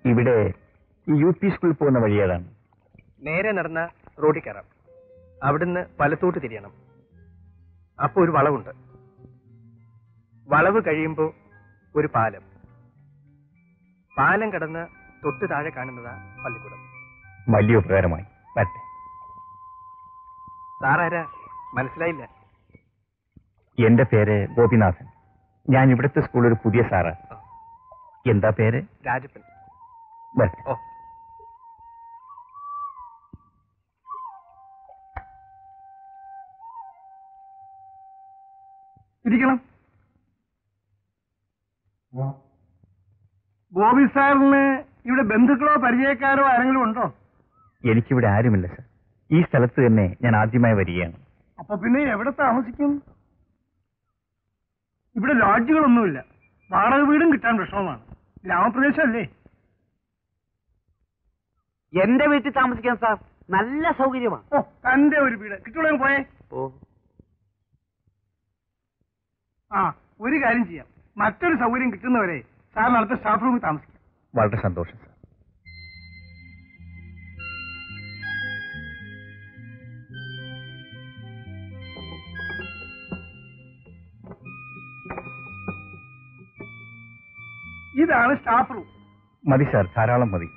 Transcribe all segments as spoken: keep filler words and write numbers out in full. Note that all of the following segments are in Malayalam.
ഇവിടെ ഈ യു പി സ്കൂളിൽ പോകുന്ന വഴി ഏതാണ്? നേരെ നടന്ന റോഡിൽ കയറാം. അവിടുന്ന് വലത്തോട്ട് തിരിയണം. അപ്പോൾ ഒരു വളവുണ്ട്. വളവ് കഴിയുമ്പോൾ ഒരു പാലം. പാലം കടന്ന് തൊട്ട് താഴെ കാണുന്നതാ പള്ളിക്കൂടം. വലിയ ഉപകാരമായി. പറ്റേ. സാറാരാ? മനസ്സിലായില്ല. എന്റെ പേര് ഗോപിനാഥൻ. ഞാൻ ഇവിടുത്തെ സ്കൂളിൽ ഒരു പുതിയ സാറാ. എന്താ പേര്? രാജപ്പൻ. ഓ, ഇരിക്കണം. ഗോപി സാറിന് ഇവിടെ ബന്ധുക്കളോ പരിചയക്കാരോ ആരെങ്കിലും ഉണ്ടോ? എനിക്കിവിടെ ആരുമില്ല സർ. ഈ സ്ഥലത്ത് തന്നെ ഞാൻ ആദ്യമായി വരികയാണ്. അപ്പൊ പിന്നെ എവിടെ താമസിക്കും? ഇവിടെ ലോഡ്ജുകളൊന്നുമില്ല. വാടക വീടും കിട്ടാൻ വിഷമമാണ്. ഗ്രാമപ്രദേശമല്ലേ? എന്റെ വീട്ടിൽ താമസിക്കാൻ സാർ നല്ല സൗകര്യമാണ്. ഓ, തന്റെ ഒരു വീട് കിട്ടുള്ളൂ. പോയേ. ഓ, ആ, ഒരു കാര്യം ചെയ്യാം. മറ്റൊരു സൗകര്യം കിട്ടുന്നവരെ സാറിന് അടുത്ത സ്റ്റാഫ് റൂമിൽ താമസിക്കാം. വളരെ സന്തോഷം സർ. ഇതാണ് സ്റ്റാഫ് റൂം. മതി സാർ, ധാരാളം മതി.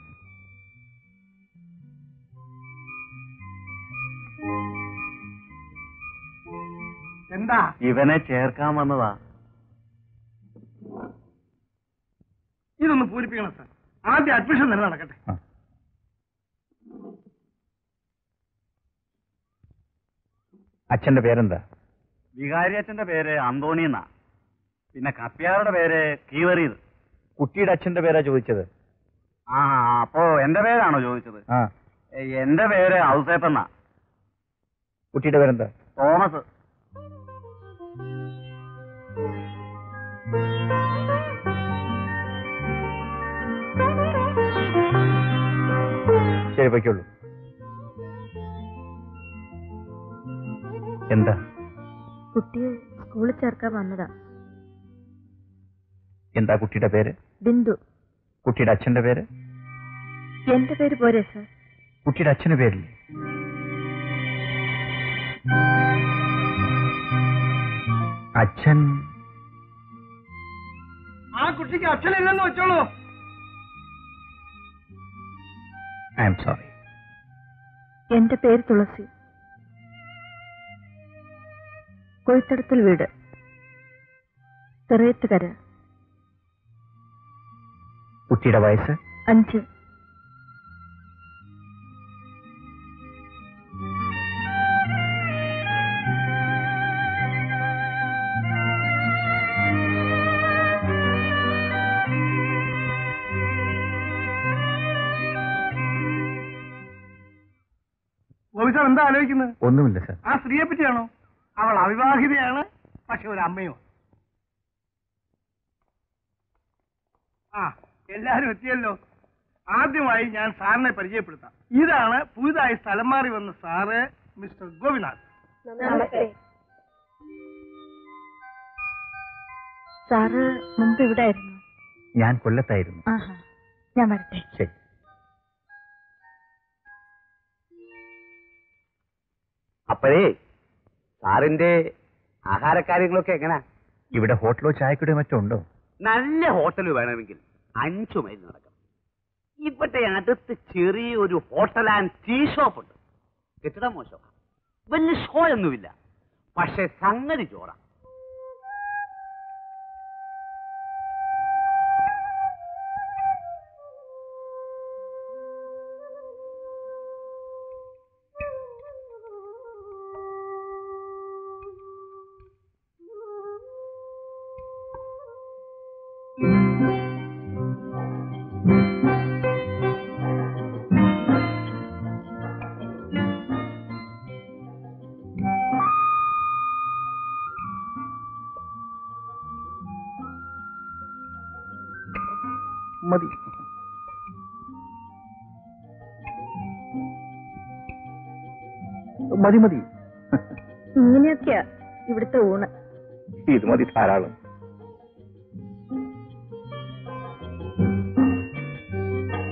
എന്താ? ഇവനെ ചേർക്കാൻ വന്നതാ. ഇതൊന്ന് പൂരിപ്പിക്കണം സാർ. ആദ്യം അഡ്മിഷൻ തന്നെ നടക്കട്ടെ. അച്ഛന്റെ പേരെന്താ? വികാരി അച്ഛന്റെ പേര് അന്തോണി എന്നാ. പിന്നെ കപ്പ്യാറുടെ പേര് കീവറീത്. കുട്ടിയുടെ അച്ഛന്റെ പേരാ ചോദിച്ചത്. ആ, അപ്പോ എന്റെ പേരാണോ ചോദിച്ചത്? ആ, എന്റെ പേര് ഔസേപ്പെന്നാ. കുട്ടിയുടെ പേരെന്താ? തോമസ്. ശരി, പൊയ്ക്കോളൂ. എന്താ? കുട്ടിയെ സ്കൂളിൽ ചേർക്കാൻ വന്നതാ. എന്താ കുട്ടിയുടെ പേര്? ബിന്ദു. കുട്ടിയുടെ അച്ഛന്റെ പേര്? എന്റെ പേര് പോരെ സാർ? കുട്ടിയുടെ അച്ഛന്റെ പേരില്ലേ? അച്ഛൻ? ആ കുട്ടിക്ക് അച്ഛനില്ലെന്ന് വെച്ചോളൂ. I am sorry. എന്റെ പേര് തുളസി. കൊയ്ത്തടത്തിൽ വീട്, തെറയത്തുകര. കുട്ടിയുടെ വയസ്സ്? അഞ്ച്. ഗോപി സാർ എന്താ ആലോചിക്കുന്നത്? ഒന്നുമില്ല സാർ. ആ സ്ത്രീയെ പറ്റിയാണോ? അവൾ അവിവാഹിതയാണ്, പക്ഷെ ഒരു അമ്മയോ. ആ, എല്ലാരും എത്തിയല്ലോ. ആദ്യമായി ഞാൻ സാറിനെ പരിചയപ്പെടുത്താം. ഇതാണ് പുതുതായി സ്ഥലം മാറി വന്ന സാറ്, മിസ്റ്റർ ഗോപിനാഥ്. സാറ് മുമ്പ് ഇവിടെ ആയിരുന്നു? ഞാൻ കൊല്ലത്തായിരുന്നു. ആഹാ, ഞാൻ വരട്ടെ. ശരി. അപ്പോഴേ സാറിന്റെ ആഹാരക്കാര്യങ്ങളൊക്കെ എങ്ങനാ? ഇവിടെ ഹോട്ടലോ ചായക്കടയോ മറ്റോ ഉണ്ടോ? നല്ല ഹോട്ടൽ വേണമെങ്കിൽ അഞ്ചു മൈൽ നടക്കണം. ഇവിടെ അടുത്ത് ചെറിയൊരു ഹോട്ടൽ ആൻഡ് ടീ ഷോപ്പ് ഉണ്ട്. കെട്ടിടം മോശം, വലിയ ഷോ ഒന്നുമില്ല, പക്ഷെ സംഗതി ചോറ. മതി. മതി മതി. ഇങ്ങനെയൊക്കെയാ ഇവിടുത്തെ ഊണ്. ഇത് മതി, ധാരാളം.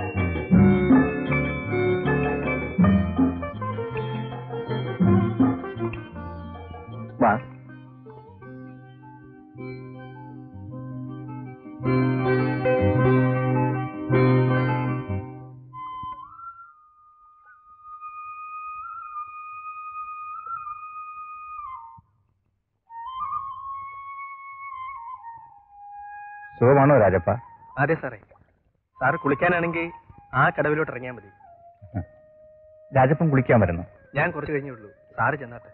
സുഖമാണോ രാജപ്പ? അതെ സാറേ. സാറ് കുളിക്കാനാണെങ്കിൽ ആ കടവിലോട്ട് ഇറങ്ങിയാൽ മതി. രാജപ്പൻ കുളിക്കാൻ വരുന്നു. ഞാൻ കുറച്ച് കഴിഞ്ഞേ ഉള്ളൂ. സാറ് ചെന്നാട്ടെ.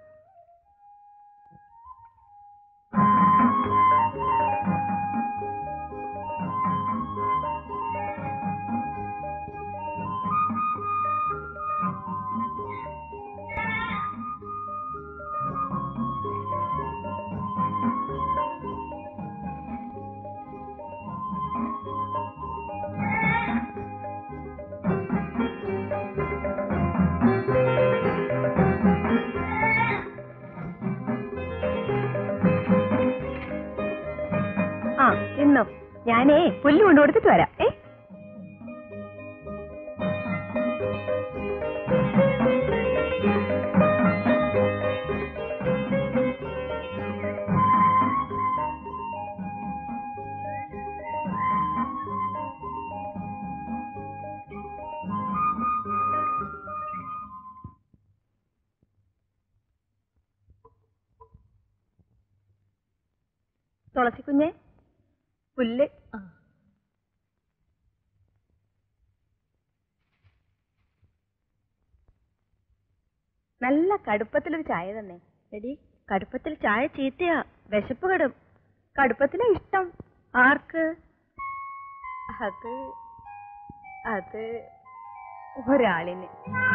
ആ ഇന്നോ ഞാനേ പുല്ല് കൊണ്ടു കൊടുത്തിട്ട് വരാം. ഏ തുളസി കുഞ്ഞെ പുല്ല്. നല്ല കടുപ്പത്തിലൊരു ചായ തന്നെ. എടി, കടുപ്പത്തിൽ ചായ ചീത്തയാ, വിശപ്പ് കെടും. കടുപ്പത്തിലാ ഇഷ്ടം. ആർക്ക്? അത് അത് ഒരാളിന്.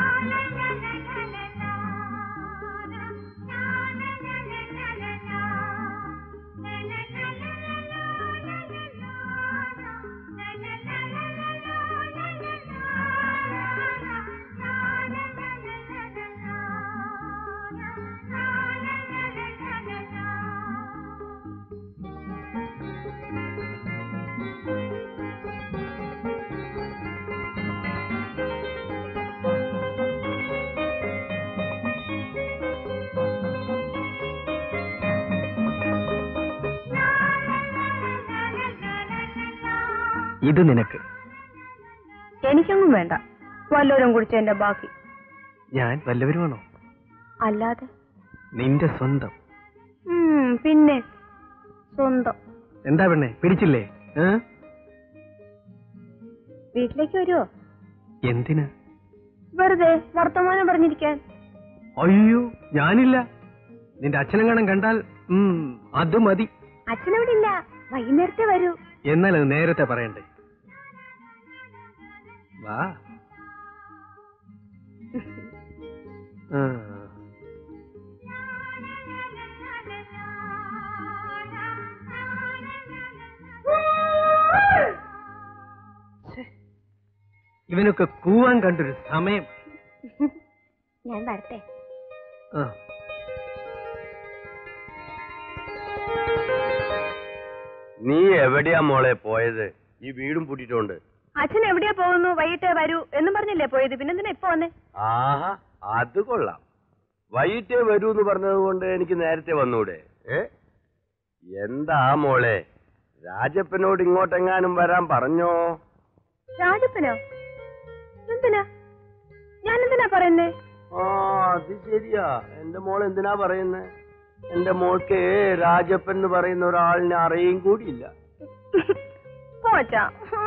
ഇത് നിനക്ക്. എനിക്കൊന്നും വേണ്ട. വല്ലവരും കുടിച്ചതിന്റെ ബാക്കി. ഞാൻ വല്ലവരുമാണോ? അല്ലാതെ നിന്റെ സ്വന്തം. ഉം, പിന്നെ സ്വന്തം. എന്താ പെണ്ണെ, പിടിച്ചില്ലേ? ഏ? വീട്ടിലേക്ക് വരുവോ? എന്തിന്? വെറുതെ വർത്തമാനം പറഞ്ഞിരിക്കാൻ. അയ്യോ, ഞാനില്ല. നിന്റെ അച്ഛനെങ്ങാനും കണ്ടാൽ അത് മതി. അച്ഛനവിടെ ഇല്ല, വൈകുന്നേരത്തെ വരൂ. എന്നാൽ അത് നേരത്തെ പറയണ്ടേ? വാ. ആ. ഇവനൊക്കെ കൂവാൻ കണ്ടൊരു സമയം. ഞാൻ വരട്ടെ. ആ. നീ എവിടെയാ മോളെ പോയത്? ഈ വീടും പൂട്ടിട്ടുണ്ട്. അച്ഛൻ എവിടെയാ പോകുന്നു? വൈകിട്ടേ വരൂ എന്നും പറഞ്ഞല്ലേ പോയത്. പിന്നെന്തിനാ ഇപ്പൊ വന്നേ? ആഹാ, അത് കൊള്ളാം. വൈകിട്ടേ വരൂ എന്ന് പറഞ്ഞത് കൊണ്ട് എനിക്ക് നേരത്തെ വന്നൂടെ? ഏ എന്താ മോളെ, രാജപ്പനോട് ഇങ്ങോട്ടെങ്ങാനും വരാൻ പറഞ്ഞോ? രാജപ്പനോ? എന്തിനാ? ഞാൻ എന്തിനാ പറയുന്നേ? ആ, അത് ശരിയാ. എന്റെ മോൾ എന്തിനാ പറയുന്നേ? എന്റെ മോൾക്ക് രാജപ്പൻ എന്ന് പറയുന്ന ഒരാളിനെ അറിയും കൂടിയില്ല. പോച്ചാ.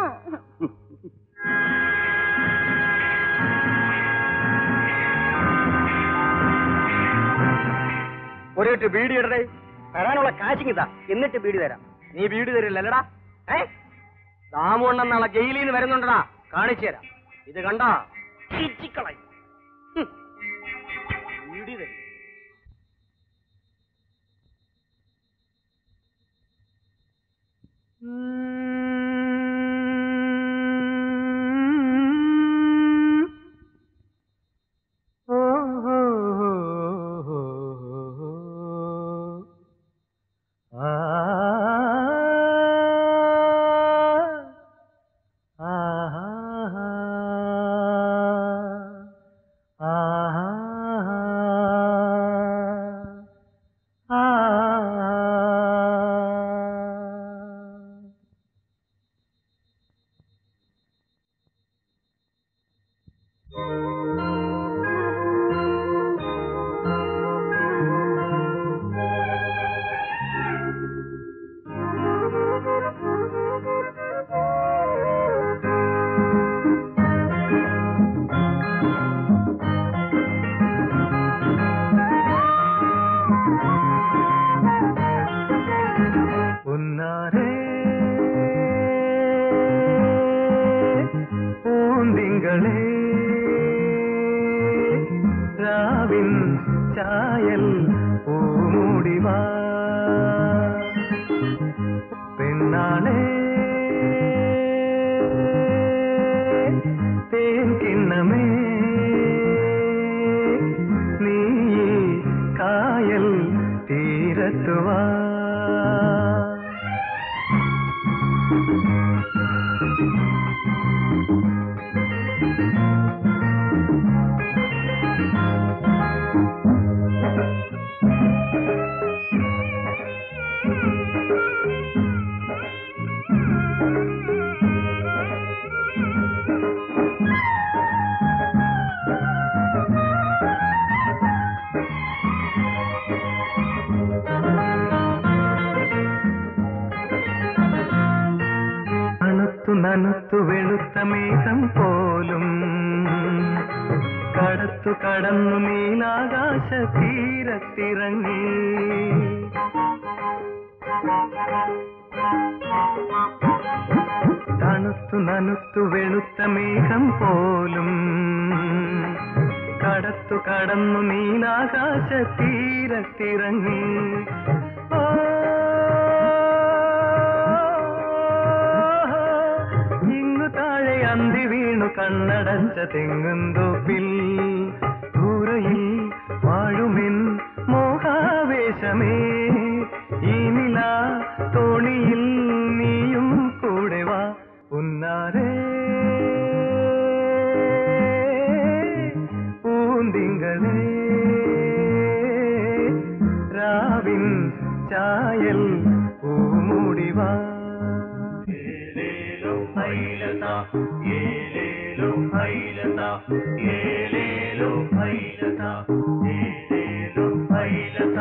ഒരേറ്റ് ബീഡി ഇടടേ. തരാനുള്ള കാശിങ്ങിതാ, എന്നിട്ട് ബീഡി തരാം. നീ ബീഡി തരില്ലല്ലടാ? ഏ ദാമുണ്ണൻ നാളെ ജയിലിൽ നിന്ന് വരുന്നുണ്ടടാ, കാണിച്ചു തരാം. ഇത് കണ്ടാ ചിച്ചിക്കളയും. ബീഡി തരും. രാവിൻ ചായൽ പൂമുടിവാ പെണ്ണാണേ തേൻ കിണ്ണമേ നീ കായൽ തീരത്തുവാ നനുത്തു വെളുത്ത മേഘം പോലും കടത്തു കടന്നു നീലാകാശ തീരത്തിറങ്ങി തണുത്തു നനുത്തു വെളുത്ത മേഘം പോലും കടത്തു കടന്നു നീലാകാശ തീരത്തിറങ്ങി അന്തി വീണു കണ്ണടച്ച തെങ്ങുന്തോപ്പിൽ ദൂരയിൽ വാഴുമെൻ മോഹാവേശമേ ഈ നില തോണിയിൽ നീയും കൂടെ വാ പുന്നാരേ പൂന്തിങ്കളേ രാവിൻ ചായൽ പൂമുടിവാ ഏലേലോ ഹൈലത ഏലേലോ ഹൈലത ഏലേലോ ഹൈലത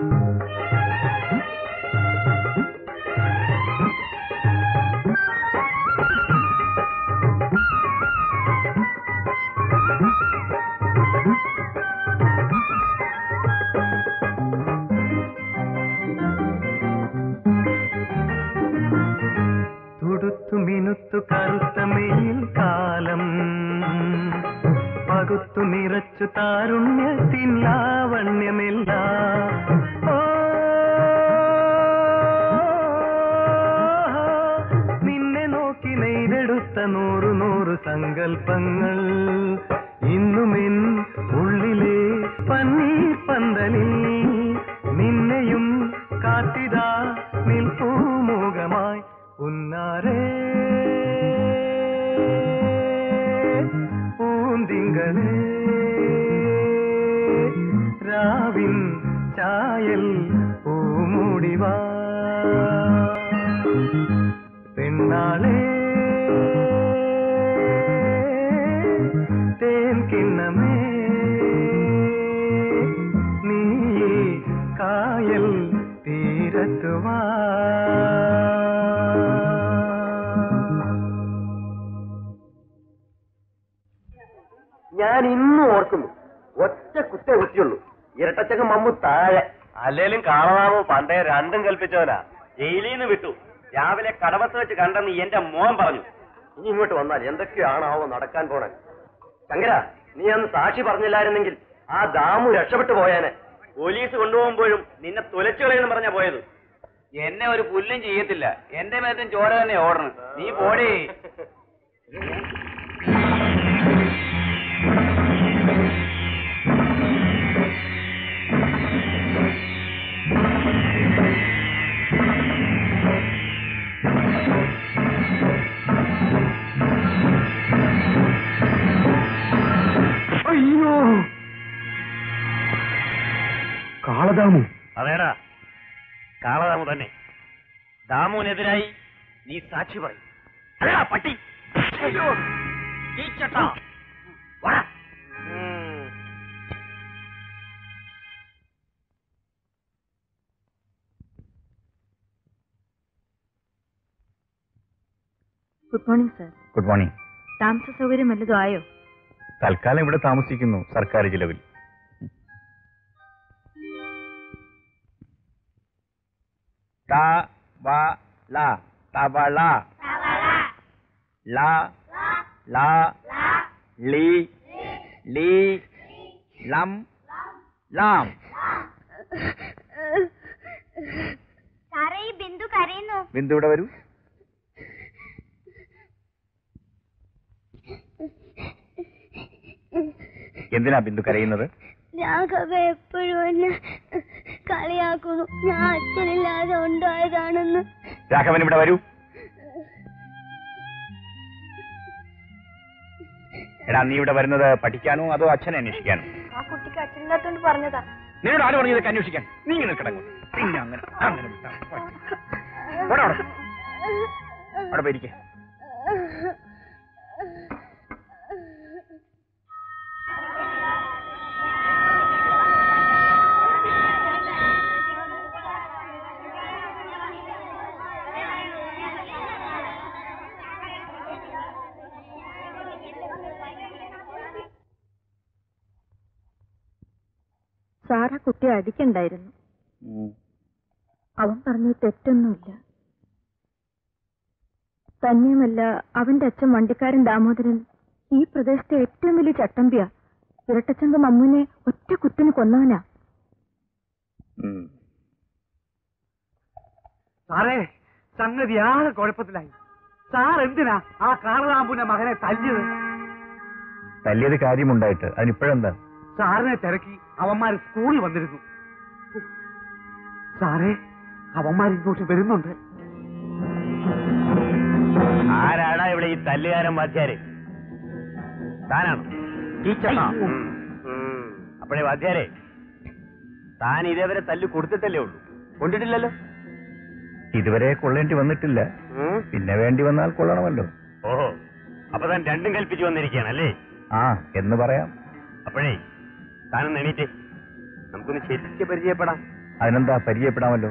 തുടുത്തു മിനുത്തു കറുത്ത മെയിൽ കാലം പകുത്തു നിറച്ചു താരുണ്യത്തിൻ ലാവണ്യമില്ല നിന്നെ നോക്കി നെയ്തെടുത്ത നൂറു നൂറു സങ്കൽപ്പങ്ങൾ ഇന്നുമെൻ ഉള്ളിലെ പന്നീ പന്തലിൽ നിന്നെയും കാത്തിതാ നിൽപ്പൂമുഖമായി പുന്നാരേ പൂന്തിങ്കളേ രാവിൻ ചായൽ പൂമുടിവാ പെണ്ണാളേ തേൻ കിണ്ണമേ നീ കായൽ തീരത്തുവാ ഞാൻ ഇന്നും ഓർക്കുന്നു, ഒറ്റ കുത്തേ കുത്തിയുള്ളൂ. ഇരട്ടച്ചക്ക മമ്മു താഴെ. അല്ലേലും കാണാമോ പണ്ടേ രണ്ടും കൽപ്പിച്ചവനാ. ജയിലിൽ നിന്ന് വിട്ടു. രാവിലെ കടവത്ത് വെച്ച് കണ്ടെന്ന് എന്റെ മോൻ പറഞ്ഞു. ഇനി ഇങ്ങോട്ട് വന്നാൽ എന്തൊക്കെയാണാവോ നടക്കാൻ പോണേ. ശങ്കര, നീ അന്ന് സാക്ഷി പറഞ്ഞില്ലായിരുന്നെങ്കിൽ ആ ദാമു രക്ഷപ്പെട്ടു പോയാനെ. പോലീസ് കൊണ്ടുപോകുമ്പോഴും നിന്നെ തുലച്ചു കളയെന്ന് പറഞ്ഞാ പോയത്. എന്നെ ഒരു പുല്ലും ചെയ്യത്തില്ല. എന്റെ മേത്തും ചോര തന്നെ ഓടണം. നീ പോടേ. അയ്യോ, കാളദാമു. അതേടാ, കാളദാമു തന്നെ. ദാമുവിനെതിരായി നീ സാക്ഷി പറയും. അതേടാ പട്ടി. അയ്യോ, ചീച്ചട്ടാ. വാടാ. Good morning sir. Good morning. താമസ സൗകര്യം വല്ലതും ആയോ? തൽക്കാലം ഇവിടെ താമസിക്കുന്നു, സർക്കാർ ചിലവിൽ. ലം ലാം. സാറേ ഈ ബിന്ദു കരയുന്നു. ബിന്ദു ഇവിടെ വരൂ. എന്തിനാ ബിന്ദു കരയുന്നത്? രാഘവ എപ്പോഴും എന്നെ കളിയാക്കുന്നു. ഞാൻ അച്ഛനില്ലാതെ ഉണ്ടായതാണെന്ന്. രാഘവൻ ഇവിടെ വരൂ. എടാ, നീ ഇവിടെ വരുന്നത് പഠിക്കാനോ അതോ അച്ഛനെ അന്വേഷിക്കാനോ? ആ കുട്ടിക്ക് അച്ഛനില്ലാത്തോണ്ട് പറഞ്ഞതാ. നിന്നോട് ആര് പറഞ്ഞതൊക്കെ അന്വേഷിക്കാൻ? നീ ഇങ്ങനെ കിടക്കും. പിന്നെ അങ്ങനെ അങ്ങനെ വിട്ടാ പറ്റും. പോടാ അവിടെ. അവിടെ പോയിരിക്കെ. സാറാ കുട്ടിയെ അടിക്കണ്ടായിരുന്നു. അവൻ പറഞ്ഞ തെറ്റൊന്നുമില്ല. തന്നെയുമല്ല, അവന്റെ അച്ഛൻ വണ്ടിക്കാരൻ ദാമോദരൻ ഈ പ്രദേശത്തെ ഏറ്റവും വലിയ ചട്ടമ്പിയാ. ഇരട്ടച്ചങ്കം അമ്മുവിനെ ഒറ്റ കുത്തിന് കൊന്നവനാ. സാറേ, സംഗതി ആകെ കുഴപ്പത്തിലായി. സാർ എന്തിനാ ആ കാളതാമ്പുവിന്റെ മകനെ തല്ലിയത്? തല്ലിയത് കാര്യമുണ്ടായിട്ട് അതിനിപ്പോഴെന്താ? സാറിനെ തിരക്കി അവന്മാര് സ്കൂളിൽ വന്നിരുന്നു. സാറേ, അവന്മാർ ഇങ്ങോട്ട് വരുന്നുണ്ട്. ആരാടാ ഇവിടെ ഈ തല്ലുകാരൻ വാദ്യാരെ? താനാണോ? അപ്പോഴേ വാദ്യാരെ, താൻ ഇതേവരെ തല്ലു കൊടുത്തിട്ടല്ലേ ഉള്ളൂ, കൊണ്ടിട്ടില്ലല്ലോ? ഇതുവരെ കൊള്ളേണ്ടി വന്നിട്ടില്ല. പിന്നെ വേണ്ടി വന്നാൽ കൊള്ളണമല്ലോ. ഓഹോ, അപ്പൊ താൻ രണ്ടും കൽപ്പിച്ചു വന്നിരിക്കുകയാണല്ലേ? ആ, എന്ന് പറയാം. അപ്പോഴേ താനൊന്ന് എണീറ്റേ, നമുക്കൊന്ന് ശരിക്ക് പരിചയപ്പെടാം. അതിനെന്താ, പരിചയപ്പെടാമല്ലോ.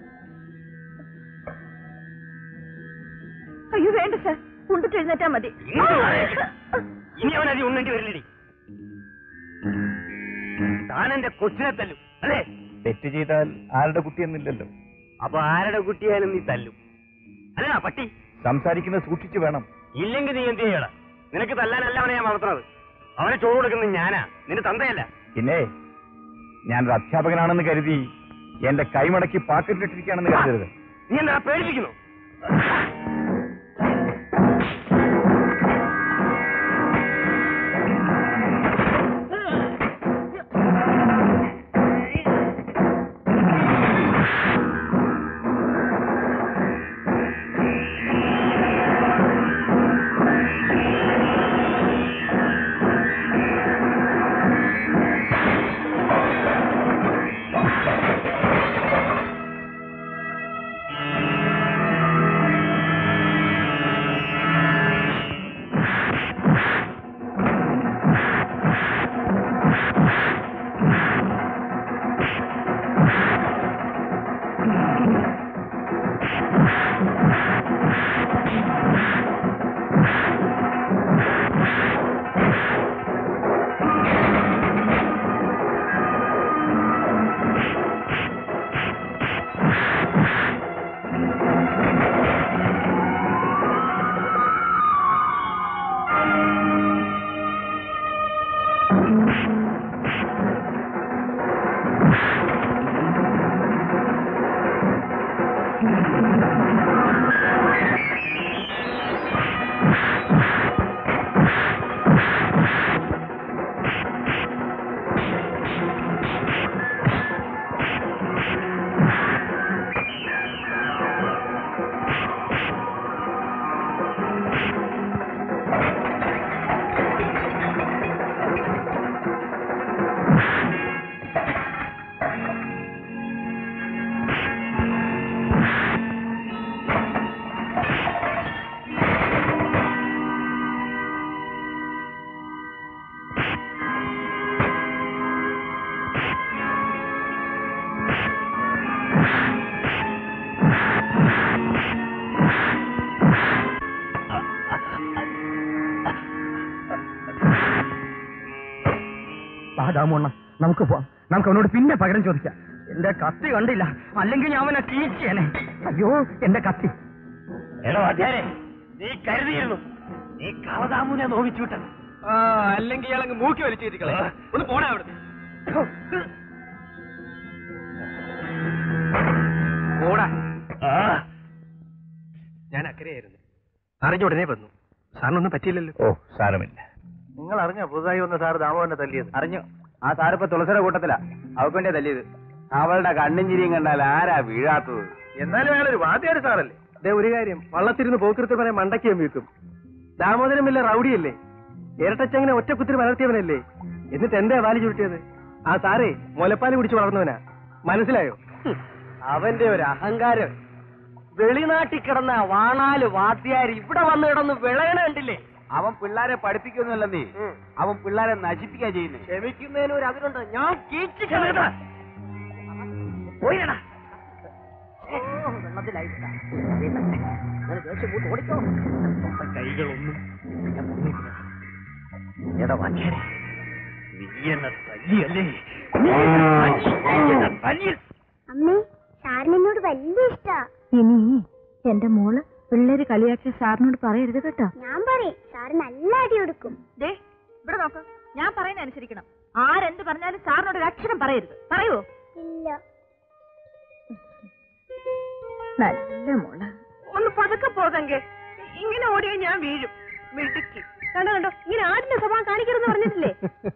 അയ്യോ വേണ്ട സാർ, കൊണ്ടിട്ട് എഴുന്നേറ്റാ മതി. ഇനി അവൻ അതി ഉണ്ണേണ്ടി വരില്ലടി. താൻ എന്റെ കൊച്ചിനെ തല്ലും അല്ലേ? തെറ്റ് ചെയ്താൽ ആരുടെ കുട്ടിയെന്നില്ലല്ലോ. അപ്പൊ ആരുടെ കുട്ടിയായാലും നീ തല്ലും അല്ല പട്ടി? സംസാരിക്കുന്നത് സൂക്ഷിച്ചു വേണം. ഇല്ലെങ്കിൽ നീ എന്ത് ചെയ്യണം? നിനക്ക് തല്ലാനല്ല അവനെ ഞാൻ വളർത്തുന്നത്. അവനെ ചോറ് കൊടുക്കുന്നത് ഞാനാ, നിന്റെ തന്തയല്ല. പിന്നെ ഞാനൊരു അധ്യാപകനാണെന്ന് കരുതി എന്റെ കൈമടക്കി പാക്കറ്റിലിട്ടിരിക്കുകയാണെന്ന് കരുതരുത്. നീ എന്താ പേടിപ്പിക്കുന്നു? ദാമോണ്ണ, നമുക്ക് പോവാം. നമുക്ക് അവനോട് പിന്നെ പകരം ചോദിക്കാം. എന്റെ കത്തി കണ്ടില്ല, അല്ലെങ്കിൽ ഞാൻ അവനെ കീഴ്ച്ചേനെ. അയ്യോ, എന്റെ കത്തി. എടോ അധ്യാരെ, നീ കരുതിയിരുന്നു നീ കാളദാമുനെ നോവിച്ചു വിട്ടത്. അല്ലെങ്കിൽ ഇയാളങ്ങ് മൂക്കി വലിച്ചേരിക്കളെ. ഒന്ന് പോണേ അവിടുന്ന്. അറിഞ്ഞ ഉടനെ വന്നു. സാറിനൊന്നും പറ്റിയില്ലല്ലോ? ഓ സാരമില്ല. നിങ്ങൾ അറിഞ്ഞോ പുതുതായി വന്ന സാറ് ദാമോദരനെ തല്ലിയത്? അറിഞ്ഞു. ആ സാറിപ്പോ തുളസിയുടെ കൂട്ടത്തിലാ. അവൾക്ക് വേണ്ടിയാ തല്ലിയത്. അവളുടെ കണ്ണും ചിരിയും കണ്ടാൽ ആരാ വീഴാത്തത്? എന്നാലും അയാളൊരു വാദ്യാര് സാറല്ലേ? അതേ ഒരു കാര്യം, വള്ളത്തിരുന്ന് പോക്കൃത്തി പറയാൻ മണ്ടയ്ക്ക് വീക്കും. ദാമോദരൻ വല്ല റൗഡിയല്ലേ? ഇരട്ടച്ചങ്ങനെ ഒറ്റക്കുത്തിരി വളർത്തിയവനല്ലേ? എന്നിട്ട് എന്താ വാലി ചുരുട്ടിയത്? ആ സാറേ മുലപ്പാല് കുടിച്ച് വളർന്നവനാ, മനസ്സിലായോ? അവന്റെ ഒരു അഹങ്കാരം. വെളിനാട്ടിൽ കിടന്ന വാണാല് വാദ്യാര് ഇവിടെ വന്ന് കിടന്ന് വിളയണ കണ്ടില്ലേ? അവൻ പിള്ളാരെ പഠിപ്പിക്കുന്നില്ല നീ, അവൻ പിള്ളാരെ നശിപ്പിക്കാ ചെയ്യുന്നത്. ക്ഷമിക്കുന്നതിന് ഒരു അതിലുണ്ട്. ഞാൻ കൈകളൊന്നും എടാ വാദ്യാരെ, നീ എന്നെ തല്ലിയല്ലേ? അമ്മേ, സാറിനോട് വലിയ ഇഷ്ടാ. ഇനി എന്റെ മോള് പിള്ളേര് കളിയാക്കിയ സാറിനോട് പറയരുത് കേട്ടോ. ഞാൻ പറയും, സാറ് നല്ല അടി കൊടുക്കും. ദേ ഇവിടെ നോക്ക്, ഞാൻ പറയുന്ന അനുസരിക്കണം. ആരെന്ത് പറഞ്ഞാലും സാറിനോട് ഒരു അക്ഷരം പറയരുത്. പറയൂ? ഇല്ല. നല്ല മോള്. ഒന്ന് പതുക്കെ പോതെങ്കിൽ ഇങ്ങനെ ഓടിയാൽ ഞാൻ വീഴും. മിടുക്കി. കണ്ടോ കണ്ടോ, ഇങ്ങനെ ആടിന്റെ സ്വഭാവം കാണിക്കരുതെന്ന് പറഞ്ഞിട്ടില്ലേ?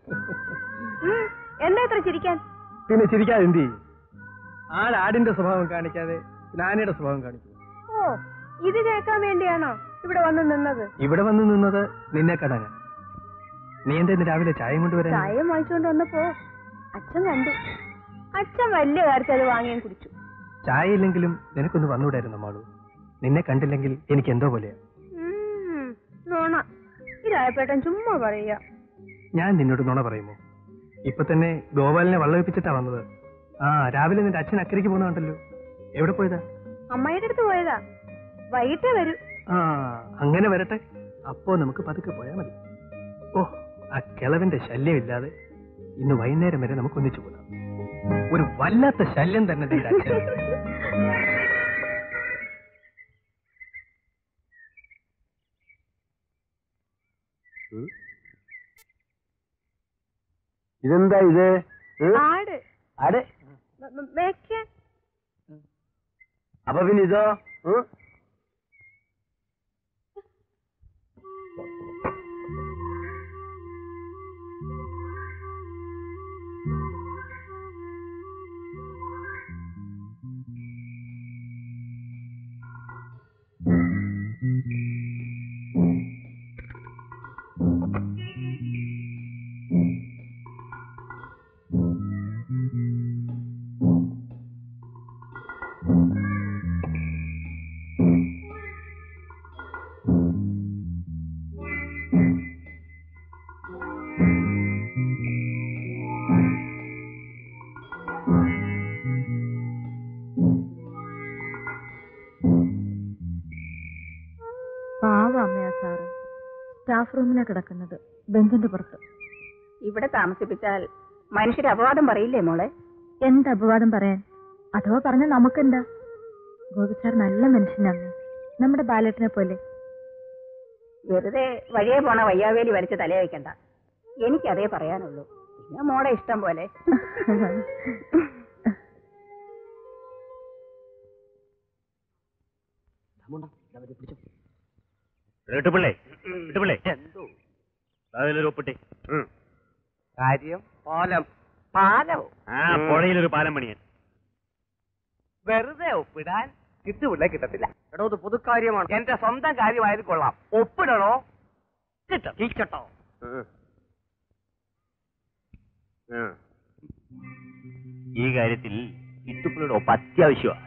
എന്താ ഇത്ര ചിരിക്കാൻ? പിന്നെ ചിരിക്കാതെ എന്ത് ചെയ്യും? ആടാടിന്റെ സ്വഭാവം കാണിക്കാതെ നാനയുടെ സ്വഭാവം കാണിക്കും. ഓ, ഇത് കേൾക്കാൻ വേണ്ടിയാണോ ഇവിടെ വന്ന് നിന്നത്? ഇവിടെ വന്ന് നിന്നത് നിന്നെ കാണാൻ. നീ എന്താ രാവിലെ ചായം കൊണ്ടുവരാൻ? ചായം വാങ്ങിച്ചുകൊണ്ട് വന്നപ്പോ അച്ഛൻ കണ്ടു. അച്ഛൻ വലിയ കാര്യത്തിൽ അത് വാങ്ങിയും കുടിച്ചു. ചായ ഇല്ലെങ്കിലും നിനക്കൊന്ന് വന്നുകൂടായിരുന്നു മാളു. നിന്നെ കണ്ടില്ലെങ്കിൽ എനിക്ക് എന്തോ പോലെയാ. നോണ, ഇതായപ്പേട്ടൻ ചുമ്മാ പറയാ. ഞാൻ നിന്നോട് നുണ പറയുമോ? ഇപ്പൊ തന്നെ ഗോപാലിനെ വള്ളവിപ്പിച്ചിട്ടാ വന്നത്. ആ രാവിലെ നിന്റെ അച്ഛൻ അക്കരയ്ക്ക് പോകുന്നുണ്ടല്ലോ. എവിടെ പോയതാ? അമ്മായിയുടെ അടുത്ത് പോയതാ. വൈകിട്ടേ വരൂ. ആ അങ്ങനെ വരട്ടെ. അപ്പോ നമുക്ക് പതുക്കെ പോയാ മതി. ഓ, ആ കിളവിന്റെ ശല്യമില്ലാതെ ഇന്ന് വൈകുന്നേരം വരെ നമുക്ക് ഒന്നിച്ചു പോകാം. ഒരു വല്ലാത്ത ശല്യം തന്നെ നിന്റെ അച്ഛൻ. ഇതെന്താ ഇത്? ആട്. ആട്? മേയ്ക്കാൻ. അപ്പൊ പിന്നെ ഇതോ? സ്റ്റാഫ് റൂമിലാണ് കിടക്കുന്നത്, ബെഞ്ചിന്റെ പുറത്ത്. ഇവിടെ താമസിപ്പിച്ചാൽ മനുഷ്യര് അപവാദം പറയില്ലേ മോളെ? എന്ത് അപവാദം പറയാൻ? അഥവാ പറഞ്ഞ നമുക്കെന്താ? ഗോപി സാർ നല്ല മനുഷ്യനാണ്, നമ്മുടെ ബാലേട്ടനെ പോലെ. വെറുതെ വഴിയെ പോണ വയ്യാവേലി വലിച്ച് തലേ വയ്ക്കണ്ട. എനിക്കതേ പറയാനുള്ളൂ. പിന്നെ മോളെ ഇഷ്ടം പോലെ. അതിലൊരു ഒപ്പിട്ടെ. കാര്യം പാലം. പാലോ? ആ പുഴയിലൊരു പാലം പണിയാൻ. വെറുതെ ഒപ്പിടാൻ കിട്ടുമില്ല, കിട്ടത്തില്ല. എടോ, ഇത് പൊതുക്കാര്യമാണ്. എന്റെ സ്വന്തം കാര്യമായത് കൊള്ളാം. ഒപ്പിടണോ? കിട്ടും. കിട്ടോ? ഈ കാര്യത്തിൽ കിട്ടുപ്പിളുടെ ഒപ്പ് അത്യാവശ്യമാണ്.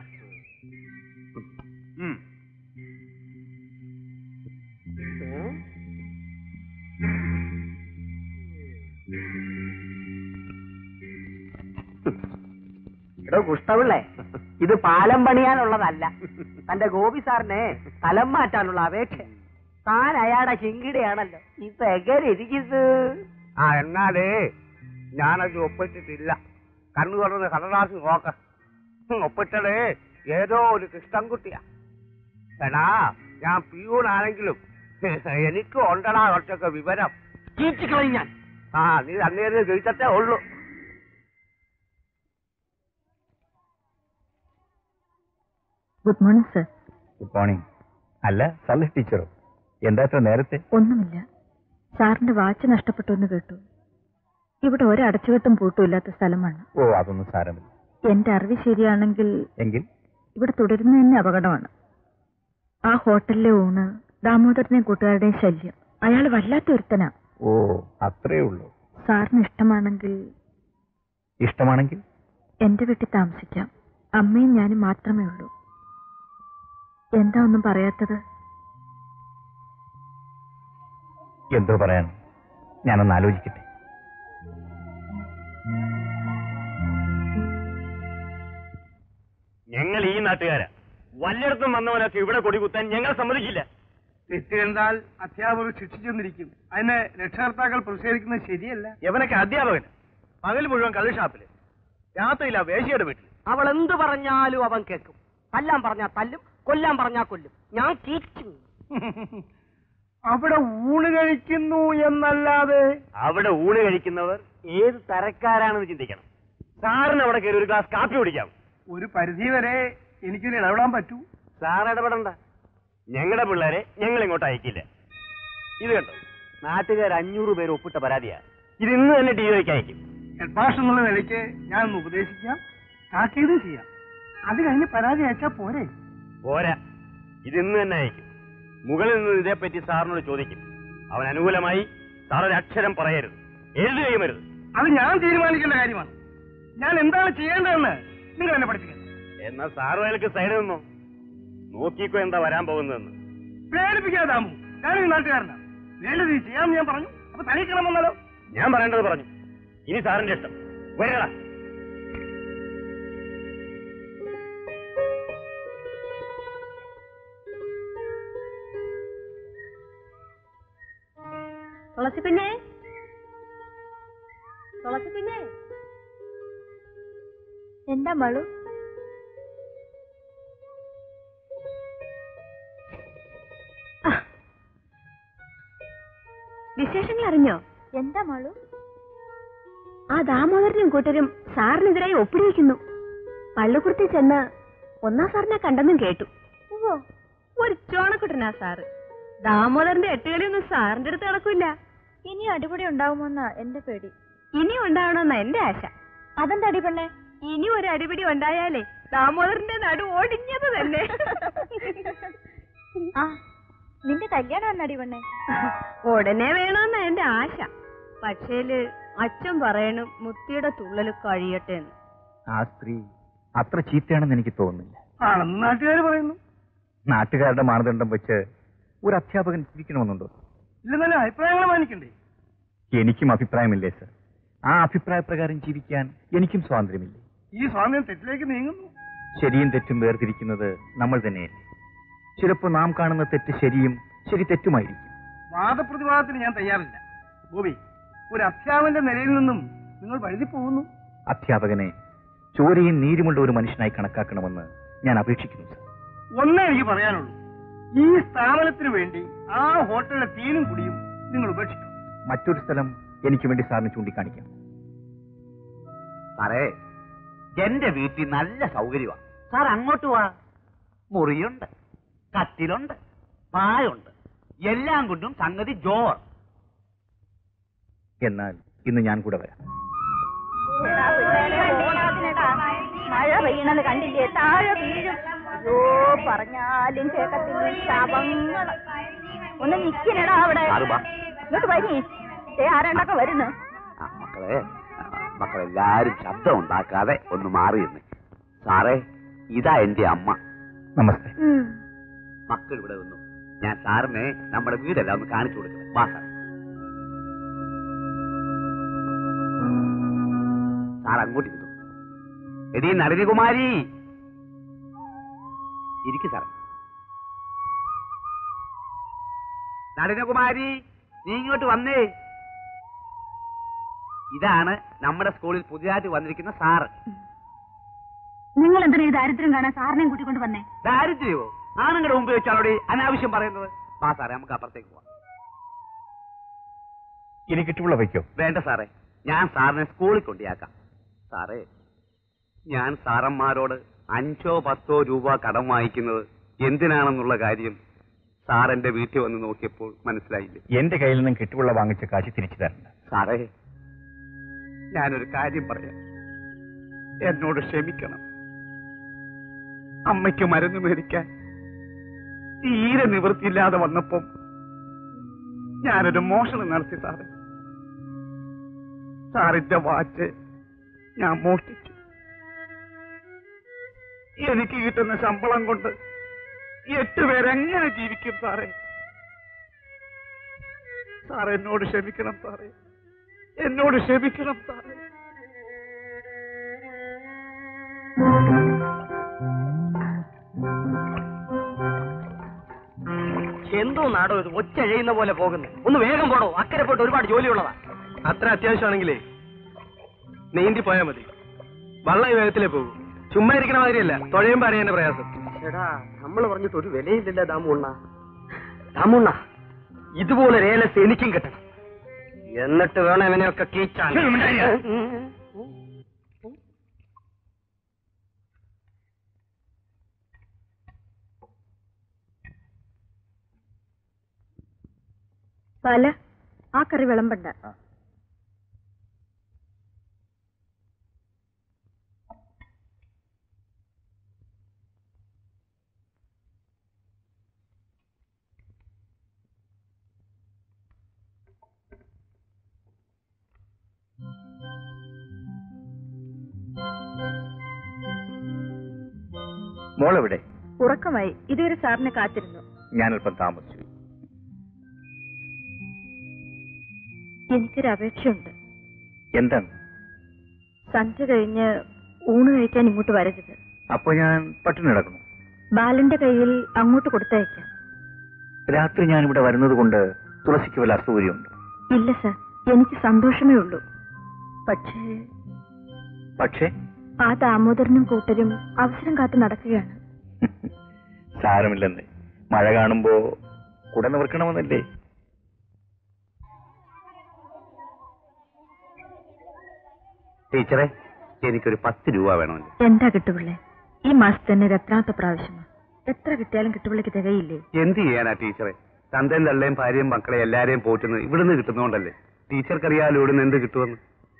എടോ കുഷ്ടപിള്ളേ, ഇത് പാലം പണിയാനുള്ളതല്ല. തന്റെ ഗോപി സാറിനെ സ്ഥലം മാറ്റാനുള്ള അപേക്ഷ. താൻ അയാളുടെ ചിങ്കിടിയാണല്ലോ. ഇപ്പൊ എങ്ങനെ ഇരിക്കുന്നത്? ആ എന്നാലേ ഞാനത് ഒപ്പിട്ടിട്ടില്ല. കണ്ണു തുറന്ന് കടലാസ് നോക്ക. ഒപ്പിട്ടത് ഏതോ ഒരു കൃഷ്ണൻകുട്ടിയാ. എടാ, ഞാൻ പിയൂണാണെങ്കിലും എനിക്ക് ഉണ്ടടാ കുറച്ചൊക്കെ വിവരം. ചീച്ചിക്കളയും ഞാൻ. ആ നീ അന്നേരം ചോദിച്ചേ ഉള്ളൂ. Good morning sir. Good morning. അല്ല, സല്ല ടീച്ചറോ? എന്താ ഇത്ര നേരത്തെ? ഒന്നുമില്ല. സാറിന്റെ വാച്ച് നഷ്ടപ്പെട്ടു എന്ന് കേട്ടു. ഇവിടെ ഒരടച്ചുകെട്ടും പൂട്ടുമില്ലാത്ത സ്ഥലമാണ്. ഓ, അതൊന്നും സാരമില്ല. എന്റെ അറിവ് ശരിയാണെങ്കിൽ എങ്കിൽ ഇവിടെ തുടരുന്ന തന്നെ അപകടമാണ്. ആ ഹോട്ടലിലെ ഊണ്, ദാമോദരനെയും കൂട്ടുകാരുടെയും ശല്യം. അയാൾ വല്ലാത്ത ഒരുത്തനാ. ഓ, അത്രേ ഉള്ളൂ. സാറിന് ഇഷ്ടമാണെങ്കിൽ ഇഷ്ടമാണെങ്കിൽ എന്റെ വീട്ടിൽ താമസിക്കാം. അമ്മയും ഞാനും മാത്രമേ ഉള്ളൂ. എന്താ ഒന്നും പറയാത്തത്? എന്തോ പറയാൻ, ഞാനൊന്ന് ആലോചിക്കട്ടെ. ഞങ്ങൾ ഈ നാട്ടുകാരാ. വല്ലയിടത്തും വന്നവനൊക്കെ ഇവിടെ കൊടി കുത്താൻ ഞങ്ങൾ സമ്മതിക്കില്ല. തെറ്റ് കണ്ടാൽ അധ്യാപകർ ശിക്ഷിച്ചെന്നിരിക്കും. അതിന് രക്ഷകർത്താക്കൾ പ്രതിഷേധിക്കുന്നത് ശരിയല്ല. എവനൊക്കെ അധ്യാപകൻ, പകൽ മുഴുവൻ കള്ളുഷാപ്പില്, രാത്രിയില്ല വേശിയുടെ വീട്ടിൽ. അവൾ എന്ത് പറഞ്ഞാലും അവൻ കേൾക്കും. തല്ലാൻ പറഞ്ഞാ തല്ലും, കൊല്ലാൻ പറഞ്ഞാ കൊല്ലും. ഞാൻ തിരിച്ചു. അവിടെ ഊണ് കഴിക്കുന്നു എന്നല്ലാതെ അവിടെ ഊണ് കഴിക്കുന്നവർ ഏത് തരക്കാരാണെന്ന് ചിന്തിക്കണം. സാറിന് അവിടെ കയറി ഒരു ഗ്ലാസ് കാപ്പി കുടിക്കാം. ഒരു പരിധി വരെ എനിക്കൊരു ഇടപെടാൻ പറ്റൂ. സാർ ഇടപെടണ്ട. ഞങ്ങളുടെ പിള്ളേരെ ഞങ്ങൾ ഇങ്ങോട്ട് അയക്കില്ല. ഇത് കണ്ടോ, നാട്ടുകാർ അഞ്ഞൂറ് പേര് ഒപ്പിട്ട പരാതിയാ. ഇത് ഇന്ന് തന്നെ ടി വിക്ക് അയക്കും. ഹെഡ് മാസ്റ്റർ എന്നുള്ള നിലയ്ക്ക് ഞാനൊന്ന് ഉപദേശിക്കാം, താക്കീതും ചെയ്യാം. അത് കഴിഞ്ഞ് പരാതി അയച്ചാൽ പോരെ? പോരാ, ഇത് ഇന്ന് തന്നെ അയക്കും. മുകളിൽ നിന്ന് ഇതേപ്പറ്റി സാറിനോട് ചോദിക്കും. അവൻ അനുകൂലമായി സാർ ഒരു അക്ഷരം പറയരുത്, എഴുതുകയും വരുത്. അത് ഞാൻ തീരുമാനിക്കേണ്ട കാര്യമാണ്. ഞാൻ എന്താണ് ചെയ്യേണ്ടതെന്ന് നിങ്ങൾ എന്നെ പഠിപ്പിക്കണം. എന്നാൽ സാറ് അയാൾക്ക് സൈഡിൽ നിന്നോ, നോക്കിക്കോ എന്താ വരാൻ പോകുന്നതെന്ന്. പ്രേരിപ്പിക്കാതാമോ? ഞാനൊരു നാട്ടുകാരനാണ്. വേണ്ടത് നീ ചെയ്യാമെന്ന് ഞാൻ പറഞ്ഞു. അപ്പൊ തലയിക്കണം വന്നാലോ? ഞാൻ പറയേണ്ടത് പറഞ്ഞു. ഇനി സാറിന്റെ ഇഷ്ടം. വരടാ. തുളസി പിന്നെ തുളസി പിന്നെ എന്താ മാളു? വിശേഷങ്ങൾ അറിഞ്ഞോ? എന്താ മാളു? ആ ദാമോദരനും കൂട്ടരും സാറിനെതിരായി ഒപ്പിടിവെക്കുന്നു. പള്ളിക്കുടത്തിൽ ചെന്ന് ഒന്നാം സാറിനെ കണ്ടെന്നും കേട്ടു. ഓ, ഒരു ചോണക്കുട്ടനാ സാറ്. ദാമോദരന്റെ എട്ടുകളിയൊന്നും സാറിന്റെ അടുത്ത് നടക്കില്ല. ഇനി അടിപൊളി ഉണ്ടാവുമോന്നാ എന്റെ പേടി. ഇനി ഉണ്ടാവണമെന്നാ എന്റെ ആശ. അതെന്താ അടിപൊളെ? ഇനി ഒരു അടിപിടി ഉണ്ടായാലേ ദാമോദരന്റെ നടു ഓടിഞ്ഞത് തന്നെ. ആ, നിന്റെ കല്യാണം എന്നാ അടിപൊണ്ണെ? ഉടനെ വേണമെന്നാ എന്റെ ആശ. പക്ഷേല് അച്ഛൻ പറയണു മുത്തിയുടെ തുള്ളല് കഴിയട്ടെ എന്ന്. ആ സ്ത്രീ അത്ര ചീത്തയാണെന്ന് എനിക്ക് തോന്നുന്നില്ല. ആണെന്ന് നാട്ടുകാർ പറയുന്നു. നാട്ടുകാരുടെ മാനദണ്ഡം വെച്ച് ഒരു അധ്യാപകൻ ജീവിക്കണമെന്നുണ്ടോ? ഇല്ലെന്നല്ല അഭിപ്രായങ്ങൾ മാനിക്കണ്ടേ? എനിക്കും അഭിപ്രായമില്ലേ സർ. ആ അഭിപ്രായ പ്രകാരം ജീവിക്കാൻ എനിക്കും സ്വാതന്ത്ര്യമില്ലേ? ഈ സ്വാതന്ത്ര്യം തെറ്റിലേക്ക് നീങ്ങുന്നു. ശരിയും തെറ്റും വേർതിരിക്കുന്നത് നമ്മൾ തന്നെയല്ലേ? ചിലപ്പോൾ നാം കാണുന്ന തെറ്റ് ശരിയും ശരി തെറ്റുമായിരിക്കും. വാദപ്രതിവാദത്തിന് ഞാൻ തയ്യാറില്ല. ഗോപി, ഒരു അധ്യാപകന്റെ നിലയിൽ നിന്നും നിങ്ങൾ വഴുതി പോകുന്നു. അധ്യാപകനെ ചോരയും നീരുമുള്ള ഒരു മനുഷ്യനായി കണക്കാക്കണമെന്ന് ഞാൻ അപേക്ഷിക്കുന്നു സർ. ഒന്നേ എനിക്ക് പറയാനുള്ളൂ, ഈ സ്ഥാപനത്തിന് വേണ്ടി ആ ഹോട്ടലിലെ തീനും കുടിയും നിങ്ങൾ ഉപേക്ഷിക്കും. മറ്റൊരു സ്ഥലം എനിക്ക് വേണ്ടി സാറിന് ചൂണ്ടിക്കാണിക്കാം. സാറേ, എന്റെ വീട്ടിൽ നല്ല സൗകര്യമാണ്. സാർ അങ്ങോട്ട് വാ. മുറിയുണ്ട്, കട്ടിലുണ്ട്, പായുണ്ട്, എല്ലാം കൊണ്ടും സംഗതി ജോർ. എന്നാൽ ഇന്ന് ഞാൻ കൂടെ വരാം. മഴ പെയ്യണെന്ന് കണ്ടില്ലേ? താഴെ വീഴും. അയ്യോ, പറഞ്ഞാലും കേക്കത്തില്ല. ശവങ്ങൾ ഒന്ന് നിക്കണടാ അവിടെ. ഇങ്ങോട്ട് വരി. ആരാണ്ടൊക്കെ വരുന്നു. മക്കളെ മക്കളെല്ലാരും ശബ്ദം ഉണ്ടാക്കാതെ ഒന്ന് മാറിയെന്ന്. സാറേ, ഇതാ എന്റെ അമ്മ. നമസ്തേ. മക്കൾ ഇവിടെ വന്നു. ഞാൻ സാറിനെ നമ്മുടെ വീടെല്ലാം ഒന്ന് കാണിച്ചു കൊടുക്കുന്നത്. വാ സാർ. സാർ അങ്ങോട്ട് ഇരുന്നു. എടീ നളിനികുമാരി, ഇരിക്കു സാറേ. നളിനകുമാരി, നീ ഇങ്ങോട്ട് വന്നേ. ഇതാണ് നമ്മുടെ സ്കൂളിൽ പുതിയതായിട്ട് വന്നിരിക്കുന്ന സാറ്. നിങ്ങൾ എന്തിനാ ഈ ദാരിദ്ര്യം കാണാൻ സാറിനെയും കൂട്ടിക്കൊണ്ട് വന്നേ? ദാരിദ്ര്യമോ? ആണുങ്ങളുടെ മുമ്പ് വെച്ചാണോടെ അനാവശ്യം പറയുന്നത്? വാ സാറേ, നമുക്ക് അപ്പുറത്തേക്ക് പോവാം. എനിക്ക് ഇട്ടുള്ള വയ്ക്കോ? വേണ്ട സാറേ, ഞാൻ സാറിനെ സ്കൂളിൽ കൊണ്ടിയാക്കാം. സാറേ, ഞാൻ സാറന്മാരോട് അഞ്ചോ പത്തോ രൂപ കടം വാങ്ങിക്കുന്നത് എന്തിനാണെന്നുള്ള കാര്യം സാർ എന്റെ വീട്ടിൽ വന്ന് നോക്കിയപ്പോൾ മനസ്സിലായില്ലേ? എന്റെ കയ്യിൽ നിന്നും കെട്ടുപിള്ള വാങ്ങിച്ച കാശ് തിരിച്ചു തരണ്ട. സാറേ, ഞാനൊരു കാര്യം പറയാം, എന്നോട് ക്ഷമിക്കണം. അമ്മയ്ക്ക് മരുന്ന് മേടിക്കാൻ തീരെ നിവൃത്തിയില്ലാതെ വന്നപ്പം ഞാനൊരു മോഷണം നടത്തി സാറേ. സാറിന്റെ വാച്ച് ഞാൻ മോഷ്ടിച്ചു. എനിക്ക് കിട്ടുന്ന ശമ്പളം കൊണ്ട് എട്ട് പേരെങ്ങനെ ജീവിക്കും സാറേ? സാർ എന്നോട് ക്ഷമിക്കണം സാറേ, എന്നോട് ക്ഷമിക്കണം സാറേ. എന്തോ നാടോ ഇത് ഒച്ച എഴയുന്ന പോലെ പോകുന്നു. ഒന്ന് വേഗം പോടോ, അക്കരെ പോയിട്ട് ഒരുപാട് ജോലിയുള്ളതാ. അത്ര അത്യാവശ്യമാണെങ്കിലേ നീന്തി പോയാ മതി. വള്ളം ഈ വേഗത്തിലേ പോകും. ചുമ്മാ ഇരിക്കണ മാതിരിയല്ല, തുഴയുമ്പോ അറിയാൻ പ്രയാസം. എടാ, നമ്മൾ പറഞ്ഞിട്ട് ഒരു വിലയില്ലല്ല ദാമുണ്ണ. ദാമുണ്ണ, ഇതുപോലെ രേലസ് എനിക്കും കിട്ടണം. എന്നിട്ട് വേണം ഇവനെയൊക്കെ കീച്ചാൻ. പല ആ കറി വിളമ്പണ്ട. മോളെവിടെ? ഉറക്കമായി. ഇതുവരെ സാറിനെ കാത്തിരുന്നു. ഞാനല്പം താമസിച്ചു. എനിക്കൊരു അപേക്ഷയുണ്ട്. എന്താണ്? സന്ധ്യ കഴിഞ്ഞ് ഊണ് കഴിക്കാൻ ഇങ്ങോട്ട് വരരുത്. അപ്പൊ ഞാൻ പട്ടിണി കിടക്കുന്നു. ബാലന്റെ കയ്യിൽ അങ്ങോട്ട് കൊടുത്തയക്കാം. രാത്രി ഞാൻ ഇവിടെ വരുന്നത് കൊണ്ട് തുളസിക്ക് വല്ല അസൗകര്യമുണ്ട്? ഇല്ല സർ, എനിക്ക് സന്തോഷമേ ഉള്ളൂ. പക്ഷേ പക്ഷേ ആ ദാമോദരനും കൂട്ടരും അവസരം കാത്തു നടക്കുകയാണ്. സാരമില്ലെന്ന്. മഴ കാണുമ്പോ കുട നിവർക്കണമെന്നല്ലേ? ടീച്ചറെ, എനിക്കൊരു പത്ത് രൂപ വേണമല്ലോ. എന്താ കിട്ടുപിള്ളേ, ഈ മാസത്തെ തന്നെ ഇത് എത്രാമത്തെ പ്രാവശ്യമാ? എത്ര കിട്ടിയാലും കിട്ടുപിള്ളക്ക് തികയില്ലേ? എന്ത് ചെയ്യാനാ ടീച്ചറെ? തന്തയും തള്ളയും ഭാര്യയും മക്കളെ എല്ലാരെയും പോറ്റുന്നത് ഇവിടുന്ന് കിട്ടുന്നോണ്ടല്ലേ. ടീച്ചർക്കറിയാലോ ഇവിടുന്ന് എന്ത് കിട്ടുമെന്ന്.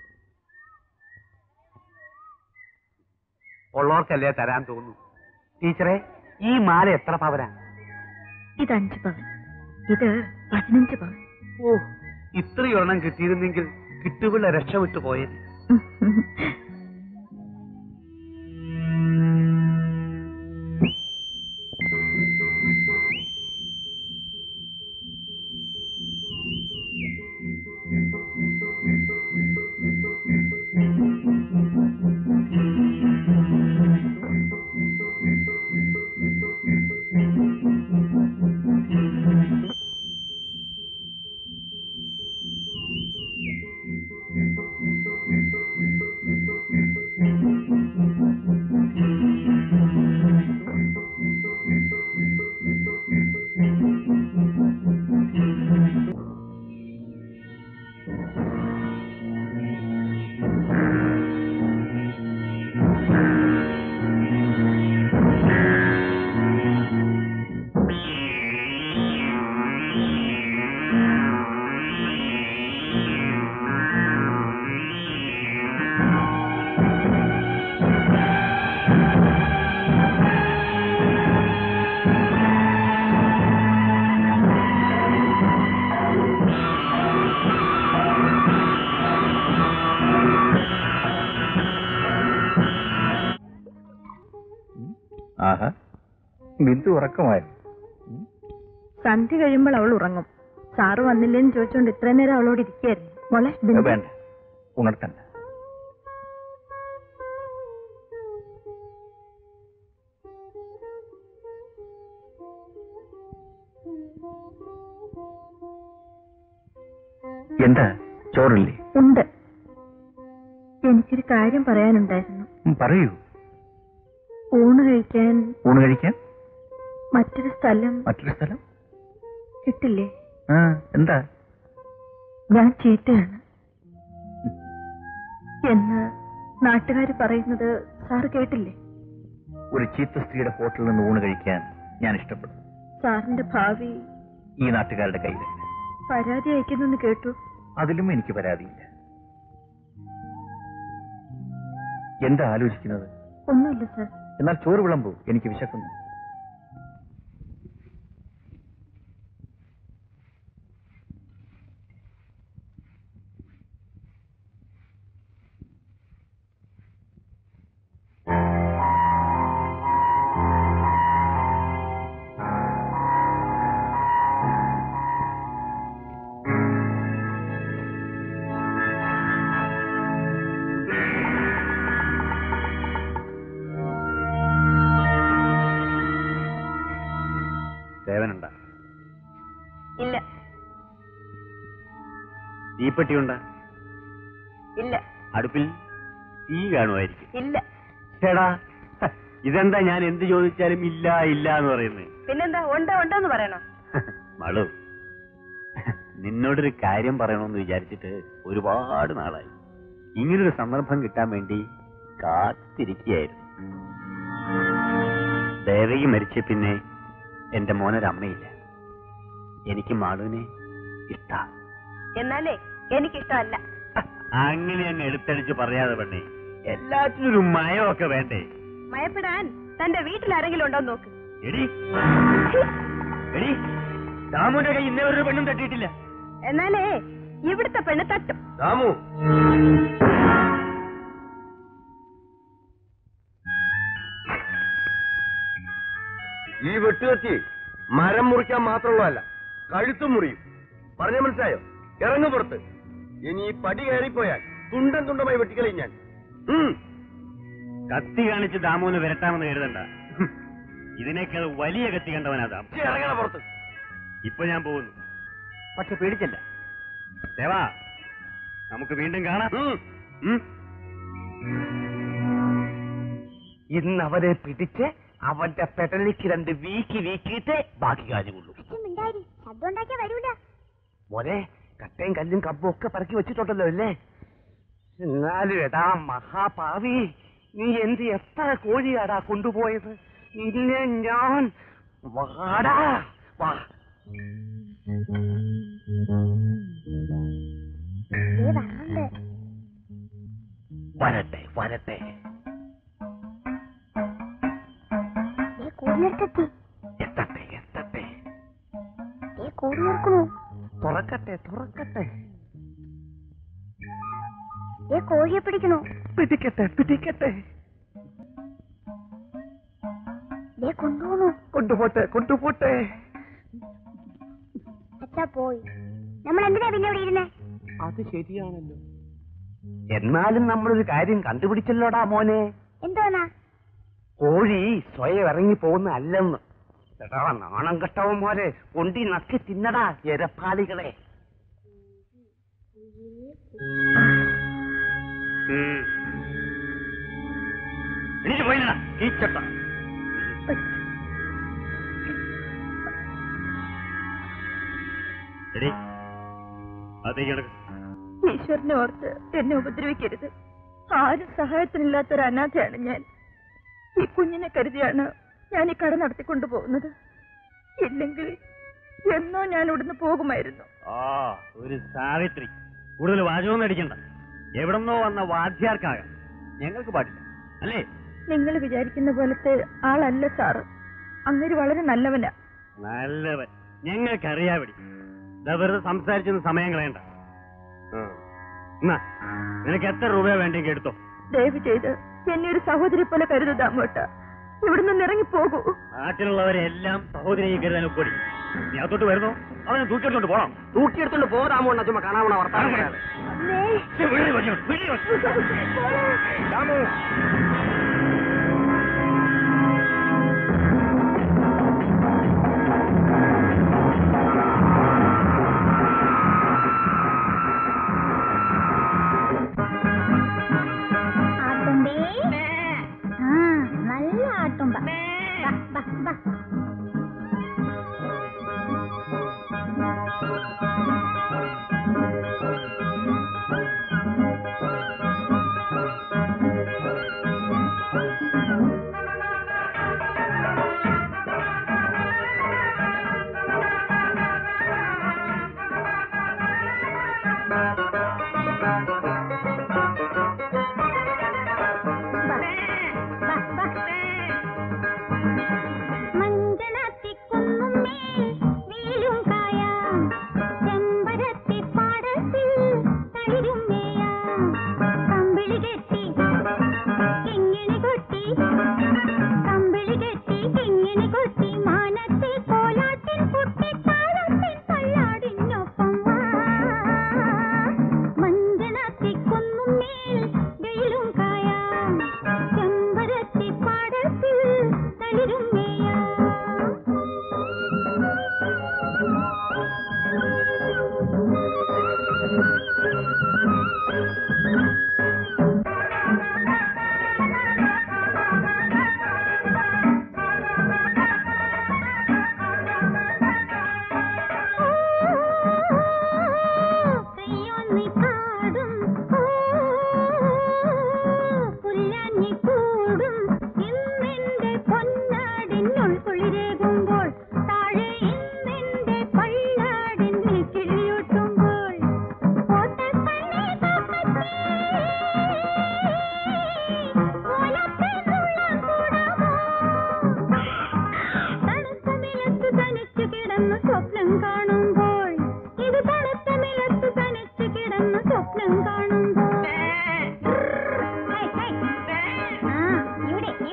ഉള്ളവർക്കല്ലേ തരാൻ തോന്നുന്നു. ടീച്ചറെ, ഈ മാല എത്ര പവനാ? ഇത് അഞ്ച് പവൻ, ഇത് പതിനഞ്ച് പവൻ. ഓ, ഇത്രയൊരെണ്ണം കിട്ടിയിരുന്നെങ്കിൽ കിട്ടുപിള്ള രക്ഷപ്പെട്ടു പോയത്. ആഹാ, ബിന്ദു ഉറക്കമായിരുന്നു. സന്ധ്യ കഴിയുമ്പോൾ അവൾ ഉറങ്ങും. സാറ് വന്നില്ലേന്ന് ചോദിച്ചോണ്ട് ഇത്രയും നേരം അവളോട് ഇരിക്കായിരുന്നു. മോളെ ബിന്ദു. വേണ്ട, ഉണർത്തണ്ട. എന്താ, ചോറില്ലേ? ഉണ്ട്. എനിക്കൊരു കാര്യം പറയാനുണ്ടായിരുന്നു. പറയൂ. ഊണ് കഴിക്കാൻ ഊണ് കഴിക്കാൻ മറ്റൊരു സ്ഥലം മറ്റൊരു സ്ഥലം കിട്ടില്ലേ? ആ, എന്താ? ഞാൻ ചീത്തയാണ് എന്ന് നാട്ടുകാർ പറയുന്നത് സാറ് കേട്ടില്ലേ? ഒരു ചീത്ത സ്ത്രീയുടെ ഹോട്ടലിൽ നിന്ന് ഊണ് കഴിക്കാൻ ഞാൻ ഇഷ്ടപ്പെടും. സാറിന്റെ ഭാവി ഈ നാട്ടുകാരുടെ കയ്യിൽ. പരാതി അയക്കുന്നെന്ന് കേട്ടു. അതിലും എനിക്ക് പരാതിയില്ല. എന്താ ആലോചിക്കുന്നത്? ഒന്നുമില്ല സാർ. എന്നാൽ ചോറ് വിളമ്പൂ, എനിക്ക് വിശക്കുന്നു. സേവനുണ്ടാ? ഇല്ല. തീപ്പെട്ടിയുണ്ടാ? ഇല്ല. അടുപ്പിൽ തീ കാണുമായിരിക്കും. ഇല്ല. ചേടാ, ഇതെന്താ ഞാൻ എന്ത് ചോദിച്ചാലും ഇല്ല ഇല്ല എന്ന് പറയുന്നത്? പിന്നെന്താ ഉണ്ട് ഉണ്ടെന്ന് പറയണോ? മളു, നിന്നോടൊരു കാര്യം പറയണമെന്ന് വിചാരിച്ചിട്ട് ഒരുപാട് നാളായി. ഇങ്ങനൊരു സന്ദർഭം കിട്ടാൻ വേണ്ടി കാത്തിരിക്കുകയായിരുന്നു. ദേവകി മരിച്ച പിന്നെ എന്റെ മോനൊരമ്മയില്ല. എനിക്ക് മാളുവിനെ ഇഷ്ട. എന്നാലേ എനിക്കിഷ്ടമല്ല. അങ്ങനെ അങ്ങ് എടുത്തടിച്ച് പറയാതെ പെണ്ണേ, എല്ലാത്തിനും ഒരു മയമൊക്കെ വേണ്ടേ? മയപ്പെടാൻ തന്റെ വീട്ടിൽ ആരെങ്കിലും ഉണ്ടോ നോക്ക്. എടി എടി, ദാമുന്റെ കൈ ഇന്നേ ഒരു പെണ്ണും തട്ടിയിട്ടില്ല. എന്നാലേ ഇവിടുത്തെ പെണ്ണ് തട്ടും. ദാമു, ഈ വെട്ടുകത്തി മരം മുറിക്കാൻ മാത്രമുള്ളതല്ല, കഴുത്തും മുറിയും. പറഞ്ഞ മനസ്സിലായോ? ഇറങ്ങു പുറത്ത്. ഇനി ഈ പടി കയറിപ്പോയാൽ തുണ്ടൻ തുണ്ടമായി വെട്ടിക്കളയും ഞാൻ. കത്തി കാണിച്ച് ദാമുവിന് വിരട്ടാമെന്ന് കരുതണ്ട. ഇതിനേക്കാൾ വലിയ കത്തി കണ്ടവനാ ദാമു. ഇറങ്ങണ പുറത്ത്. ഇപ്പൊ ഞാൻ പോകുന്നു, പക്ഷെ പേടിച്ചല്ല. ദേവാ, നമുക്ക് വീണ്ടും കാണാം. ഇന്ന് അവരെ പിടിച്ച് അവന്റെ പെടലിക്ക് രണ്ട് വീക്കി വീക്കിയിട്ട് ബാക്കി കാര്യമുള്ളൂ. ശബ്ദം ഉണ്ടാക്കിയാ വരൂല. മോനെ, കട്ടയും കല്ലും കമ്പും ഒക്കെ പറക്കി വെച്ചിട്ടുണ്ടല്ലോ അല്ലേ? എന്നാലും എടാ മഹാപാവി, നീ എന്ത് എത്ര കോഴിയാടാ കൊണ്ടുപോയത്? നിന്നെ ഞാൻ വാടാ വാ. വരട്ടെ വരട്ടെ. എത്തട്ടെ എത്തട്ടെ. തുറക്കട്ടെ തുറക്കട്ടെ. കോഴിയെ പിടിക്കണോ? പിടിക്കട്ടെ പിടിക്കട്ടെ. കൊണ്ടുപോണു. കൊണ്ടുപോട്ടെ കൊണ്ടുപോട്ടെ. അച്ഛാ പോയി. നമ്മൾ എന്തിനാ പിന്നെ ഇവിടെ ഇരുന്നേ? അത് ശരിയാണല്ലോ. എന്നാലും നമ്മളൊരു കാര്യം കണ്ടുപിടിച്ചല്ലോടാ മോനെ. എന്തോന്നാ? കോഴി സ്വയം ഇറങ്ങി പോകുന്ന അല്ലെന്ന്. എടാ നാണം കെട്ടവൻ പോലെ കൊണ്ടി നക്കി തിന്നടാ എരപ്പാളികളെ. എനിക്ക് പോയില്ല കീച്ചട്ട. എടി, അതേക്ക് കിടക്ക്. ഈശ്വരനെ ഓർത്ത് എന്നെ ഉപദ്രവിക്കരുത്. ആരും സഹായത്തിനില്ലാത്തൊരു അനാഥയാണ് ഞാൻ. ഈ കുഞ്ഞിനെ കരുതിയാണ് ഞാൻ ഈ കട നടത്തിക്കൊണ്ടു പോകുന്നത്. ഇല്ലെങ്കിൽ എന്നോ ഞാൻ ഇവിടുന്ന് പോകുമായിരുന്നു. ആ ഒരു സാവിത്രി, കൂടുതൽ വാചകമൊന്നും അടിക്കണ്ട. എവിടെന്നോ വന്ന വാദ്യാർക്കാകാം, ഞങ്ങൾക്ക് പാടില്ല അല്ലേ? നിങ്ങൾ വിചാരിക്കുന്ന പോലത്തെ ആളല്ല സാറ്. അങ്ങേര് വളരെ നല്ലവനാ. നല്ലവൻ ഞങ്ങൾക്കറിയാവടി. വെറുതെ സംസാരിച്ചൊന്ന് സമയം കളയണ്ട. എന്നാ നിനക്ക് എത്ര രൂപ വേണ്ടെങ്കിൽ എടുത്തോ. ദയവ് ചെയ്ത് എന്നെ ഒരു സഹോദരി പോലെ കരുതാമോട്ട. ഇവിടുന്ന് ഇറങ്ങി പോകൂ. നാട്ടിലുള്ളവരെല്ലാം സഹോദരിയെ കരുതാൻ ഒപ്പൊടി. നീ അകത്തോട്ട് വരുന്നോ? അവനെ തൂക്കിയെടുത്തോണ്ട് പോണം. തൂക്കിയെടുത്തോണ്ട് പോരാമോ? ചുമ്മാ കാണാമോ വർത്താനം? നല്ല ആട്ടുമ്പ.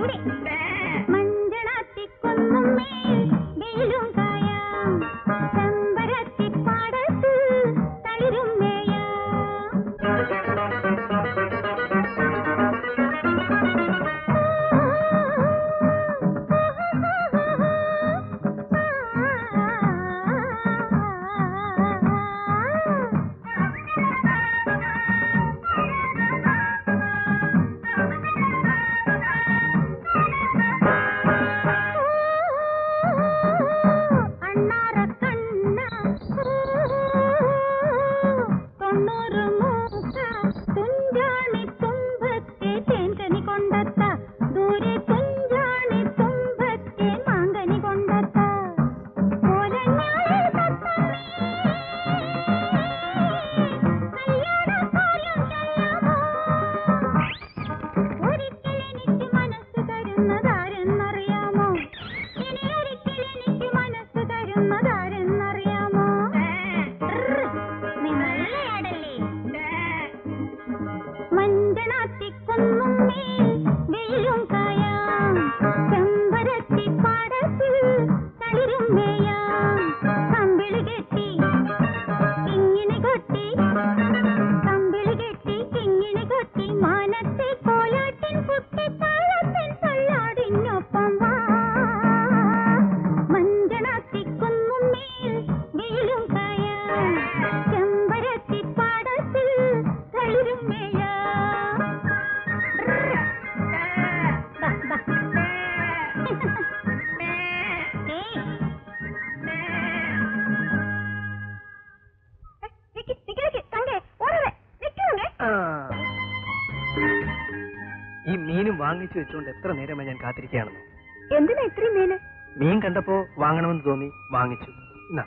ഈ മീനും വാങ്ങിച്ചു വെച്ചുകൊണ്ട് എത്ര നേരമായി ഞാൻ കാത്തിരിക്കുകയാണെന്ന്. എന്തിനാ ഇത്രയും മീന്? മീൻ കണ്ടപ്പോ വാങ്ങണമെന്ന് തോന്നി വാങ്ങിച്ചു. എന്നാ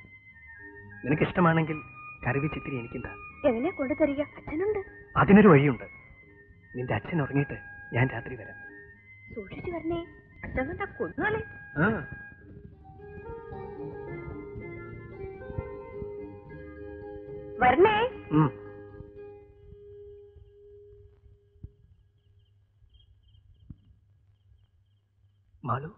നിനക്ക് ഇഷ്ടമാണെങ്കിൽ കറി വെച്ചിത്തിരി എനിക്കെന്താ? എങ്ങനെ കൊണ്ടു തരിക? അച്ഛനുണ്ട്. അതിനൊരു വഴിയുണ്ട്. നിന്റെ അച്ഛൻ ഉറങ്ങിയിട്ട് ഞാൻ രാത്രി വരാം. സൂക്ഷിച്ചു വരണേ, അച്ഛൻ കണ്ടാ കൊന്നോളെ. ആ വരണേ. മാളു,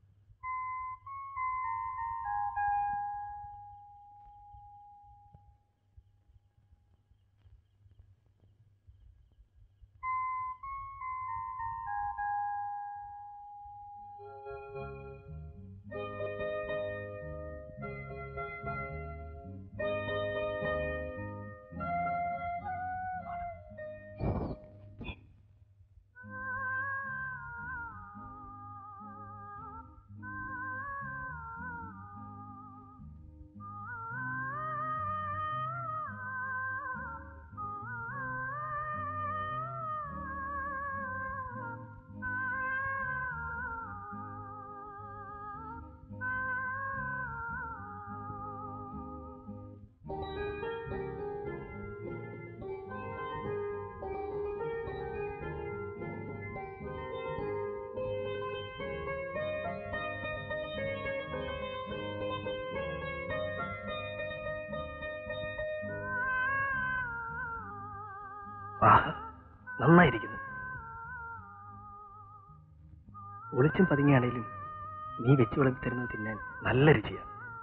നന്നായിരിക്കുന്നു. ഒളിച്ചും പതുങ്ങിയാണേലും നീ വെച്ചു വിളമ്പി തരുന്നത് തിന്നാൻ നല്ല രുചിയാ.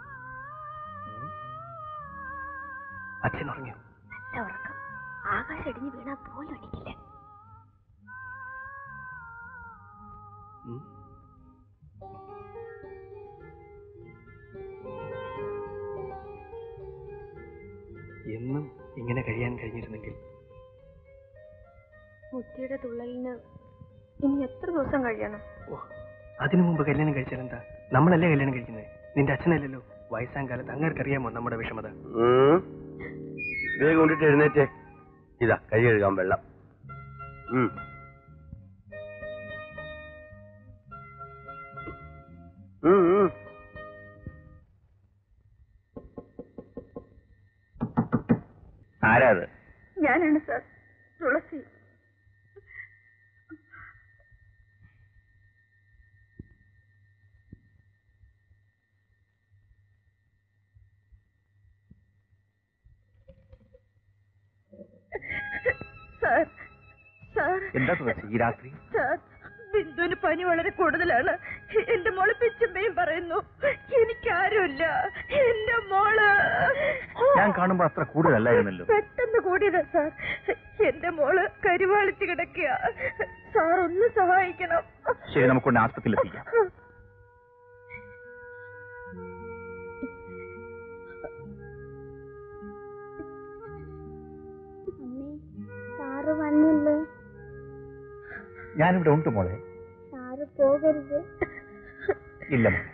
അച്ഛൻ ഉറങ്ങിയോ? നല്ല ഉറക്കം. ആകാശം ഇടിഞ്ഞു വീണാ പോലും എണീക്കില്ല. എന്നും ഇങ്ങനെ കഴിയാൻ കഴിഞ്ഞിരുന്നെങ്കിൽ. മുത്തിയുടെ തുള്ളലിന് ഇനി എത്ര ദിവസം കഴിയണം? ഓ, അതിനു മുമ്പ് കല്യാണം കഴിച്ചാലെന്താ? നമ്മളല്ലേ കല്യാണം കഴിക്കുന്നത്, നിന്റെ അച്ഛനല്ലല്ലോ. വയസ്സാം കാലത്ത് അങ്ങേർക്കറിയാമോ നമ്മുടെ വിഷമത? വേഗം കൊണ്ടിട്ട് എഴുന്നേറ്റേ. ഇതാ കൈ കഴുകാൻ വെള്ളം. ആരാ അത്? ഞാനാണ് സാർ, തുളസി. Sir, sir. എന്താ തുളസി ഈ രാത്രി? സാർ, ബിന്ദുവിന് പനി വളരെ കൂടുതലാണ്. എന്റെ മോള് പിച്ചമ്മയും പറയുന്നു. എനിക്കാരുമില്ല. എന്റെ മോള് ഞാൻ കാണുമ്പോ അത്ര കൂടുതലല്ലായിരുന്നല്ലോ. പെട്ടെന്ന് കൂടിയതാ സാർ. എന്റെ മോള് കരുവാളിച്ച് കിടക്കുക. സാർ ഒന്ന് സഹായിക്കണം. ശരി, നമുക്കൊണ്ട് ആസ്പത്രിയിൽ എത്തിക്കാം. സാറ് വന്നില്ലേ? ഞാനിവിടെ ഉണ്ട് മോളെ. സാറ് പോകരുത്. ഇല്ല മോളെ.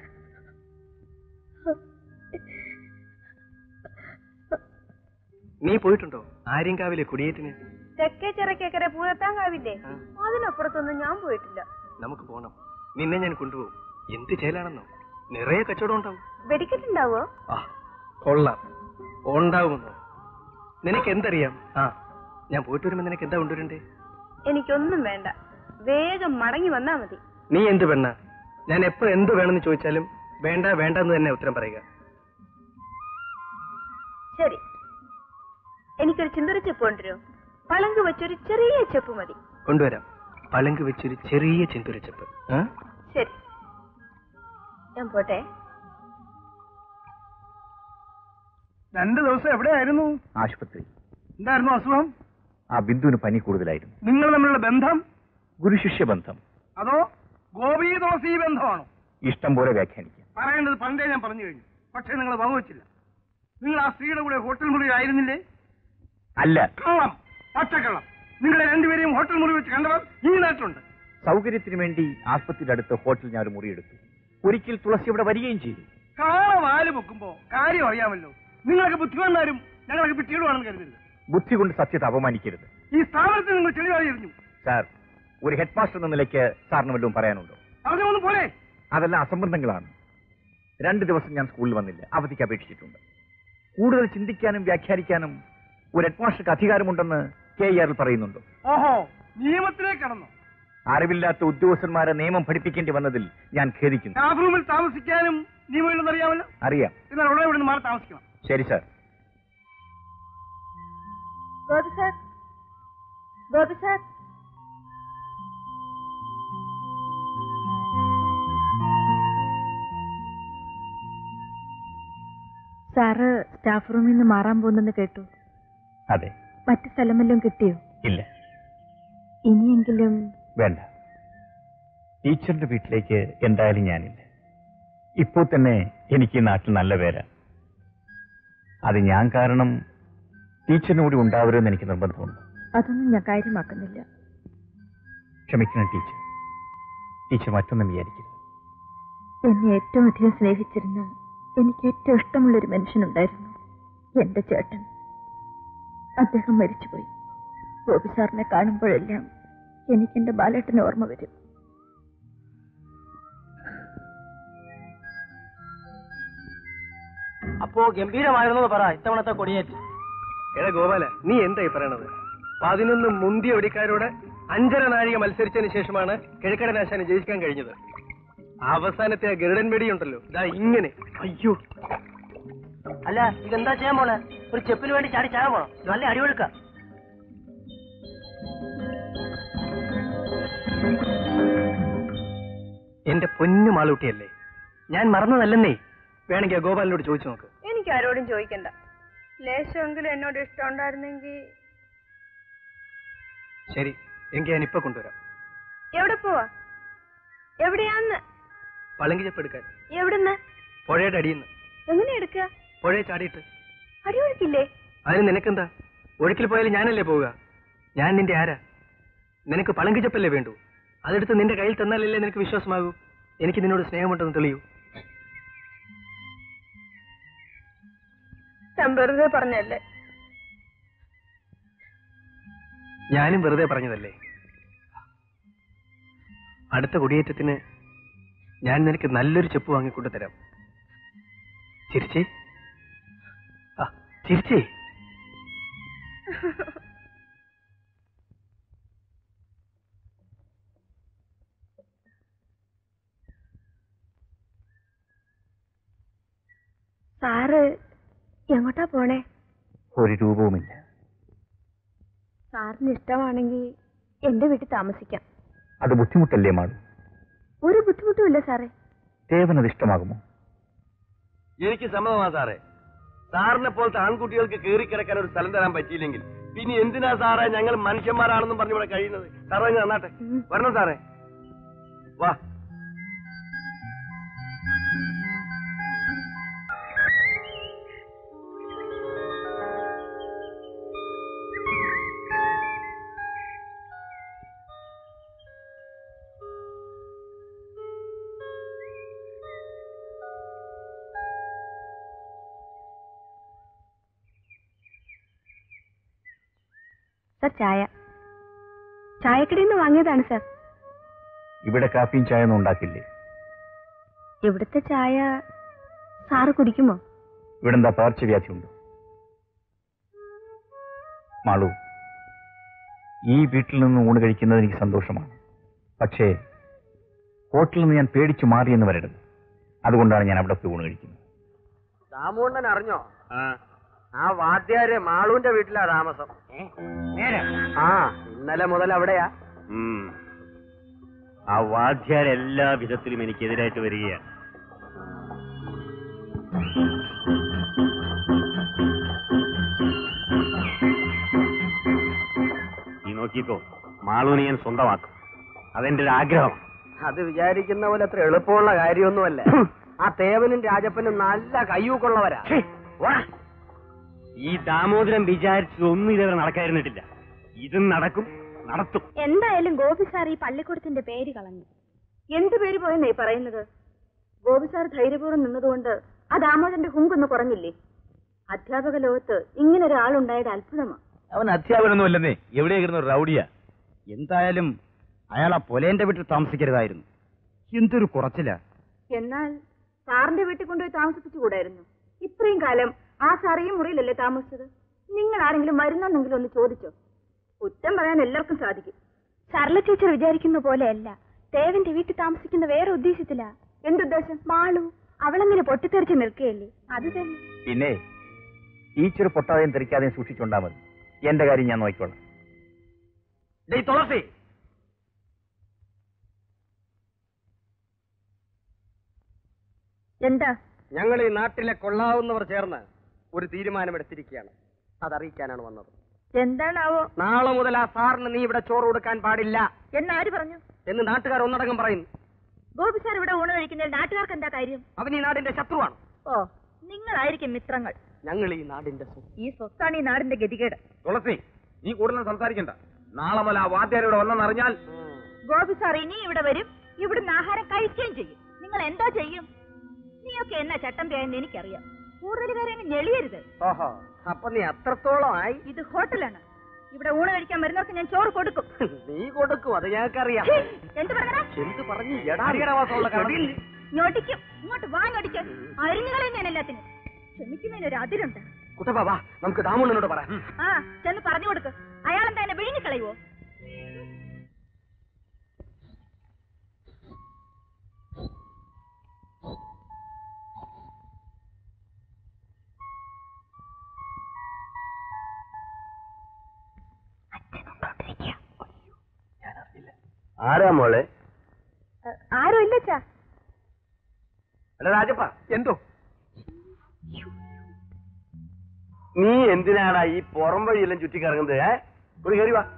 നീ പോയിട്ടുണ്ടോ ആര്യങ്കാവിലെ കുടിയേറ്റിന്? തെക്കേ ചിറക്കേക്കര പൂരത്താങ്കാവില്ലേ, അതിനപ്പുറത്തൊന്നും ഞാൻ പോയിട്ടില്ല. നമുക്ക് പോണം. നിന്നെ ഞാൻ കൊണ്ടുപോകും. എന്ത് ചേലാണെന്നോ, നിറയെ കച്ചവടം ഉണ്ടാവും. വെടിക്കെട്ടുണ്ടാവോ? ആ കൊള്ളാം, ഉണ്ടാവുമെന്നോ? നിനക്ക് എന്തറിയാം? ആ ഞാൻ പോയിട്ട് വരുമ്പോ നിനക്ക് എന്താ കൊണ്ടുവരണ്ടേ? എനിക്കൊന്നും വേണ്ട, വേഗം മടങ്ങി വന്നാ മതി. നീ എന്ത് പെണ്ണ? ഞാൻ എപ്പോ എന്ത് വേണമെന്ന് ചോദിച്ചാലും വേണ്ട വേണ്ട എന്ന് തന്നെ ഉത്തരം പറയുക. ശരി, എനിക്കൊരു ചിന്തൂര ചെപ്പ് കൊണ്ടുവരൂ. പളങ്ക് വെച്ചൊരു ചെറിയ ചെപ്പ് മതി. കൊണ്ടുവരാം. പളങ്ക് വെച്ചൊരു ചെറിയ ചിന്തുര ചെപ്പ്. ശരി, ഞാൻ പോട്ടെ. രണ്ടു ദിവസം എവിടെയായിരുന്നു? ആശുപത്രി. എന്തായിരുന്നു അസുഖം? ആ ബിന്ദുവിന് പനി കൂടുതലായിരുന്നു. നിങ്ങൾ തമ്മിലുള്ള ബന്ധം ഗുരുശിഷ്യ ബന്ധം അതോ ഗോപി തുളസി ബന്ധമാണോ? ഇഷ്ടം പോലെ വ്യാഖ്യാനിക്കാം. പറയേണ്ടത് പണ്ടേ ഞാൻ പറഞ്ഞു കഴിഞ്ഞു. പക്ഷെ നിങ്ങൾ വകവച്ചില്ല. നിങ്ങൾ ആ സ്ത്രീയുടെ കൂടെ ഹോട്ടൽ മുറി ആയിരുന്നില്ലേ? അല്ല. കള്ളം, പച്ചക്കള്ളം. നിങ്ങളെ രണ്ടുപേരെയും ഹോട്ടൽ മുറി വെച്ച് കണ്ടവർ ഈ നാട്ടിലുണ്ട്. സൗകര്യത്തിന് വേണ്ടി ആസ്പത്രിയുടെ അടുത്ത് ഹോട്ടൽ ഞാൻ ഒരു മുറിയെടുത്തു. ഒരിക്കൽ തുളസി ഇവിടെ വരികയും ചെയ്തു. കാള വാല് പൊക്കുമ്പോ കാര്യം അറിയാമല്ലോ. നിങ്ങൾക്ക് ബുദ്ധിമാന്മാരും ഞങ്ങൾക്ക് പിറ്റീടുവാണെന്ന് കരുതരുത്. ബുദ്ധി കൊണ്ട് സത്യത്തെ അപമാനിക്കരുത്. ഈ സ്ഥാപനത്തിൽ നിങ്ങൾ ചെളിവാരിയിരുന്നു. സാർ, ഒരു ഹെഡ് മാസ്റ്റർ എന്ന നിലയ്ക്ക് സാറിന് വല്ലതും പറയാനുണ്ടോ? അറിഞ്ഞൊന്നും പോലെ. അതെല്ലാം അസംബന്ധങ്ങളാണ്. രണ്ട് ദിവസം ഞാൻ സ്കൂളിൽ വന്നില്ല, അവധിക്ക് അപേക്ഷിച്ചിട്ടുണ്ട്. കൂടുതൽ ചിന്തിക്കാനും വ്യാഖ്യാനിക്കാനും ഒരു ഹെഡ് മാസ്റ്റർക്ക് അധികാരമുണ്ടെന്ന് കെ ആറിൽ പറയുന്നുണ്ടോ? ഓഹോ, നിയമത്തിലേക്ക് കടന്നു. അറിവില്ലാത്ത ഉദ്യോഗസ്ഥന്മാരെ നിയമം പഠിപ്പിക്കേണ്ടി വന്നതിൽ ഞാൻ ഖേദിക്കുന്നു. സ്റ്റാഫ് റൂമിൽ താമസിക്കാനും നിയമമില്ലെന്ന് അറിയാമല്ലോ. അറിയാം. എന്നാൽ ഉടനെ ഇവിടെ നിന്ന് മാറി താമസിക്കണം. ശരി sir. Gopi sir, Gopi sir. Sir staff റൂമിൽ നിന്ന് മാറാൻ പോകുന്നെന്ന് കേട്ടു. അതെ. മറ്റു സ്ഥലം വല്ലതും കിട്ടിയോ? ഇല്ല. ഇനിയെങ്കിലും വേണ്ട. ടീച്ചറിന്റെ വീട്ടിലേക്ക് എന്തായാലും ഞാനില്ല. ഇപ്പോൾ തന്നെ എനിക്ക് ഈ നാട്ടിൽ നല്ല പേരാ. അത് ഞാൻ കാരണം ടീച്ചറിനൂടി ഉണ്ടാവരുമെന്ന് എനിക്ക് നിർബന്ധമുണ്ട്. അതൊന്നും ഞാൻ കാര്യമാക്കുന്നില്ല. ക്ഷമിക്കണം ടീച്ചർ. ടീച്ചർ മറ്റൊന്നും വിചാരിക്കരുത്. എന്നെ ഏറ്റവും അധികം സ്നേഹിച്ചിരുന്ന, എനിക്ക് ഏറ്റവും ഇഷ്ടമുള്ളൊരു മനുഷ്യനുണ്ടായിരുന്നു, എന്റെ ചേട്ടൻ. അദ്ദേഹം മരിച്ചുപോയി. ഗോപി സാറിനെ കാണുമ്പോഴെല്ലാം എനിക്കെന്റെ ബാലേട്ടന് ഓർമ്മ വരും. അപ്പോ ഗംഭീരമായിരുന്നു പറ ഇത്തവണത്തെ കൊടിയേറ്റ്. എടാ ഗോപാല, നീ എന്തായി പറയണത്? പതിനൊന്ന് മുന്തിയ വെടിക്കാരോട് അഞ്ചര നാഴിക മത്സരിച്ചതിന് ശേഷമാണ് കിഴക്കടനാശാനെ ജയിക്കാൻ കഴിഞ്ഞത്. അവസാനത്തെ ആ ഗരുഡൻ വെടിയുണ്ടല്ലോ, ഇതാ ഇങ്ങനെ. അയ്യോ, അല്ല ഇതെന്താ ചെയ്യാൻ പോണേ? ഒരു ചെപ്പിന് വേണ്ടി ചാടി ചാകാൻ പോണോ? നല്ല അടിയൊഴുക്ക. എന്റെ പൊന്നു മാളൂട്ടിയല്ലേ, ഞാൻ മറന്നതല്ലെന്നേ. വേണമെങ്കിൽ ആ ഗോപാലിനോട് ചോദിച്ചു നോക്ക്. എനിക്ക് ആരോടും ചോദിക്കണ്ട. ലേശമെങ്കിലും എന്നോട് ഇഷ്ടം ഉണ്ടായിരുന്നെങ്കിൽ. ശരി, എങ്കിൽ ഞാൻ ഇപ്പൊ കൊണ്ടുവരാം. എവിടെ പോവാ? എവിടെയാന്ന്? പളങ്കി ചെപ്പ് എടുക്കാൻ. എവിടുന്ന്? പുഴയുടെ അടിയിന്ന്. എങ്ങനെ എടുക്കുക? പുഴയെ ചാടിയിട്ട്. അടി ഒഴുക്കില്ലേ? അതിന് നിനക്കെന്താ? ഒഴുക്കിൽ പോയാലും ഞാനല്ലേ പോവുക? ഞാൻ നിന്റെ ആരാ? നിനക്ക് പളങ്കി ചെപ്പല്ലേ വേണ്ടു? അതെടുത്ത് നിന്റെ കയ്യിൽ തന്നാലല്ലേ നിനക്ക് വിശ്വാസമാകൂ എനിക്ക് നിന്നോട് സ്നേഹമുണ്ടെന്ന് തെളിയൂ. വെറുതെ പറഞ്ഞല്ലേ? ഞാനും വെറുതെ പറഞ്ഞതല്ലേ. അടുത്ത കുടിയേറ്റത്തിന് ഞാൻ നിനക്ക് നല്ലൊരു ചെപ്പ് വാങ്ങിക്കൊണ്ടു തരാം. ചിരിച്ചേ, ആ ചിരിച്ചേ. സാറ് എങ്ങോട്ടാ പോണേ? ഒരു രൂപവുമില്ല. സാറിന് ഇഷ്ടമാണെങ്കിൽ എന്റെ വീട്ടിൽ താമസിക്കാം. അത് ബുദ്ധിമുട്ടല്ലേ മാളു? ഒരു ബുദ്ധിമുട്ടുമില്ല സാറേ. ദേവനത് ഇഷ്ടമാകുമോ? എനിക്ക് സമ്മതമാ സാറേ. സാറിനെ പോലത്തെ ആൺകുട്ടികൾക്ക് കയറി കിടക്കാൻ ഒരു സ്ഥലം തരാൻ പറ്റിയില്ലെങ്കിൽ പിന്നെ എന്തിനാ സാറേ ഞങ്ങൾ മനുഷ്യന്മാരാണെന്നും പറഞ്ഞു ഇവിടെ കഴിയുന്നത്? സാറേ അങ്ങ് നന്നാട്ടെ. വരണം സാറേ, വാ. സാർ ചായ ചായക്കടയിൽ നിന്ന് വാങ്ങിയതാണ് സാർ. ഇവിടെ കാപ്പിയും ചായ ഒന്നും ഉണ്ടാക്കില്ലേ? ഇവിടുത്തെ ചായ സാറ് കുടിക്കുമോ? ഇവിടെ എന്താ പകർച്ചവ്യാധി ഉണ്ടോ? മാളു, ഈ വീട്ടിൽ നിന്ന് ഊണ് കഴിക്കുന്നത് എനിക്ക് സന്തോഷമാണ്. പക്ഷേ ഹോട്ടലിൽ നിന്ന് ഞാൻ പേടിച്ചു മാറിയെന്ന് വരരുത്. അതുകൊണ്ടാണ് ഞാൻ അവിടെ പോയി ഊണ് കഴിക്കുന്നത്. ദാമോണ്ണൻ അറിഞ്ഞോ? ആ വാദ്യാര് മാളുവിന്റെ വീട്ടിലാ താമസം. ആ ഇന്നലെ മുതൽ അവിടെയാ. ആ വാദ്യാർ എല്ലാ വിധത്തിലും എനിക്കെതിരായിട്ട് വരികയാണ്. നീ നോക്കിക്കോ, മാളുവിനെ ഞാൻ സ്വന്തമാക്കും. അതെന്റെ ഒരു ആഗ്രഹം. അത് വിചാരിക്കുന്ന പോലെ അത്ര എളുപ്പമുള്ള കാര്യമൊന്നുമല്ല. ആ തേവനും രാജപ്പനും നല്ല കയ്യൂക്കുള്ളവരാ. ഈ ദാമോദരൻ വിചാരിച്ചതൊന്നും ഇതുവരെ നടക്കാതിരുന്നിട്ടില്ല. ഇതും നടക്കും, നടത്തും. എന്തായാലും ഗോപി സാർ ഈ പള്ളിക്കൂടത്തിന്റെ പേര് കളഞ്ഞു. എന്ത് പേര് പോയെന്നേ പറയുന്നത്? ഗോപി സാർ ധൈര്യപൂർവ്വം നിന്നതുകൊണ്ട് ആ ദാമോദരന്റെ ഹുങ്കൊന്ന് കുറഞ്ഞില്ലേ? അധ്യാപക ലോകത്ത് ഇങ്ങനെ ഒരാളുണ്ടായത് അത്ഭുതമാണ്. അവൻ അധ്യാപനൊന്നും അല്ലെന്നേ, എവിടെയായിരുന്നു റൗഡിയാ. എന്തായാലും അയാൾ ആ പൊലേന്റെ വീട്ടിൽ താമസിക്കരുതായിരുന്നു. എന്തൊരു കുറച്ചില്ല. എന്നാൽ സാറിന്റെ വീട്ടിൽ കൊണ്ടുപോയി താമസിപ്പിച്ചുകൂടായിരുന്നു? ഇത്രയും കാലം ആ സാർ ഈ മുറിയിലല്ലേ താമസിച്ചത്? നിങ്ങൾ ആരെങ്കിലും വരുന്നെന്നെങ്കിലും ഒന്ന് ചോദിച്ചോ? കുറ്റം പറയാൻ എല്ലാവർക്കും സാധിക്കും. സർല ടീച്ചർ വിചാരിക്കുന്ന പോലെയല്ല. ദേവന്റെ വീട്ടിൽ താമസിക്കുന്ന വേറെ ഉദ്ദേശത്തിലാ. എന്തുദ്ദേശം? മാളു അവളെങ്ങനെ പൊട്ടിത്തെറിച്ച് നിൽക്കുകയല്ലേ, അത് തന്നെ. പിന്നെ ടീച്ചർ പൊട്ടാതെയും തെറിക്കാതെയും സൂക്ഷിച്ചുകൊണ്ടാ മതി. എന്റെ കാര്യം ഞാൻ നോക്കിക്കോളാം. തുളസി, എന്താ? ഞങ്ങൾ ഈ നാട്ടിലെ കൊള്ളാവുന്നവർ ചേർന്ന് ഒരു തീരുമാനമെടുത്തിരിക്കുകയാണ്. അതറിയിക്കാനാണ് വന്നത്. എന്താണാവോ? നാളെ മുതൽ ആ സാറിന് നീ ഇവിടെ ചോറ് കൊടുക്കാൻ പാടില്ല എന്നാര് പറഞ്ഞു? എന്ന് നാട്ടുകാർ ഒന്നടങ്കം പറയുന്നു. ഗോപി സാർ ഇവിടെ ഊണ് കഴിക്കുന്നതിൽ നാട്ടുകാർക്ക് എന്താ കാര്യം? അവൻ ഈ നാടിന്റെ ശത്രുവാണ്. ഓ, നിങ്ങളായിരിക്കും മിത്രങ്ങൾ. ഞങ്ങൾ ഈ നാടിന്റെ ഈ സ്വത്താണ് ഈ നാടിന്റെ ഗതികേട്. തുളസി, നീ കൂടുതൽ സംസാരിക്കണ്ട. നാളെ മുതൽ ആ വാദ്യാർ ഇവിടെ വന്നെന്നറിഞ്ഞാൽ ഗോപി സാർ ഇനി ഇവിടെ വരും, ഇവിടുന്ന് ആഹാരം കഴിക്കുകയും ചെയ്യും. നിങ്ങൾ എന്തോ ചെയ്യും? നീയൊക്കെ എന്നാ ചട്ടം പേയെന്ന് എനിക്കറിയാം. കൂടുതൽ കാര്യം ഞെളിയരുത്. ഓഹോ, അപ്പൊ നീ അത്രത്തോളം ആയി. ഇത് ഹോട്ടലാണ്. ഇവിടെ ഊണ് കഴിക്കാൻ വരുന്നവർക്ക് ഞാൻ ചോറ് കൊടുക്കും. നീ കൊടുക്കും, അത് ഞങ്ങൾക്കറിയാം. എന്ത് പറഞ്ഞ? എന്ത് പറഞ്ഞു? എടാവാസമുള്ള ഞൊടിക്കും. ഇങ്ങോട്ട് വാ, ഞൊടിക്കും. അരിഞ്ഞുകളെ ഞാൻ എല്ലാത്തിനും. ക്ഷമിക്കുന്നതിനൊരു അതിരുണ്ട്. കുട്ടപ്പാ, നമുക്ക് ദാമുണ്ണനോട് പറയാം. ആ, ചെന്ന് പറഞ്ഞു കൊടുക്ക്. അയാളെന്താ എന്നെ വിഴുങ്ങിക്കളയുവോ? ആരാ മോളെ? ആരും ഇല്ലച്ചാ. അല്ല രാജപ്പ, എന്തോ നീ എന്തിനാടാ ഈ പുറം വഴിയെല്ലാം ചുറ്റിക്കറങ്ങുന്നത്? ഏ ഒരു കയറി വാ.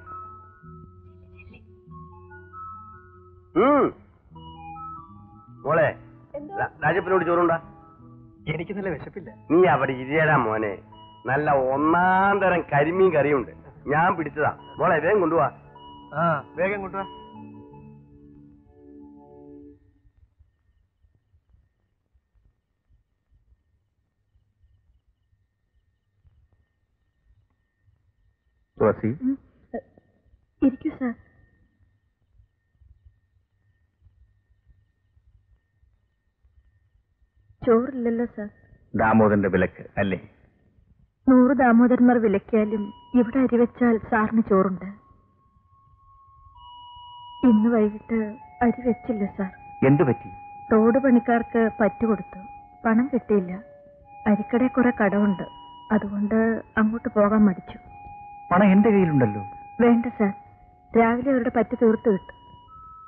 മോളെ, രാജപ്പനോട് ചോറുണ്ടാ? എനിക്ക് നല്ല വിശപ്പില്ല. നീ അവിടെ ഇരിയടാ മോനെ. നല്ല ഒന്നാം തരം കരിമീൻ കറിയുണ്ട്, ഞാൻ പിടിച്ചതാ. മോളെ വേഗം കൊണ്ടുപോവാ. ആ, വേഗം കൊണ്ടുവാ. തുളസി, ഇരിക്കൂ സാർ. ചോറില്ലല്ലോ സാർ. ദാമോദരന്റെ വിലക്ക് അല്ലേ? നൂറ് ദാമോദരന്മാർ വിലക്കിയാലും ഇവിടെ അരിവെച്ചാൽ സാറിന് ചോറുണ്ട്. ഇന്ന് വൈകിട്ട് അരി വെച്ചില്ല സാർ. എന്തു പറ്റി? റോഡ് പണിക്കാർക്ക് പറ്റുകൊടുത്തു, പണം കിട്ടിയില്ല. അരിക്കടയിൽ കുറെ കടമുണ്ട്, അതുകൊണ്ട് അങ്ങോട്ട് പോകാൻ മടിച്ചു. പണം എന്റെ കയ്യിലുണ്ടല്ലോ. വേണ്ട സാർ, രാവിലെ അവരുടെ പറ്റ് തീർത്ത് കിട്ടും.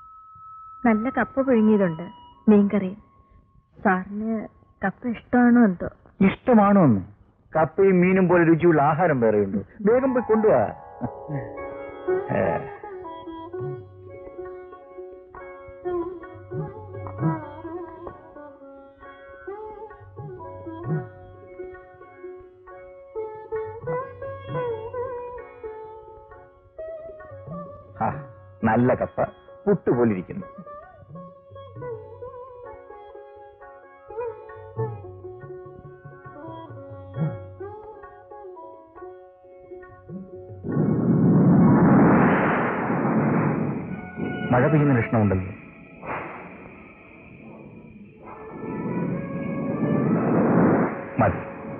നല്ല കപ്പ പുഴുങ്ങിയതുണ്ട്, മീൻകറിയും. സാറിന് കപ്പ ഇഷ്ടമാണോ എന്തോ? ഇഷ്ടമാണോ എന്ന്? കപ്പയും മീനും പോലെ രുചിയുള്ള ആഹാരം വേറെയുണ്ട്. വേഗം പോയി കൊണ്ടുപോവാ. നല്ല കപ്പ പുട്ടുപോലിരിക്കുന്നു. മഴ പെയ്യുന്ന ലക്ഷണമുണ്ടല്ലോ. മതി.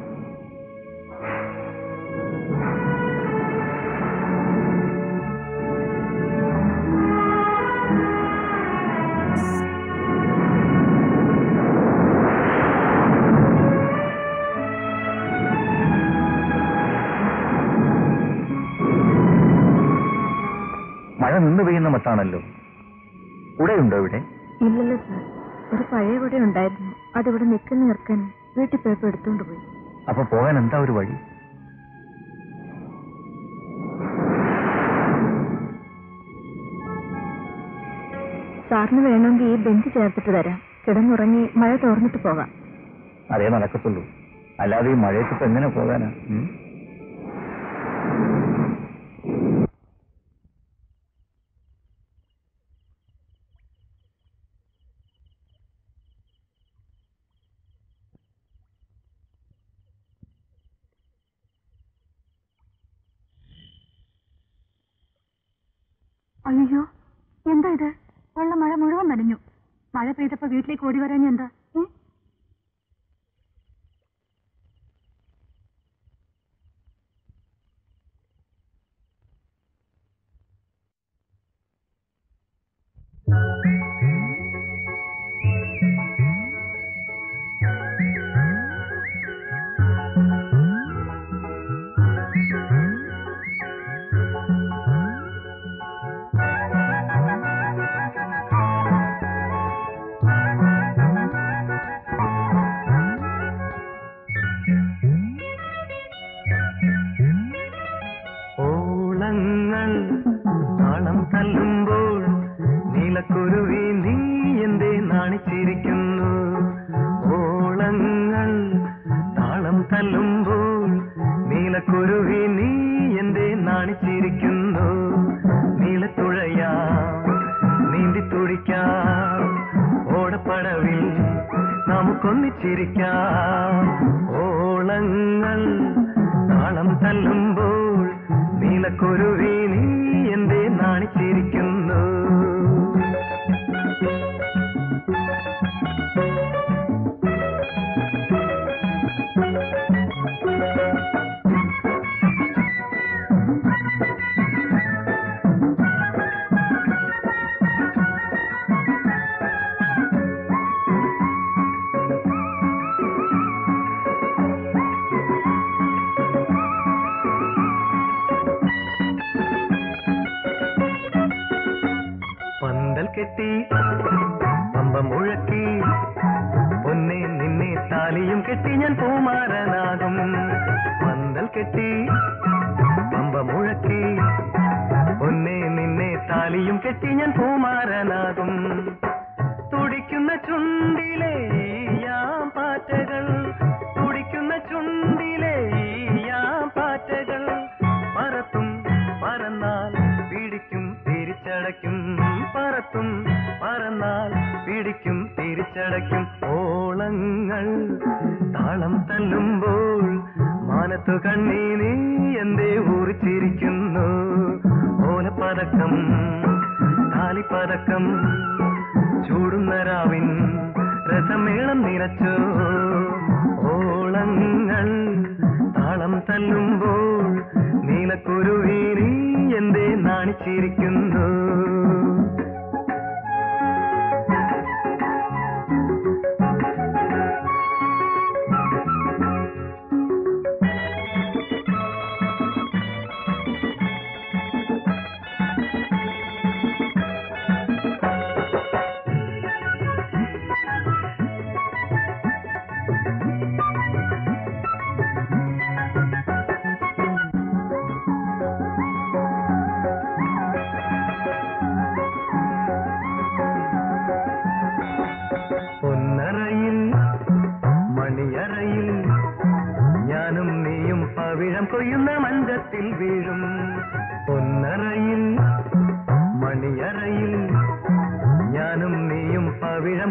മഴ നിന്ന് പെയ്യുന്ന മട്ടാണല്ലോ. കുടയുണ്ടോ ഇവിടെ? ഇല്ലല്ലോ സാർ, ഒരു പഴയ കുട ഉണ്ടായിരുന്നു. അതിവിടെ നിൽക്കുന്ന ഇറക്കാൻ വീട്ടിൽ പോയപ്പോ എടുത്തുകൊണ്ട് പോയി. അപ്പൊ പോകാൻ എന്താ ഒരു വഴി? സാറിന് വേണമെങ്കിൽ ഈ ബെഞ്ച് ചേർത്തിട്ട് തരാം. കിടന്നുറങ്ങി മഴ തോർന്നിട്ട് പോകാം. അതേ നടക്കത്തുള്ളൂ, അല്ലാതെ ഈ മഴയത്ത് ഇപ്പൊ എങ്ങനെ പോകാനാ? അയ്യോ, എന്താ ഇത്? ഉള്ള മഴ മുഴുവൻ നനഞ്ഞു. മഴ പെയ്തപ്പോ വീട്ടിലേക്ക് ഓടി വരാൻ എന്താ?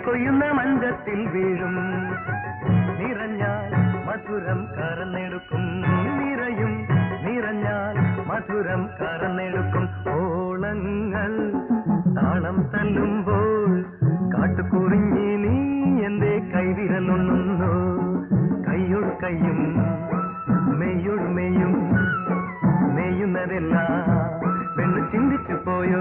കൊയ്യുന്ന മഞ്ചത്തിൽ വീഴും നിറഞ്ഞാൽ മധുരം കറന്നെടുക്കും നിറയും നിറഞ്ഞാൽ മധുരം കറന്നെടുക്കും ഓളങ്ങൾ താളം തല്ലുമ്പോൾ കാട്ടുകുറിഞ്ഞി നീ എന്റെ കൈവിരലൊന്നുന്നു കയ്യൊട് കയ്യും മെയ്യൊട് മെയ്യും നെയ്യുന്നതെല്ലാം പെണ്ണ് ചിന്തിച്ചു പോയോ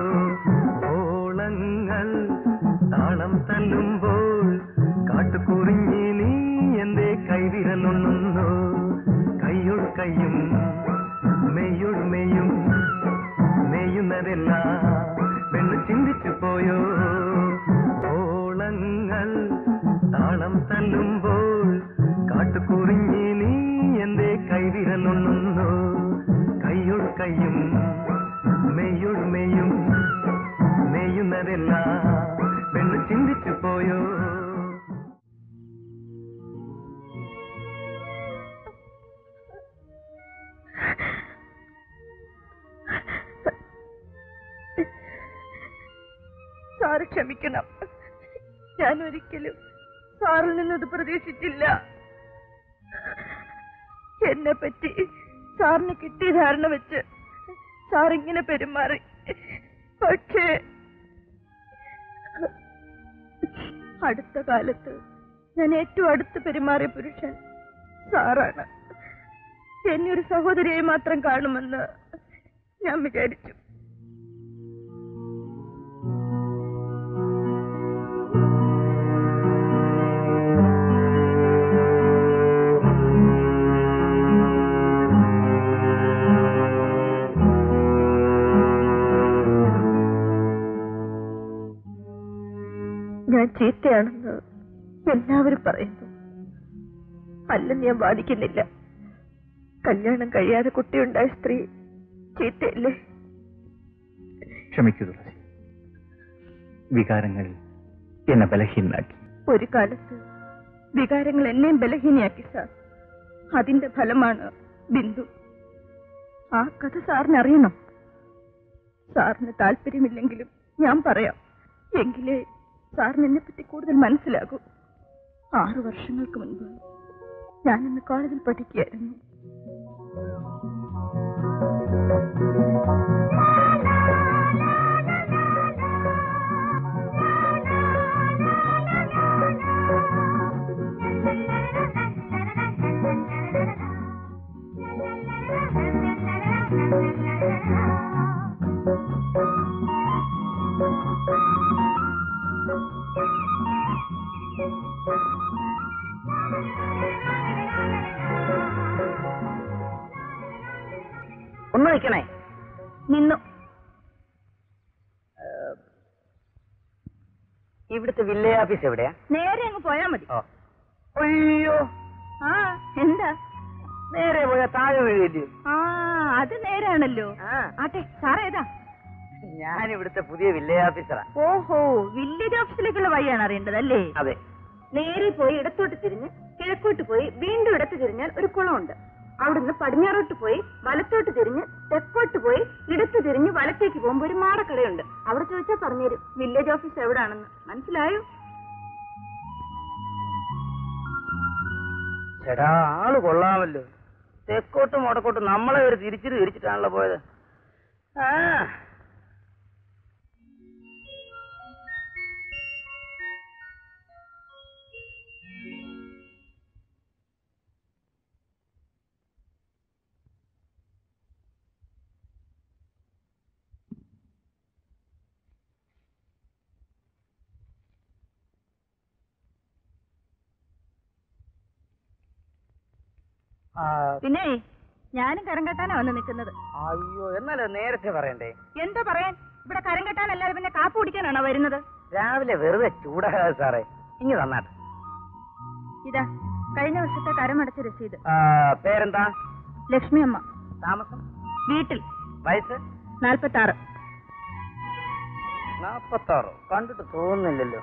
ഓളങ്ങൾ താളം തല്ലുമ്പോൾ കാട്ടുകുറിഞ്ഞി നീ എന്റെ കൈവിരലൊന്നുന്നു കയ്യൊട് കയ്യും മെയ്യൊട് മെയ്യും നെയ്യുന്നതെല്ലാം പെണ്ണ് ചിന്തിച്ചു പോയോ ഓളങ്ങൾ താളം തല്ലുമ്പോൾ കാട്ടുകുറിഞ്ഞി നീ എന്റെ കൈവിരലൊന്നുന്നു കയ്യൊട് കയ്യും മെയ്യൊട് മെയ്യും നെയ്യുന്നതെല്ലാം പെണ്ണ് ചിന്തിച്ചു പോയോ സാറ് ക്ഷമിക്കണം. ഞാൻ ഒരിക്കലും സാറിൽ നിന്നത് പ്രതീക്ഷിച്ചില്ല. എന്നെ പറ്റി സാറിന് കിട്ടിയ ധാരണ വെച്ച് സാറിങ്ങനെ പെരുമാറി. പക്ഷേ അടുത്ത കാലത്ത് ഞാൻ ഏറ്റവും അടുത്ത് പെരുമാറിയ പുരുഷൻ സാറാണ്. എന്നെ ഒരു സഹോദരിയെ മാത്രം കാണുമെന്ന് ഞാൻ വിചാരിച്ചു. ഞാൻ ചീത്തയാണെന്ന് എല്ലാവരും പറയുന്നു. അല്ലെന്ന് ഞാൻ വാദിക്കുന്നില്ല. കല്യാണം കഴിയാതെ കുട്ടിയുണ്ടായ സ്ത്രീ ചീത്തയല്ലേ? ക്ഷമിക്കൂ തുളസി, വികാരങ്ങൾ എന്നെ ബലഹീനാക്കി. ഒരു കാലത്ത് വികാരങ്ങൾ എന്നെയും ബലഹീനയാക്കി സാർ. അതിന്റെ ഫലമാണ് ബിന്ദു. ആ കഥ സാറിന് അറിയണം. സാറിന് താല്പര്യമില്ലെങ്കിലും ഞാൻ പറയാം. എങ്കിലേ സാറിന് എന്നെ പറ്റി കൂടുതൽ മനസ്സിലാകൂ. ആറു വർഷങ്ങൾക്ക് മുൻപ് ഞാനിന്ന് കോളേജിൽ പഠിക്കുകയായിരുന്നു. ഒന്ന് നിൽക്കണേ. നിന്നു. ഇവിടുത്തെ വില്ലേജ് ഓഫീസ് എവിടെയാ? നേരെ അങ്ങ് പോയാ മതി. അയ്യോ, ആ എന്താ? നേരെ പോയാ താഴെ വീഴില്ലേ? ആ അത് നേരാണല്ലോ. ആട്ടെ, സാറേതാ? ഞാൻ ഇവിടുത്തെ പുതിയ വില്ലേജ് ഓഫീസറാ. ഓഹോ, വില്ലേജ് ഓഫീസിലേക്കുള്ള വഴിയാണ് അറിയേണ്ടത് അല്ലേ? അതെ. നേരെ പോയി ഇടത്തോട്ട് തിരിഞ്ഞ് കിഴക്കോട്ട് പോയി വീണ്ടും ഇടത്ത് തിരിഞ്ഞാൽ ഒരു കുളമുണ്ട്. അവിടുന്ന് പടിഞ്ഞാറോട്ട് പോയി വലത്തോട്ട് തിരിഞ്ഞ് തെക്കോട്ട് പോയി ഇടത്ത് തിരിഞ്ഞ് വലത്തേക്ക് പോകുമ്പോ ഒരു മാടക്കടയുണ്ട്. അവിടെ ചോദിച്ചാൽ പറഞ്ഞുതരും വില്ലേജ് ഓഫീസ് എവിടാണെന്ന്. മനസ്സിലായോ? ചേട്ടാ, ആള് കൊള്ളാമല്ലോ. തെക്കോട്ടും വടക്കോട്ടും നമ്മളെ ഒരു തിരിച്ചിട്ട് തിരിച്ചിട്ടാണല്ലോ പോയത്. ആ പിന്നെ ഞാനും കരം കെട്ടാനാ വന്ന് നിൽക്കുന്നത്. അയ്യോ, എന്നാലോ നേരത്തെ പറയണ്ടേ? എന്താ പറയാൻ? ഇവിടെ കരം കെട്ടാനല്ലാതെ പിന്നെ കാപ്പ് കുടിക്കാനാണോ വരുന്നത്? രാവിലെ വെറുതെ ചൂടാകാതെ സാറേ, ഇങ്ങ് തന്നാട്ടെ. ഇതാ കഴിഞ്ഞ വർഷത്തെ കരമടച്ച രസീത്. പേരെന്താ? ലക്ഷ്മി അമ്മ. താമസം? വീട്ടിൽ. വയസ്സ്? നാൽപ്പത്തി ആറ്. നാപ്പത്താറോ? കണ്ടിട്ട് തോന്നുന്നില്ലല്ലോ.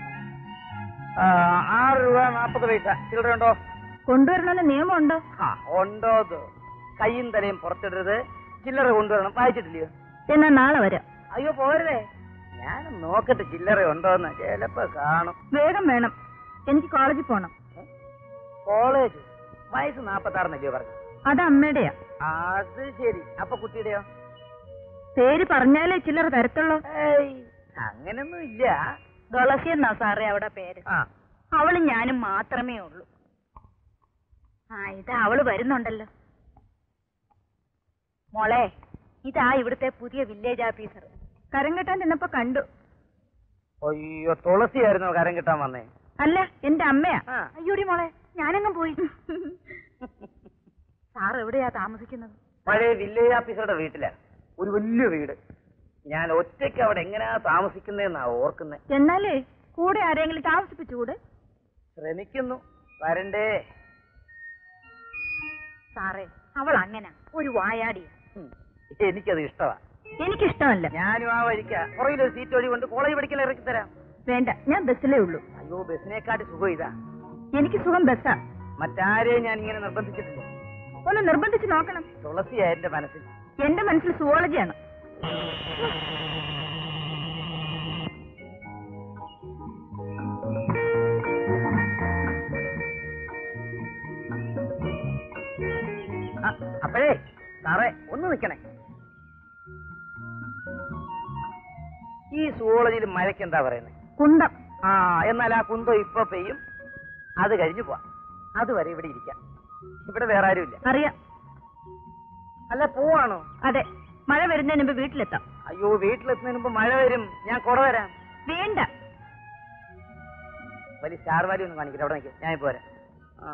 ആറ് രൂപ നാപ്പത് പൈസ ചില്ലറ ഉണ്ടോ? കൊണ്ടുവരണമെന്ന് നിയമമുണ്ടോ? ആ ഉണ്ടോ? കയ്യും തലയും പുറത്തിടരുത്, ചില്ലറ കൊണ്ടുവരണം. വായിച്ചിട്ടില്ലയോ? എന്നാ നാളെ വരാം. അയ്യോ പോരതേ, ഞാനും നോക്കട്ടെ ചില്ലറ ഉണ്ടോന്ന്. ചിലപ്പോ കാണും. വേഗം വേണം, എനിക്ക് കോളേജിൽ പോണം. കോളേജ് വയസ്സ് നാപ്പത്താറെന്നല്ലയോ പറഞ്ഞു? അത് അമ്മയുടെയാ. അത് ശരി. അപ്പൊ കുട്ടിയുടെയോ? പേര് പറഞ്ഞാലേ ചില്ലറ തരത്തുള്ളൂ. ഏയ് അങ്ങനൊന്നും ഇല്ല. തുളസി എന്നാ സാറേ അവിടെ പേര്. ആ അവള് ഞാനും മാത്രമേ ഉള്ളൂ. ആ ഇതാ അവള് വരുന്നുണ്ടല്ലോ. മോളെ, ഇതാ ഇവിടുത്തെ പുതിയ വില്ലേജ് ഓഫീസർ. കരം കെട്ടാൻ ചെന്നപ്പോ കണ്ടു. അയ്യോ, തുളസിയായിരുന്നു കരം കിട്ടാൻ വന്നേ? അല്ല, എന്റെ അമ്മയാ. ആ. അയ്യോടി മോളെ, ഞാനങ്ങ് പോയി. സാർ എവിടെയാ താമസിക്കുന്നത്? പഴയ വില്ലേജ് ഓഫീസറുടെ വീട്ടിലാ. ഒരു വലിയ വീട്. ഞാൻ ഒറ്റയ്ക്ക് അവിടെ എങ്ങനെയാ താമസിക്കുന്നതെന്നാ ഓർക്കുന്നേ. എന്നാലേ കൂടെ ആരെങ്കിലും താമസിപ്പിച്ചുകൂടെ? ശ്രമിക്കുന്നു. വരണ്ടേ? സാറേ, അവൾ അങ്ങനെ ഒരു വായാടിയാ. ഉം, എനിക്കത് ഇഷ്ടമാ. എനിക്കിഷ്ടമല്ല. ഞാനും ആ വഴിക്ക പുറകിലൊരു സീറ്റ് വഴി കൊണ്ട് കോളേജ് പഠിക്കൽ ഇറക്കി തരാം. വേണ്ട, ഞാൻ ബസ്സിലേ ഉള്ളൂ. അയ്യോ, ബസ്സിനെക്കാട്ടി സുഖം ഇതാ. എനിക്ക് സുഖം ബസ്സാ. മറ്റാരെയും ഞാൻ ഇങ്ങനെ നിർബന്ധിച്ചിട്ടില്ല. ഒന്ന് നിർബന്ധിച്ച് നോക്കണം. തുളസിയാ എന്റെ മനസ്സിൽ. എന്റെ മനസ്സിൽ സുവോളജിയാണ്. അപ്പോഴേ സാറേ ഒന്ന് നിൽക്കണേ. ഈ സുവോളജിയിൽ മഴയ്ക്ക് എന്താ പറയുന്നത്? കുന്തം. ആ, എന്നാൽ ആ കുന്തം ഇപ്പൊ പെയ്യും. അത് കഴിഞ്ഞു പോവാം. അതുവരെ ഇവിടെ ഇരിക്കാം. ഇവിടെ വേറെ ആരുമില്ല. അറിയാം. അല്ല, പോവാണോ? അതെ, മഴ വരുന്നതിന് മുമ്പ് വീട്ടിലെത്താം. അയ്യോ, വീട്ടിലെത്തുന്നതിന് മുമ്പ് മഴ വരും. ഞാൻ കുട വരാം. വേണ്ട. വലിയ സ്റ്റാർ വാലി ഒന്നും കാണിക്കില്ല. അവിടെ നിൽക്കും, ഞാൻ ഇപ്പോ വരാം. ആ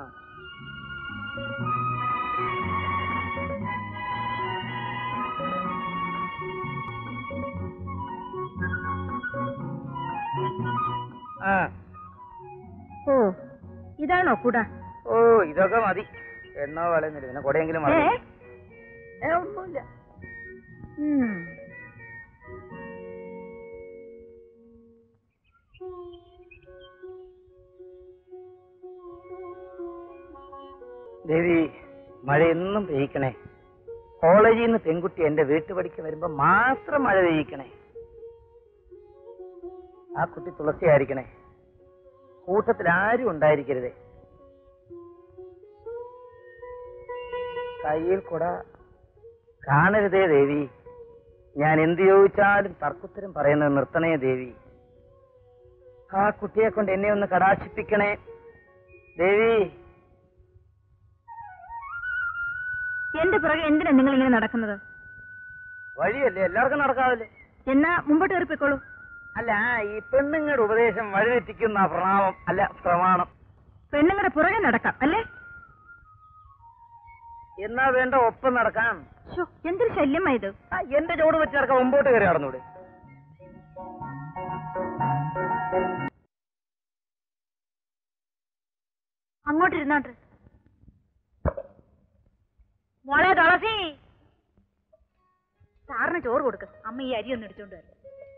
ആ ഓ, ഇതാണോ കൂടാ? ഓ, ഇതൊക്കെ മതി. എണ്ണോ വളയുന്നില്ല. പിന്നെ കൊടയെങ്കിലും മതി. ഏ? ഏ, ഒന്നുമില്ല. ഉം. ദേവി, മഴ എന്നും പെയ്യിക്കണേ. കോളേജിൽ നിന്ന് പെൺകുട്ടി എന്റെ വീട്ടുപടിക്ക് വരുമ്പോ മാത്രം മഴ പെയ്യിക്കണേ. ആ കുട്ടി തുളസി ആയിരിക്കണേ. കൂട്ടത്തിൽ ആരും ഉണ്ടായിരിക്കരുതേ. കയ്യിൽ കൂട കാണരുതേ ദേവി. ഞാൻ എന്ത് ചോദിച്ചാലും തർക്കുത്തരം പറയുന്നത് നിർത്തണേ ദേവി. ആ കുട്ടിയെ കൊണ്ട് എന്നെ ഒന്ന് കടാക്ഷിപ്പിക്കണേ ദേവി. എന്റെ പുറകെ എന്തിനാ നിങ്ങൾ ഇങ്ങനെ നടക്കുന്നത്? വഴിയല്ലേ, എല്ലാവർക്കും നടക്കാവല്ലേ. എന്നാ മുമ്പോട്ട് കയറിപ്പോയിക്കോളൂ. അല്ല, ഈ പെണ്ണുങ്ങളുടെ ഉപദേശം വഴിതെറ്റിക്കുന്ന പ്രണാമം അല്ല പ്രമാണം. പെണ്ണുങ്ങളുടെ പുറകെ നടക്കാം അല്ലേ? എന്നാ വേണ്ട, ഒപ്പം നടക്കാം. ശോ, എന്തൊരു ശല്യമായത്. ആ, എന്റെ ചോട് വെച്ച് നടക്കാം. മുമ്പോട്ട് കയറി നടന്നൂടെ? അങ്ങോട്ടിരുന്നോട്ടെ. മോളെ തുളസി, സാറിന് ചോറ് കൊടുക്ക്. അമ്മ ഈ അരി ഒന്ന് എടുത്തോണ്ട് വരും.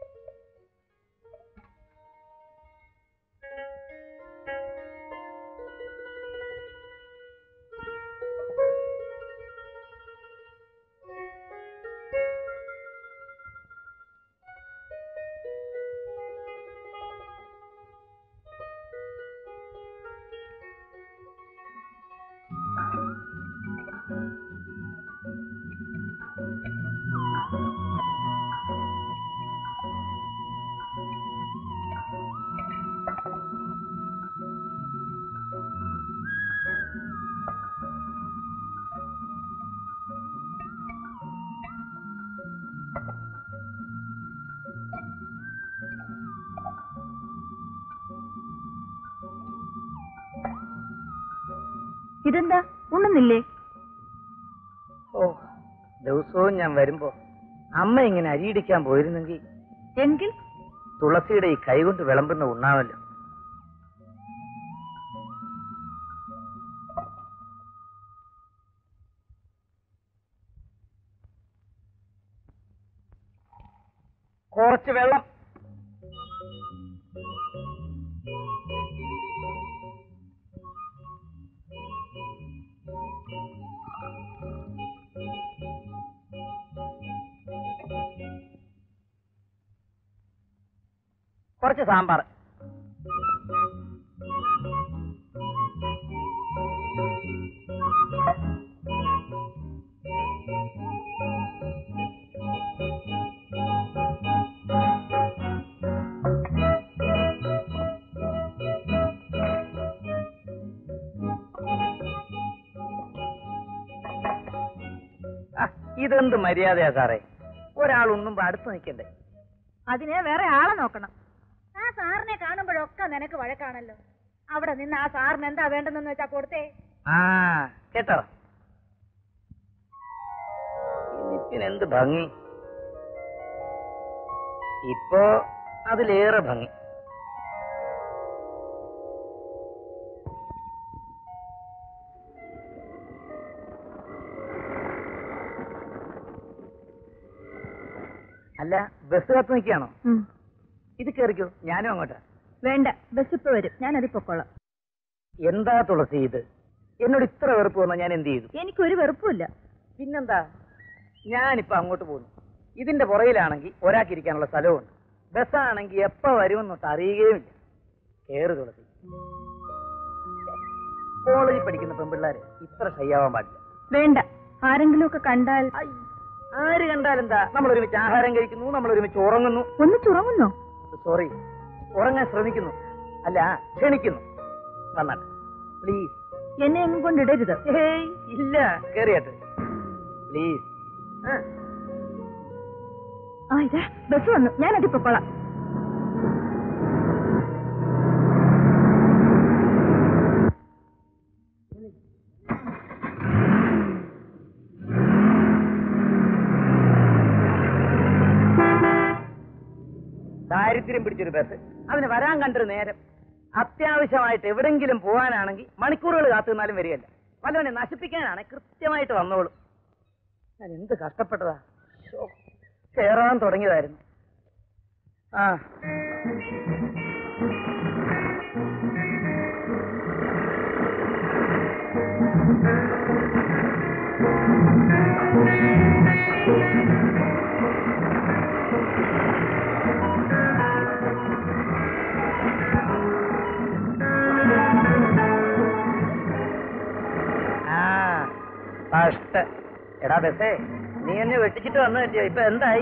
ഇതെന്താ, ഉണ്ണുന്നില്ലേ? ഓ, ദിവസവും ഞാൻ വരുമ്പോ അമ്മ ഇങ്ങനെ അരിയിടിക്കാൻ പോയിരുന്നെങ്കിൽ എങ്കിൽ തുളസിയുടെ ഈ കൈകൊണ്ട് വിളമ്പുന്ന ഉണ്ണാമല്ലോ. കുറച്ച് വെള്ളം. കുറച്ച് സാമ്പാർ. ഇതെന്ത് മര്യാദയാ സാറേ? ഒരാൾ ഉണ്ണുമ്പോ അടുത്ത് നിൽക്കണ്ടേ? അതിന് വേറെ ആളെ നോക്കണം. ആ സാറിനെ കാണുമ്പോഴൊക്കെ നിനക്ക് വഴക്കാണല്ലോ. അവിടെ നിന്ന് ആ സാറിന് എന്താ വേണ്ടെന്ന് വെച്ചാ കൊടുത്തേ. ആ കേട്ടോ, ഇനിപ്പിനെന്ത് ഭംഗി! ഇപ്പോ അതിലേറെ ഭംഗി. അല്ല, ബസ് കാത്ത് നിൽക്കുകയാണോ? ഇത് കേറിക്കോ, ഞാനും അങ്ങോട്ടാ. വേണ്ട, ബസ് ഇപ്പൊ വരും, ഞാൻ അതിൽ പൊക്കോളാം. എന്താ തുളസി ഇത്? എന്നോട് ഇത്ര വെറുപ്പ് വന്നാൽ ഞാൻ എന്ത് ചെയ്തു? എനിക്കൊരു വെറുപ്പുമില്ല. പിന്നെന്താ, ഞാനിപ്പോ അങ്ങോട്ട് പോകുന്നു. ഇതിന്റെ പുറകിലാണെങ്കിൽ ഒരാൾക്കിരിക്കാനുള്ള സ്ഥലവുമുണ്ട്. ബസ്സാണെങ്കിൽ എപ്പോ വരുമെന്നൊട്ട് അറിയുകയുമില്ല. കേറ് തുളസി. കോളേജിൽ പഠിക്കുന്ന പെൺപിള്ളേര് ഇത്ര ശയ്യാവാൻ പാടില്ല. വേണ്ട, ആരെങ്കിലും ഒക്കെ കണ്ടാൽ. ആര് കണ്ടാലെന്താ? നമ്മൾ ഒരുമിച്ച് ആഹാരം കഴിക്കുന്നു, നമ്മൾ ഒരുമിച്ച് ഉറങ്ങുന്നു. ഒന്നിച്ചുറങ്ങുന്നോ? സോറി, ഉറങ്ങാൻ ശ്രമിക്കുന്നു, അല്ല ക്ഷണിക്കുന്നു. വന്നാട്ടെ പ്ലീസ്. എന്നെ എങ്ങും കൊണ്ടിടരുത്. ഏയ് ഇല്ല, കേറിയാട്ടെ പ്ലീസ്. ആ ഇതാ ബസ് വന്നു, ഞാൻ അതിൽ പൊക്കോളാം. ദാരിദ്ര്യം പിടിച്ചൊരു ബസ്, അതിന് വരാൻ കണ്ടൊരു നേരം. അത്യാവശ്യമായിട്ട് എവിടെങ്കിലും പോകാനാണെങ്കിൽ മണിക്കൂറുകൾ കാത്തു നിന്നാലും വരികയല്ല. വല്ലവനെ നശിപ്പിക്കാനാണ് കൃത്യമായിട്ട് വന്നോളും. ഞാൻ എന്ത് കഷ്ടപ്പെട്ടതാ. കേറാൻ തുടങ്ങിയതായിരുന്നു. ആ ഫസ്റ്റ്. എടാ ബസ്സേ, നീ എന്നെ വെട്ടിച്ചിട്ട് വന്നു പറ്റിയോ? ഇപ്പൊ എന്തായി?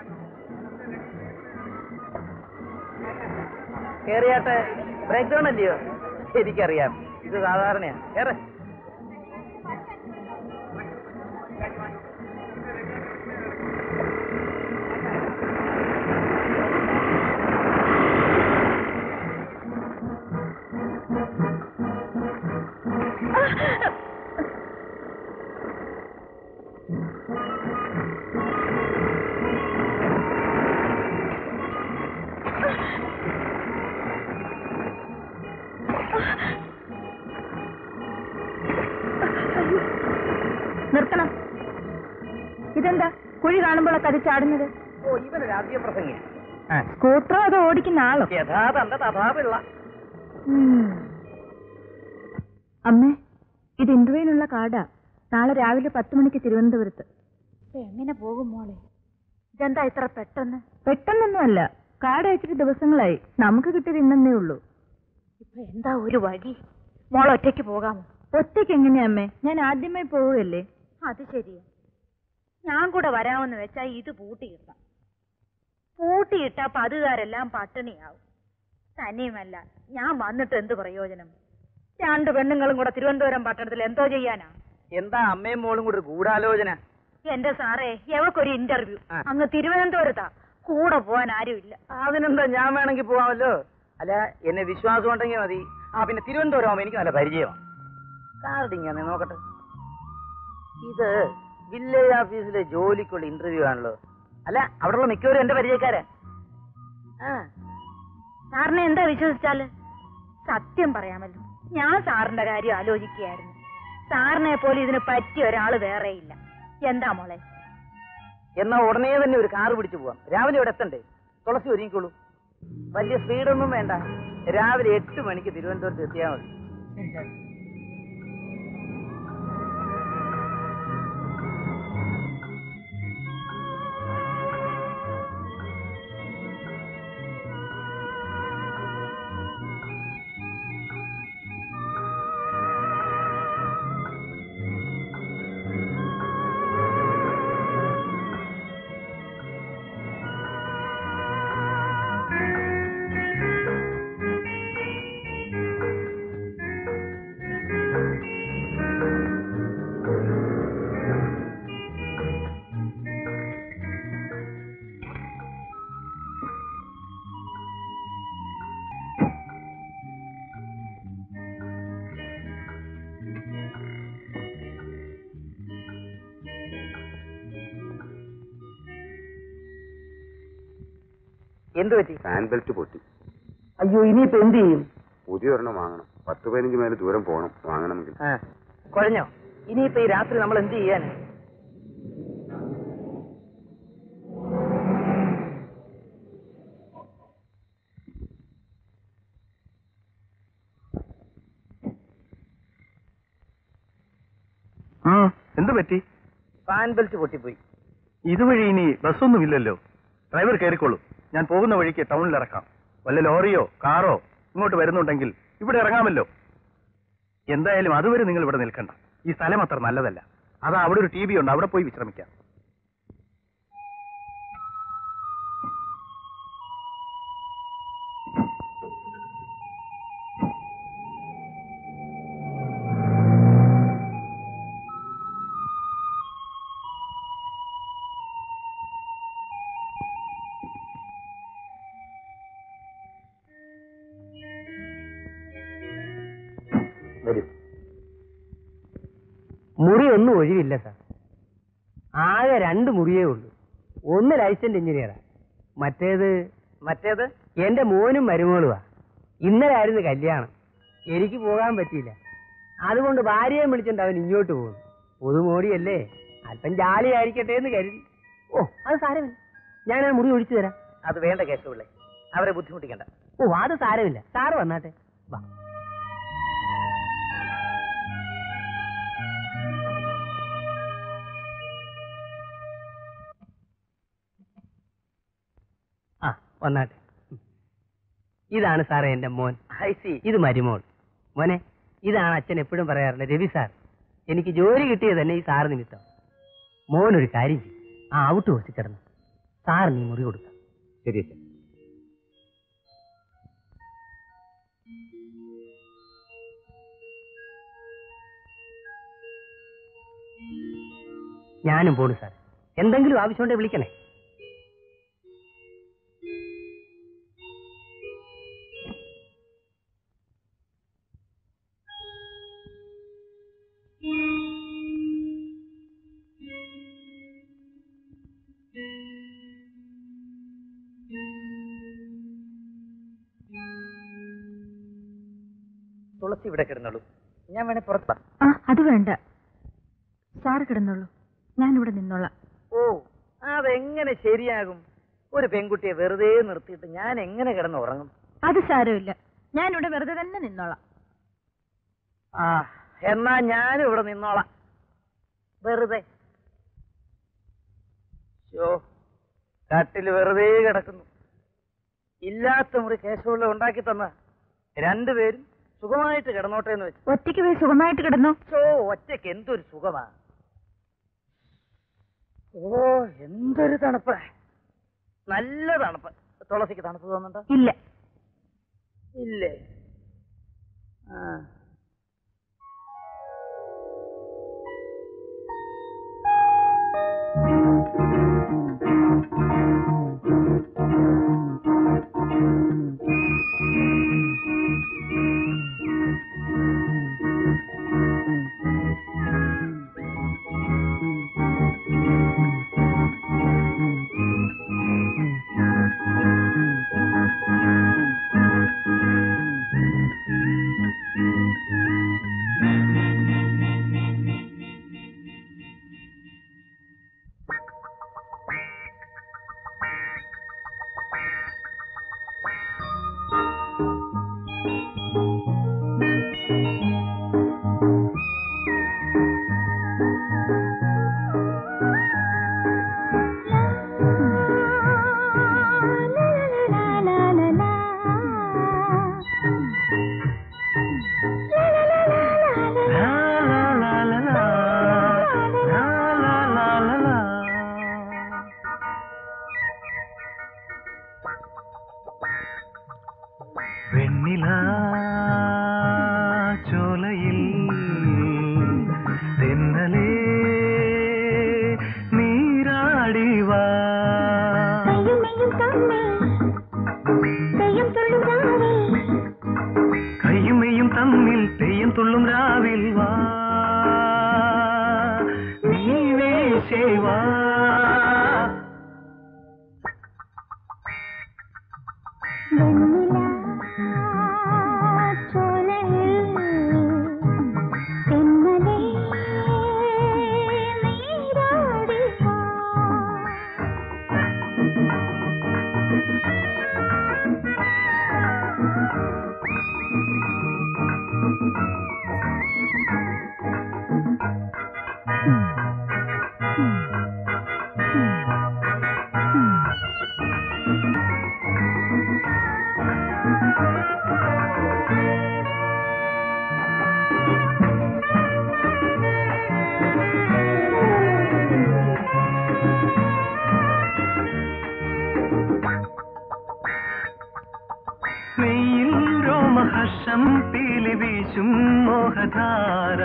കേറിയാട്ടെ, ബ്രേക്ക് ഡൗൺ അല്ലയോ? എനിക്കറിയാം, ഇത് സാധാരണയാ. കേറ്. നിർത്തണം. ഇതെന്താ കുഴി കാണുമ്പോഴൊക്കെ അത് ചാടുന്നത്? ഓ, ഇവന് രാഷ്ട്രീയ പ്രസംഗി. സ്കൂട്ടറോ അത് ഓടിക്കുന്ന ആളോ? യഥാതന്ത തഥാപിള്ള. അമ്മേ, ഇത് ഇന്റർവ്യൂവിനുള്ള കാർഡാ. നാളെ രാവിലെ പത്ത് മണിക്ക് തിരുവനന്തപുരത്ത്. എങ്ങനെ പോകും മോളെ? ഇതെന്താ ഇത്ര പെട്ടെന്ന്? പെട്ടെന്നൊന്നുമല്ല, കാർഡ് അയച്ചിട്ട് ദിവസങ്ങളായി. നമുക്ക് കിട്ടിയത് ഇന്നേ ഉള്ളൂ. ഇപ്പൊ എന്താ ഒരു വഴി? മോൾ ഒറ്റയ്ക്ക് പോകാമോ? ഒറ്റയ്ക്ക് എങ്ങനെയാ അമ്മേ? ഞാൻ ആദ്യമായി പോവുകയല്ലേ. അത് ശരിയാ. ഞാൻ കൂടെ വരാമെന്ന് വെച്ചാ ഇത് പൂട്ടിയിട്ടാം. പൂട്ടിയിട്ടാ പതുകാരെല്ലാം പട്ടിണിയാവും. തന്നെയുമല്ല, ഞാൻ വന്നിട്ട് എന്ത് പ്രയോജനം? രണ്ട് പെണ്ണുങ്ങളും കൂടെ തിരുവനന്തപുരം പട്ടണത്തിൽ എന്തോ ചെയ്യാനാ? എന്താ അമ്മയും മോളും കൂടെ ഒരു ഗൂഢാലോചന? എന്റെ സാറേ, എവക്കൊരു ഇന്റർവ്യൂ അങ്ങ് തിരുവനന്തപുരത്താ. കൂടെ പോവാൻ ആരുമില്ല. അതിനെന്താ, ഞാൻ വേണമെങ്കിൽ പോവാമല്ലോ. അല്ല, എന്നെ വിശ്വാസം ഉണ്ടെങ്കിൽ മതി. ആ പിന്നെ തിരുവനന്തപുരം ആവുമ്പോ എനിക്ക് നല്ല പരിചയമാണ്. കാർഡിങ്ങനെ നോക്കട്ടെ. ഇത് വില്ലേജ് ഓഫീസിലെ ജോലിക്കുള്ള ഇന്റർവ്യൂ ആണല്ലോ. അല്ല, അവിടെയുള്ള മിക്കവരും എന്റെ പരിചയക്കാരാ. സാറിനെ എന്താ വിശ്വസിച്ചാല്? സത്യം പറയാമല്ലോ, ഞാൻ സാറിന്റെ കാര്യം ആലോചിക്കുകയായിരുന്നു. സാറിനെ പോലെ ഇതിന് പറ്റിയ ഒരാള് വേറെയില്ല. എന്താ മോളെ? എന്നാ ഉടനെ തന്നെ ഒരു കാറ് പിടിച്ചു പോവാം. രാവിലെ ഇവിടെ എത്തണ്ടേ? തുളസി ഒരുങ്ങിക്കോളൂ. വലിയ സ്പീഡൊന്നും വേണ്ട. രാവിലെ എട്ട് മണിക്ക് തിരുവനന്തപുരത്ത് എത്തിയാൽ മതി. എന്ത് പറ്റി? ഫാൻ ബെൽറ്റ് പൊട്ടി. അയ്യോ, ഇനിയിപ്പോ എന്ത് ചെയ്യും? പുതിയ ഒരെണ്ണം വാങ്ങണം. പത്ത് പതിനഞ്ച് മൈൽ ദൂരം പോകണം വാങ്ങണമെങ്കിൽ. കുഴഞ്ഞോ? ഇനിയിപ്പോ ഈ രാത്രി നമ്മൾ എന്ത് ചെയ്യാൻ? എന്ത് പറ്റി? ഫാൻ ബെൽറ്റ് പൊട്ടിപ്പോയി. ഇതുവഴി ഇനി ബസ്സൊന്നും ഇല്ലല്ലോ. ഡ്രൈവർ കയറിക്കോളൂ. ഞാൻ പോകുന്ന വഴിക്ക് ടൗണിൽ ഇറക്കാം. വല്ല ലോറിയോ കാറോ ഇങ്ങോട്ട് വരുന്നുണ്ടെങ്കിൽ ഇവിടെ ഇറങ്ങാമല്ലോ. എന്തായാലും അതുവരെ നിങ്ങൾ ഇവിടെ നിൽക്കണ്ട. ഈ സ്ഥലം അത്ര നല്ലതല്ല. അതാ അവിടെ ഒരു ടി വി ഉണ്ട്, അവിടെ പോയി വിശ്രമിക്കാം. വരൂ. മുറി ഒന്നും ഒഴിവില്ല സാർ. ആകെ രണ്ട് മുറിയേ ഉള്ളൂ. ഒന്ന് ലൈസൻസ് എഞ്ചിനീയറാ, മറ്റേത് മറ്റേത് എന്റെ മോനും മരുമോളുവാ. ഇന്നലെ ആയിരുന്നു കല്യാണം. എനിക്ക് പോകാൻ പറ്റിയില്ല. അതുകൊണ്ട് ഭാര്യയെ വിളിച്ചിട്ട് അവൻ ഇങ്ങോട്ട് പോകുന്നു. പുതുമോടിയല്ലേ, അല്പം ജാലിയായിരിക്കട്ടെ എന്ന് കരുതി. ഓ, അത് സാരമില്ല, ഞാൻ ആ മുറി ഒഴിച്ചു തരാം. അത് വേണ്ട കേശവപിള്ളേ, അവരെ ബുദ്ധിമുട്ടിക്കണ്ട. ഓ, അത് സാരമില്ല, സാറ് വന്നാട്ടെ. വാ. ആ, വന്നാട്ടെ. ഇതാണ് സാറേ എന്റെ മോൻ. ഇത് മരുമോൾ. മോനെ, ഇതാണ് അച്ഛൻ എപ്പോഴും പറയാറുള്ള രവി സാർ. എനിക്ക് ജോലി കിട്ടിയത് തന്നെ ഈ സാർ നിമിത്തം. മോനൊരു കാര്യം ചെയ്യും, ആ ഔട്ട് ഹൗസിൽ കിടന്നു സാറിന് ഈ മുറി കൊടുക്കാം. ശരി അച്ഛൻ. ഞാനും പോണു സാർ. എന്തെങ്കിലും ആവശ്യമുണ്ടെ വിളിക്കണേ. തുളസി ഇവിടെ കിടന്നുള്ളൂ, ഞാൻ വേണേ പുറത്താ. ആ, അത് വേണ്ട, സാറ് കിടന്നുള്ളൂ, ഞാനിവിടെ നിന്നോളാം. ഓ, അതെങ്ങനെ ശരിയാകും? ഒരു പെൺകുട്ടിയെ വെറുതെ നിർത്തിയിട്ട് ഞാൻ എങ്ങനെ കിടന്ന് ഉറങ്ങും? അത് സാരമില്ല, ഞാനിവിടെ വെറുതെ തന്നെ നിന്നോളാം. ആ, എന്നാ ഞാനും ഇവിടെ നിന്നോളാം വെറുതെ. ോ കട്ടിൽ വെറുതെ കിടക്കുന്നു. ഇല്ലാത്ത മുറി കേശവപിള്ള ഉണ്ടാക്കി തന്ന രണ്ടുപേരും സുഖമായിട്ട് കിടന്നോട്ടെ എന്ന് വെച്ചു. ഒറ്റയ്ക്ക് പോയി സുഖമായിട്ട് കിടന്നു. ോ ഒറ്റയ്ക്ക് എന്തൊരു സുഖമാ. ഓ, എന്തൊരു തണുപ്പ്, നല്ല തണുപ്പ്. തുളസിക്ക് തണുപ്പ് തോന്നുന്നുണ്ടോ? ഇല്ല. ഇല്ലേ? ആ, ഹർഷം പീലി വീശും മോഹധാര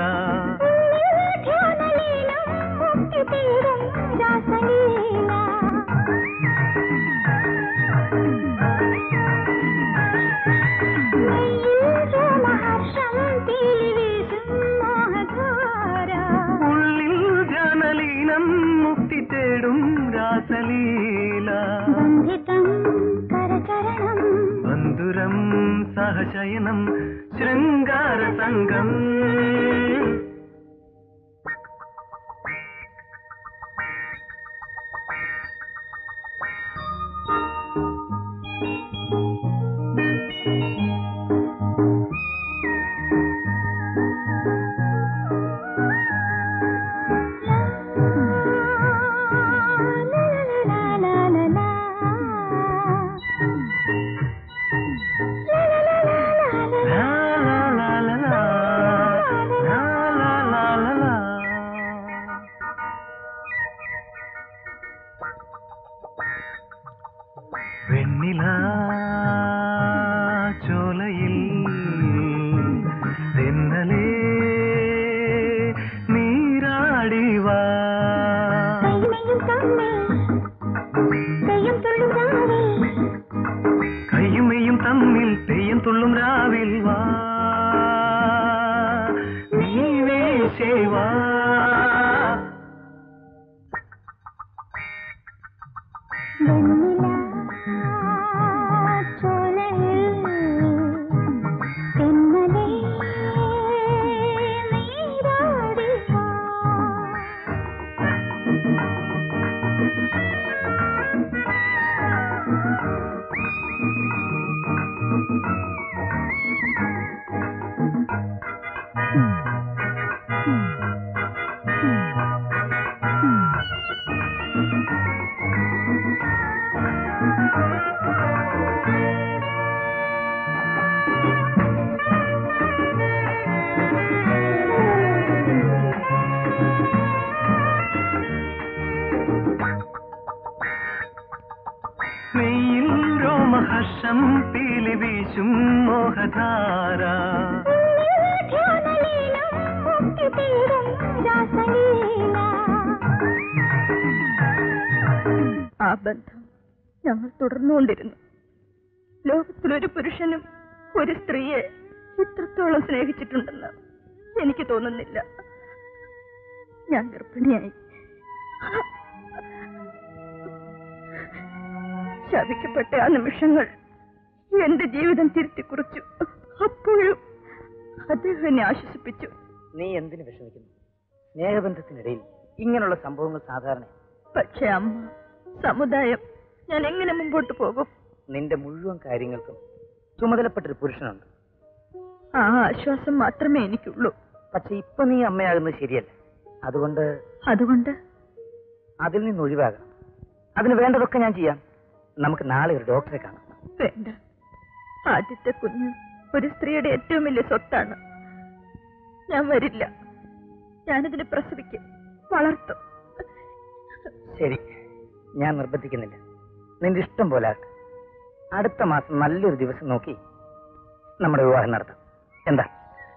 ഉള്ളിൽ ധ്യാനലീനം മുക്തി തേടും രാസലീല ബന്ധുരം സഹശയനം ശൃംഗാര സംഘം വെണ്ണില ചോലയിൽ തെന്നലേ നീരാടിവാ കയ്യുമെയ്യും തമ്മിൽ തെയ്യം തുള്ളും രാവിൽ വാ നീ വേശേവാ മെയ്യിൽ രോമഹർഷം പീലി വീശും മോഹധാര ആ ബന്ധം ഞങ്ങൾ തുടർന്നുകൊണ്ടിരുന്നു. ലോകത്തിലൊരു പുരുഷനും ഒരു സ്ത്രീയെ ഇത്രത്തോളം സ്നേഹിച്ചിട്ടുണ്ടെന്ന് എനിക്ക് തോന്നുന്നില്ല. ഞാൻ ഗർഭിണിയായി. ശപിക്കപ്പെട്ട ആ നിമിഷങ്ങൾ എന്റെ ജീവിതം തിരുത്തി കുറിച്ചു. അപ്പോഴും അദ്ദേഹം എന്നെ ആശ്വസിപ്പിച്ചു. നീ എന്തിനു വിഷമിക്കുന്നു? സ്നേഹബന്ധത്തിനിടയിൽ ഇങ്ങനെയുള്ള സംഭവങ്ങൾ സാധാരണ. പക്ഷെ അമ്മ, സമുദായം, ഞാൻ എങ്ങനെ മുമ്പോട്ട് പോകും? നിന്റെ മുഴുവൻ കാര്യങ്ങൾക്കും ചുമതലപ്പെട്ടൊരു പുരുഷനുണ്ട്. ആ ആശ്വാസം മാത്രമേ എനിക്കുള്ളൂ. പക്ഷെ ഇപ്പൊ നീ അമ്മയാകുന്നത് ശരിയല്ല. അതുകൊണ്ട് അതുകൊണ്ട് അതിൽ നിന്ന് ഒഴിവാകണം. അതിന് വേണ്ടതൊക്കെ ഞാൻ ചെയ്യാം. നമുക്ക് നാളെ ഒരു ഡോക്ടറെ കാണാം. വേണ്ട. ആദ്യത്തെ കുഞ്ഞ് ഒരു സ്ത്രീയുടെ ഏറ്റവും വലിയ സ്വത്താണ്. ഞാൻ വരില്ല. ഞാനിതിനെ പ്രസവിക്കും, വളർത്തും. ശരി, ഞാൻ നിർബന്ധിക്കുന്നില്ല. നിന്റെ ഇഷ്ടം പോലെ ആക്ക്. അടുത്ത മാസം നല്ലൊരു ദിവസം നോക്കി നമ്മുടെ വിവാഹം നടത്താം. എന്താ?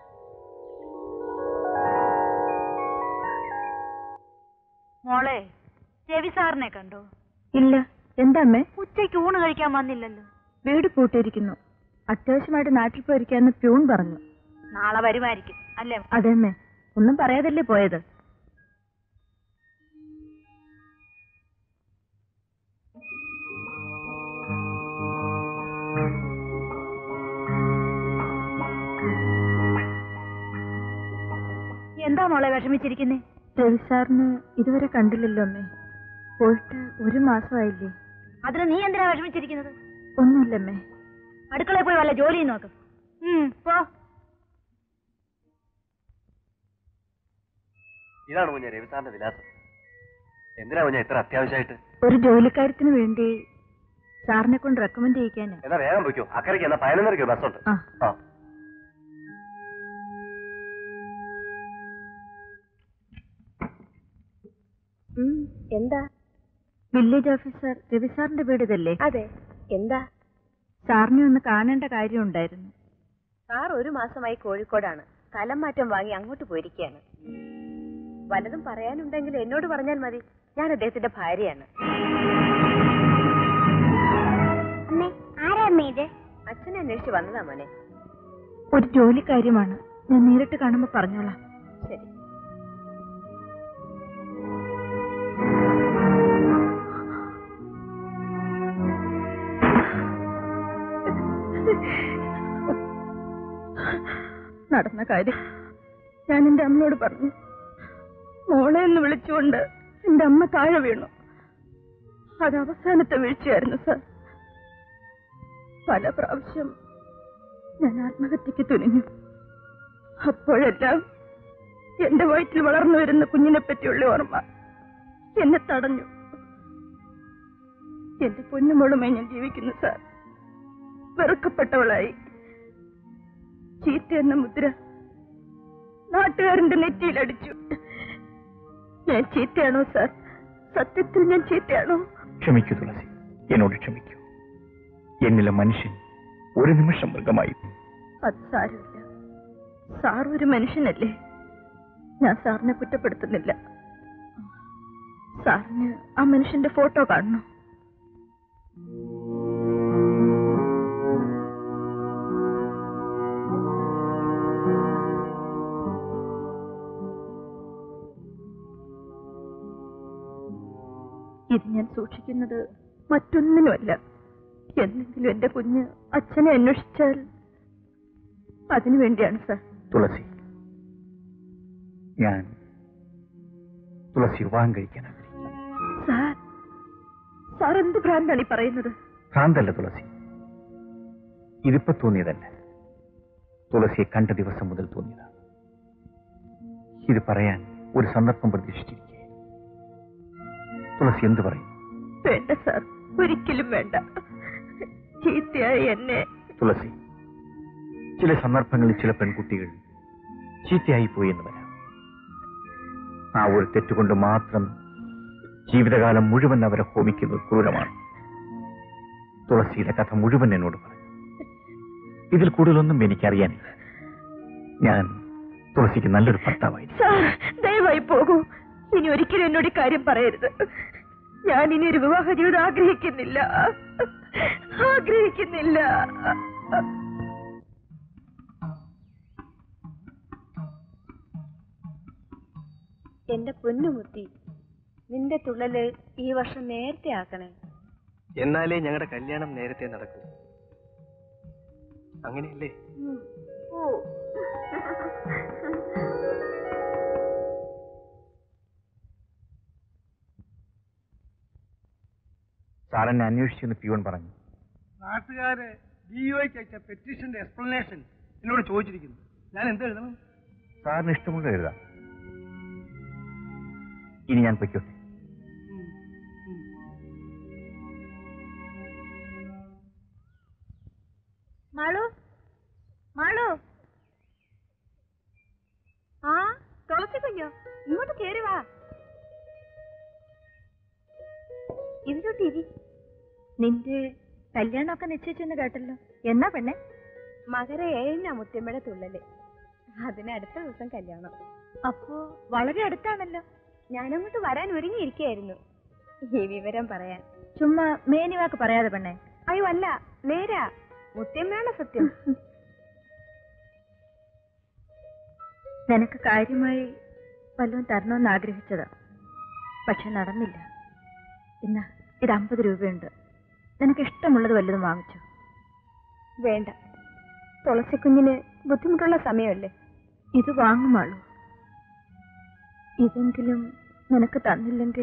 മോളെ, രവി സാറിനെ കണ്ടോ? ഇല്ല. എന്താ അമ്മേ? ഉച്ചയ്ക്ക് ഊണ് കഴിക്കാൻ വന്നില്ലല്ലോ. വീട് പൂട്ടിയിരിക്കുന്നു. അത്യാവശ്യമായിട്ട് നാട്ടിൽ പോയിരിക്കാന്ന് പ്യൂൺ പറഞ്ഞു. നാളെ വരുമായിരിക്കും അല്ലേ? അതെ അമ്മേ, ഒന്നും പറയാതല്ലേ പോയത്. Thank you. മോളെ വിഷമിച്ചിരിക്കുന്നേ? രവി സാറിന് ഇതുവരെ കണ്ടില്ലല്ലോ അമ്മേ. പോയിട്ട് ഒരു മാസമായില്ലേ. അതിന് നീ എന്തിനാ വിഷമിച്ചിരിക്കുന്നത്? ഒന്നുമില്ലമ്മേ. അടുക്കളയിൽ പോയി വല്ല ജോലിയും നോക്കും. പോ. ഇതാണ് കുഞ്ഞ രവി സാറിന്റെ വിലാസം. എന്തിനാ കുഞ്ഞ ഇത്ര അത്യാവശ്യമായിട്ട്? ഒരു ജോലിക്കാര്യത്തിന് വേണ്ടി സാറിനെ കൊണ്ട് റെക്കമെൻഡ് ചെയ്യിക്കാനാ. എന്നാ വേഗം പോയിക്കോ. അക്കരയ്ക്ക് എന്നാ പതിനൊന്നരയ്ക്ക് ബസ്സുണ്ട്. ആ എന്താ? വില്ലേജ് ഓഫീസർ രവി സാറിന്റെ വീട് ഇതല്ലേ? അതെ. എന്താ? സാറിനെ ഒന്ന് കാണേണ്ട കാര്യം ഉണ്ടായിരുന്നു. സാർ ഒരു മാസമായി കോഴിക്കോടാണ്. സ്ഥലം മാറ്റം വാങ്ങി അങ്ങോട്ട് പോയിരിക്കുകയാണ്. വല്ലതും പറയാനുണ്ടെങ്കിൽ എന്നോട് പറഞ്ഞാൽ മതി. ഞാൻ അദ്ദേഹത്തിന്റെ ഭാര്യയാണ്. അച്ഛനെ അന്വേഷിച്ച് വന്നതാ മോനെ. ഒരു ജോലി കാര്യമാണ്. ഞാൻ നേരിട്ട് കാണുമ്പോ പറഞ്ഞോളാം. ശരി. നടന്ന കാര്യം ഞാൻ എന്റെ അമ്മയോട് പറഞ്ഞു. മോളെ എന്ന് വിളിച്ചുകൊണ്ട് എന്റെ അമ്മ താഴെ വീണു. അത് അവസാനത്തെ വീഴ്ചയായിരുന്നു സാർ. പല പ്രാവശ്യം ഞാൻ ആത്മഹത്യക്ക് തുനിഞ്ഞു. അപ്പോഴെല്ലാം എന്റെ വയറ്റിൽ വളർന്നു വരുന്ന കുഞ്ഞിനെ പറ്റിയുള്ള ഓർമ്മ എന്നെ തടഞ്ഞു. എന്റെ പൊന്നുമോളുമായി ഞാൻ ജീവിക്കുന്നു സാർ. വെറുക്കപ്പെട്ടവളായി. ചീത്ത എന്ന മുദ്ര നാട്ടുകാരന്റെ നെറ്റിയിലടിച്ചു. ഞാൻ ചീത്തയാണോ സാർ? സത്യത്തിൽ ഞാൻ ചീത്തയാണോ? ക്ഷമിക്കൂ തുളസി, എന്നോട് ക്ഷമിക്കൂ. എന്നിലെ മനുഷ്യൻ ഒരു നിമിഷം മൃഗമായി. അത് സാരമില്ല. സാർ ഒരു മനുഷ്യനല്ലേ. ഞാൻ സാറിനെ കുറ്റപ്പെടുത്തുന്നില്ല. സാറിന് ആ മനുഷ്യന്റെ ഫോട്ടോ കാണണോ? ഇത് ഞാൻ സൂക്ഷിക്കുന്നത് മറ്റൊന്നിനുമല്ല. എന്തെങ്കിലും എന്റെ കുഞ്ഞ് അച്ഛനെ അന്വേഷിച്ചാൽ അതിനു വേണ്ടിയാണ് സാർ. തുളസി, ഞാൻ തുളസി വിവാഹം കഴിക്കാൻ ആഗ്രഹിക്കുന്നു. സാർ സാർ എന്ത് ഭ്രാന്താണ് ഈ പറയുന്നത്? ഭ്രാന്തല്ല തുളസി, ഇതിപ്പോ തോന്നിയതല്ല. തുളസിയെ കണ്ട ദിവസം മുതൽ തോന്നിയതാണ്. ഇത് പറയാൻ ഒരു സന്ദർഭം പ്രതീക്ഷിച്ചിരിക്കുക. തുളസി എന്ത് പറയും? വേണ്ട സാർ, ഒരിക്കലും വേണ്ട. ചീത്തയായി എന്നെ. തുളസി, ചില സന്ദർഭങ്ങളിൽ ചില പെൺകുട്ടികൾ ചീത്തയായി പോയി എന്ന് വരാം. ആ ഒരു തെറ്റുകൊണ്ട് മാത്രം ജീവിതകാലം മുഴുവൻ അവരെ ഹോമിക്കുന്നത് ക്രൂരമാണ്. തുളസിയുടെ കഥ മുഴുവൻ എന്നോട് പറഞ്ഞു. ഇതിൽ കൂടുതലൊന്നും എനിക്കറിയാനില്ല. ഞാൻ തുളസിക്ക് നല്ലൊരു ഭർത്താവായി. ദയവായി പോകൂ. ഇനി ഒരിക്കലും എന്നോട് കാര്യം പറയരുത്. ഞാൻ ഇനി ഒരു വിവാഹ ജീവിതം ആഗ്രഹിക്കുന്നില്ല ആഗ്രഹിക്കുന്നില്ല എന്റെ പൊന്നുമുത്തി, നിന്റെ തുള്ളല് ഈ വർഷം നേരത്തെ ആക്കണേ. എന്നാലേ ഞങ്ങളുടെ കല്യാണം നേരത്തെ നടക്കൂ. അങ്ങനെയല്ലേ? ഓ സാറെന്നെ അന്വേഷിച്ചെന്ന് പിയൂൺ പറഞ്ഞു. നാട്ടുകാര് ഡിഒയ്ക്ക് അയച്ച പെറ്റീഷന്റെ എക്സ്പ്ലനേഷൻ എന്നോട് ചോദിച്ചിരിക്കുന്നു. ഞാൻ എന്ത് എഴുതണം? സാറിന് ഇഷ്ടമുള്ള എഴുതാം. ഇനി ഞാൻ പൊയ്ക്കോട്ടെ. മാളു, മാളു. ആ തുളസി കുഞ്ഞോ, ഇങ്ങോട്ട് കേറി വാ. ഇതിലോട്ടിരി. നിന്റെ കല്യാണമൊക്കെ നിശ്ചയിച്ചെന്ന് കേട്ടല്ലോ. എന്നാ പെണ്ണെ? മകര ഏഴിനാ മുത്തമ്മയുടെ തുള്ളല്. അതിന് അടുത്ത ദിവസം കല്യാണം. അപ്പോ വളരെ അടുത്താണല്ലോ. ഞാനങ്ങോട്ട് വരാൻ ഒരുങ്ങിയിരിക്കുകയായിരുന്നു ഈ വിവരം പറയാൻ. ചുമ്മാ മേനി വാക്ക് പറയാതെ പെണ്ണെ. അയ്യോ അല്ല, നേരാ. മുത്തമ്മയാണ് സത്യം. നിനക്ക് കാര്യമായി വല്ലതും തരണമെന്ന് ആഗ്രഹിച്ചതാ, പക്ഷെ നടന്നില്ല. ഇന്ന ഇത് അമ്പത് രൂപയുണ്ട്. നിനക്ക് ഇഷ്ടമുള്ളത് വല്ലതും വാങ്ങിച്ചു. വേണ്ട, തുളസിക്കുഞ്ഞിന് ബുദ്ധിമുട്ടുള്ള സമയമല്ലേ. ഇത് വാങ്ങുമാളൂ. ഇതെങ്കിലും നിനക്ക് തന്നില്ലെങ്കിൽ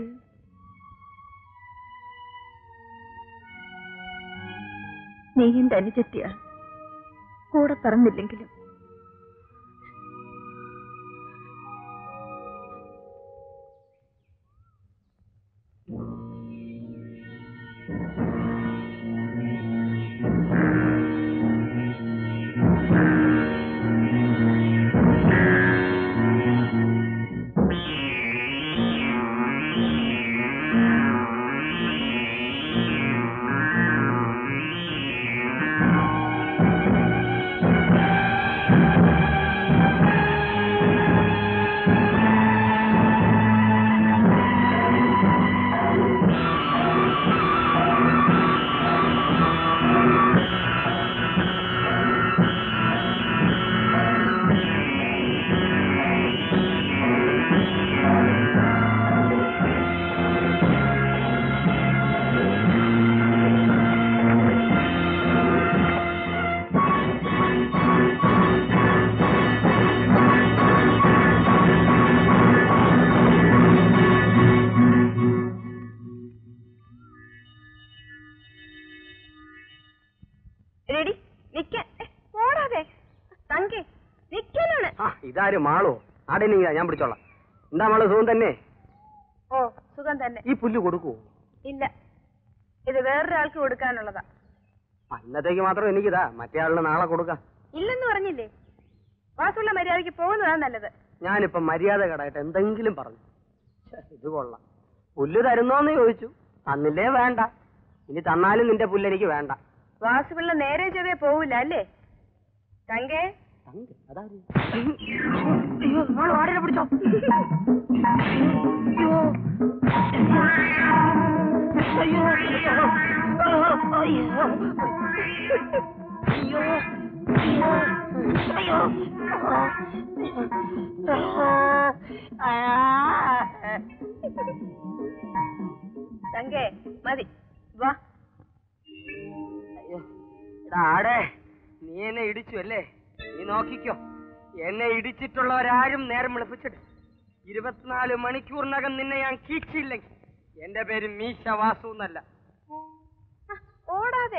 നീ എന്റെ അനുജത്തിയാണ്, കൂടെ പറഞ്ഞില്ലെങ്കിലും. ഇതാര് മാളോ? ആടെ ഞാൻ പിടിച്ചോളാം. എന്താ മാളോ, സുഖം തന്നെ? ഓ സുഖം തന്നെ. ഈ പുല്ല് കൊടുക്കുവോ? ഇല്ല, ഇത് വേറൊരാൾക്ക് കൊടുക്കാനുള്ളതാ. ഇന്നത്തേക്ക് മാത്രം എനിക്കിതാ, മറ്റേ ആളിന് നാളെ കൊടുക്കാം. ഇല്ലെന്ന് പറഞ്ഞില്ലേ? വാസുള്ള മര്യാദയ്ക്ക് പോകുന്നതാണ് നല്ലത്. ഞാനിപ്പം മര്യാദ കടായിട്ട് എന്തെങ്കിലും പറഞ്ഞു. ഇത് കൊള്ളാം. പുല്ല് തരുന്നോന്ന് ചോദിച്ചു, തന്നില്ലേ വേണ്ട. ഇനി തന്നാലും നിന്റെ പുല്ല് എനിക്ക് വേണ്ട. വാസുപിള്ള നേരെ ചെറിയ പോവില്ല അല്ലേ? തങ്കേ പിടിച്ചോ. തങ്കേ മതി, വാ. ആടെ നീ എന്നെ ഇടിച്ചു അല്ലേ? നീ നോക്കിക്കോ, എന്നെ ഇടിച്ചിട്ടുള്ളവരാരും നേരം വിളിപ്പിച്ചിട്ട് ഇരുപത്തിനാല് മണിക്കൂറിനകം നിന്നെ ഞാൻ കീച്ചില്ലെങ്കിൽ എന്റെ പേര് മീശ വാസു എന്നല്ല. ഓടാതെ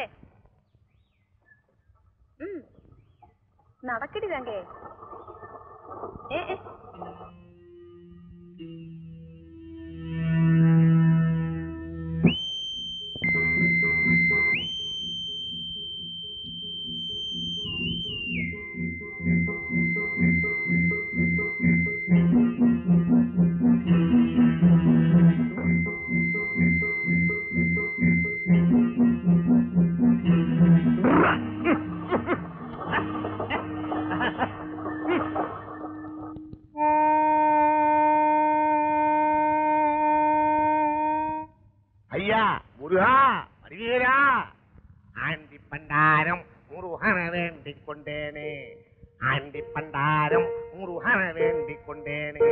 നടക്കടി തങ്കേ. ഏ ஐயா முருகா வருவீரா? ஆண்டி பண்டாரம் முருகன வேண்டிக் கொண்டேனே, ஆண்டி பண்டாரம் முருகன வேண்டிக் கொண்டேனே.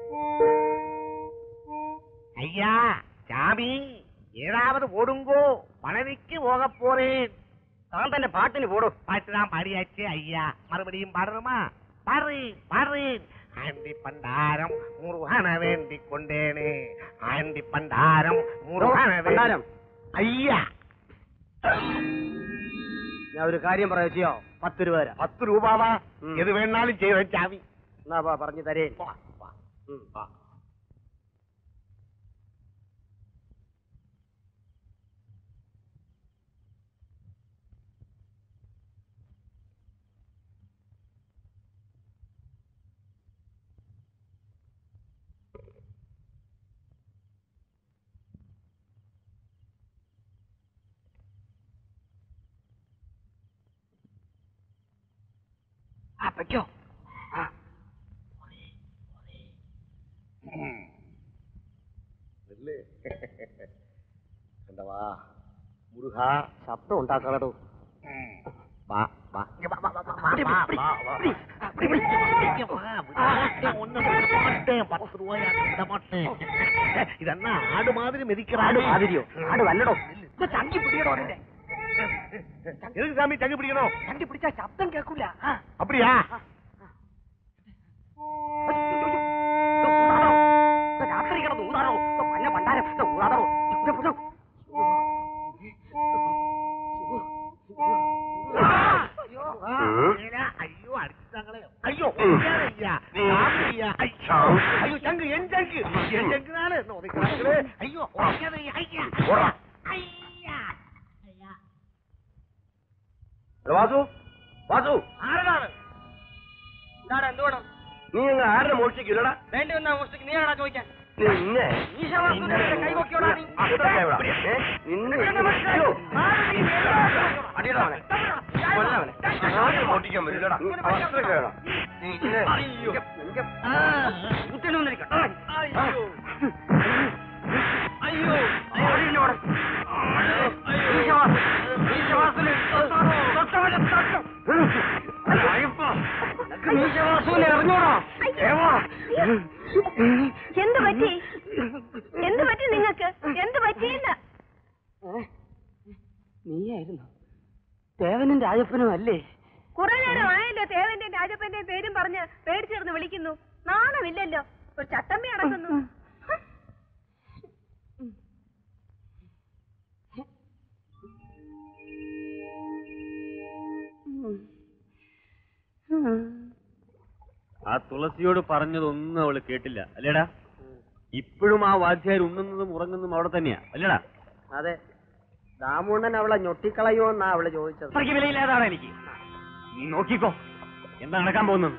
ஐயா சாமி, ஏதாவது ஓடுங்கோ, பழனிக்கு போக போறேன். நான் തന്നെ പാട്ടിന് പോടും. பாட்டு தான் பாடியாச்சு ஐயா, மறுபடியும் பாடுறோமா? பாரு பாரு. ஆண்டி பண்டாரம் முருகன வேண்டிக் கொண்டேனே, ஆண்டி பண்டாரம் മുരുകന പണ്ടാരം. അയ്യാ, ഞാൻ ഒരു കാര്യം പറയാ, ചെയ്യോ? പത്ത് രൂപ തരാം. പത്ത് രൂപവാ? എത് വേണാലും ചെയ്ത ചാവി. എന്നാ വാ, പറഞ്ഞു തരേ. വെക്കോ. കണ്ടവാ മുരുക, ശബ്ദം ഉണ്ടാക്കാടോ. ഇതെന്നാ ആട് മാതിരി മെതിക്കാട് മാതിരിയോ? ആട് വല്ലടോ. ചങ്കി പിടിക്കണോ? എதுக்கு சாமி ചങ്കി പിടിക്കണോ? ചങ്കി പിടിച്ചാ ശബ്ദം കേൾക്കൂല. அப்படியா? മാറി കിടന്നു ഊതാറോ പന്ന പണ്ടാരം ഊതാറോ അയ്യോ അടുത്തങ്ങളെ അയ്യോ അയ്യോ ചങ്ക് എൻ ചങ്ക് എൻ ചങ്കിനാണ് അയ്യോ വാസു വാസു ആരാണ് എന്താണ് എന്ത് വേണം നീ ഞങ്ങൾ ആരുടെ മോഷ്ടിക്കില്ലടാ വേണ്ടി വന്നാ മോഷ്ടിക്ക് നീ ആടാ ചോദിക്കാൻ നിന്നെ കൈ പൊക്കിയോടാ നീ മോഷ്ടിക്കാൻ പറ്റില്ലടാ എന്ത് പറ്റി എന്ത് പറ്റി നിങ്ങൾക്ക് എന്ത് പറ്റിയില്ല നീയായിരുന്നു ദേവനും രാജപ്പനും അല്ലേ കുറെ നേരം ആയല്ലോ ദേവന്റെയും രാജപ്പന്റെയും പേരും പറഞ്ഞ് പേടിച്ചേർന്ന് വിളിക്കുന്നു നാണമില്ലല്ലോ ഒരു ചട്ടമ്പി അടക്കുന്നു ആ തുളസിയോട് പറഞ്ഞതൊന്നും അവള് കേട്ടില്ല അല്ലേടാ? ഇപ്പോഴും ആ വാദ്യാർ ഉണ്ണുന്നതും ഉറങ്ങുന്നതും അവിടെ തന്നെയാ അല്ലേടാ? അതെ ദാമുണ്ണൻ അവളെ ഞൊട്ടിക്കളയോ എന്നാ അവള് ചോദിച്ചത്. അത്രയ്ക്ക് വിലയില്ലാതാണ് എനിക്ക്. നീ നോക്കിക്കോ എന്താ നടക്കാൻ പോകുന്നത്.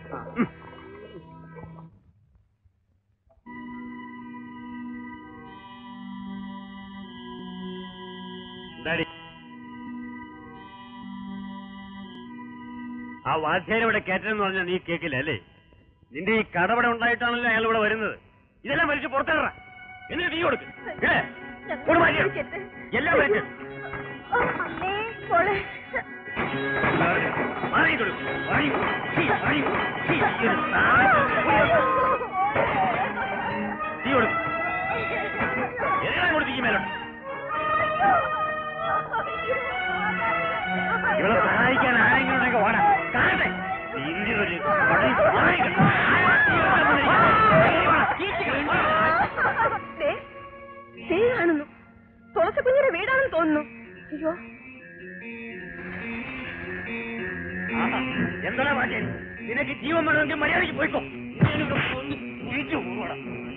എന്താടി ആ വാദ്യാരെ ഇവിടെ കയറ്റെന്ന് പറഞ്ഞാൽ നീ കേക്കില്ല അല്ലേ? നിന്റെ ഈ കടപട ഉണ്ടായിട്ടാണല്ലോ അയാൾ ഇവിടെ വരുന്നത്. ഇതെല്ലാം വലിച്ച് പുറത്തിടറ എന്നിട്ട് നീ കൊടുക്ക് എല്ലാം വലിച്ച് തീ കൊടുക്കും എല്ലാം കൊടുത്തേക്ക് മേലോട്ട്. ഇവളെ സഹായിക്കാൻ ആരെങ്കിലും ഉണ്ടെങ്കിൽ ഓടാം കാണട്ടെ. കാണുന്നു തുളസി കുഞ്ഞിന്റെ വീടാണെന്ന് തോന്നുന്നു. അയ്യോ എന്താ മാറ്റേ നിനക്ക് ജീവൻ വേണമെങ്കിൽ മര്യാദയ്ക്ക് പോയിക്കോ. തിരിച്ചു പോകണം.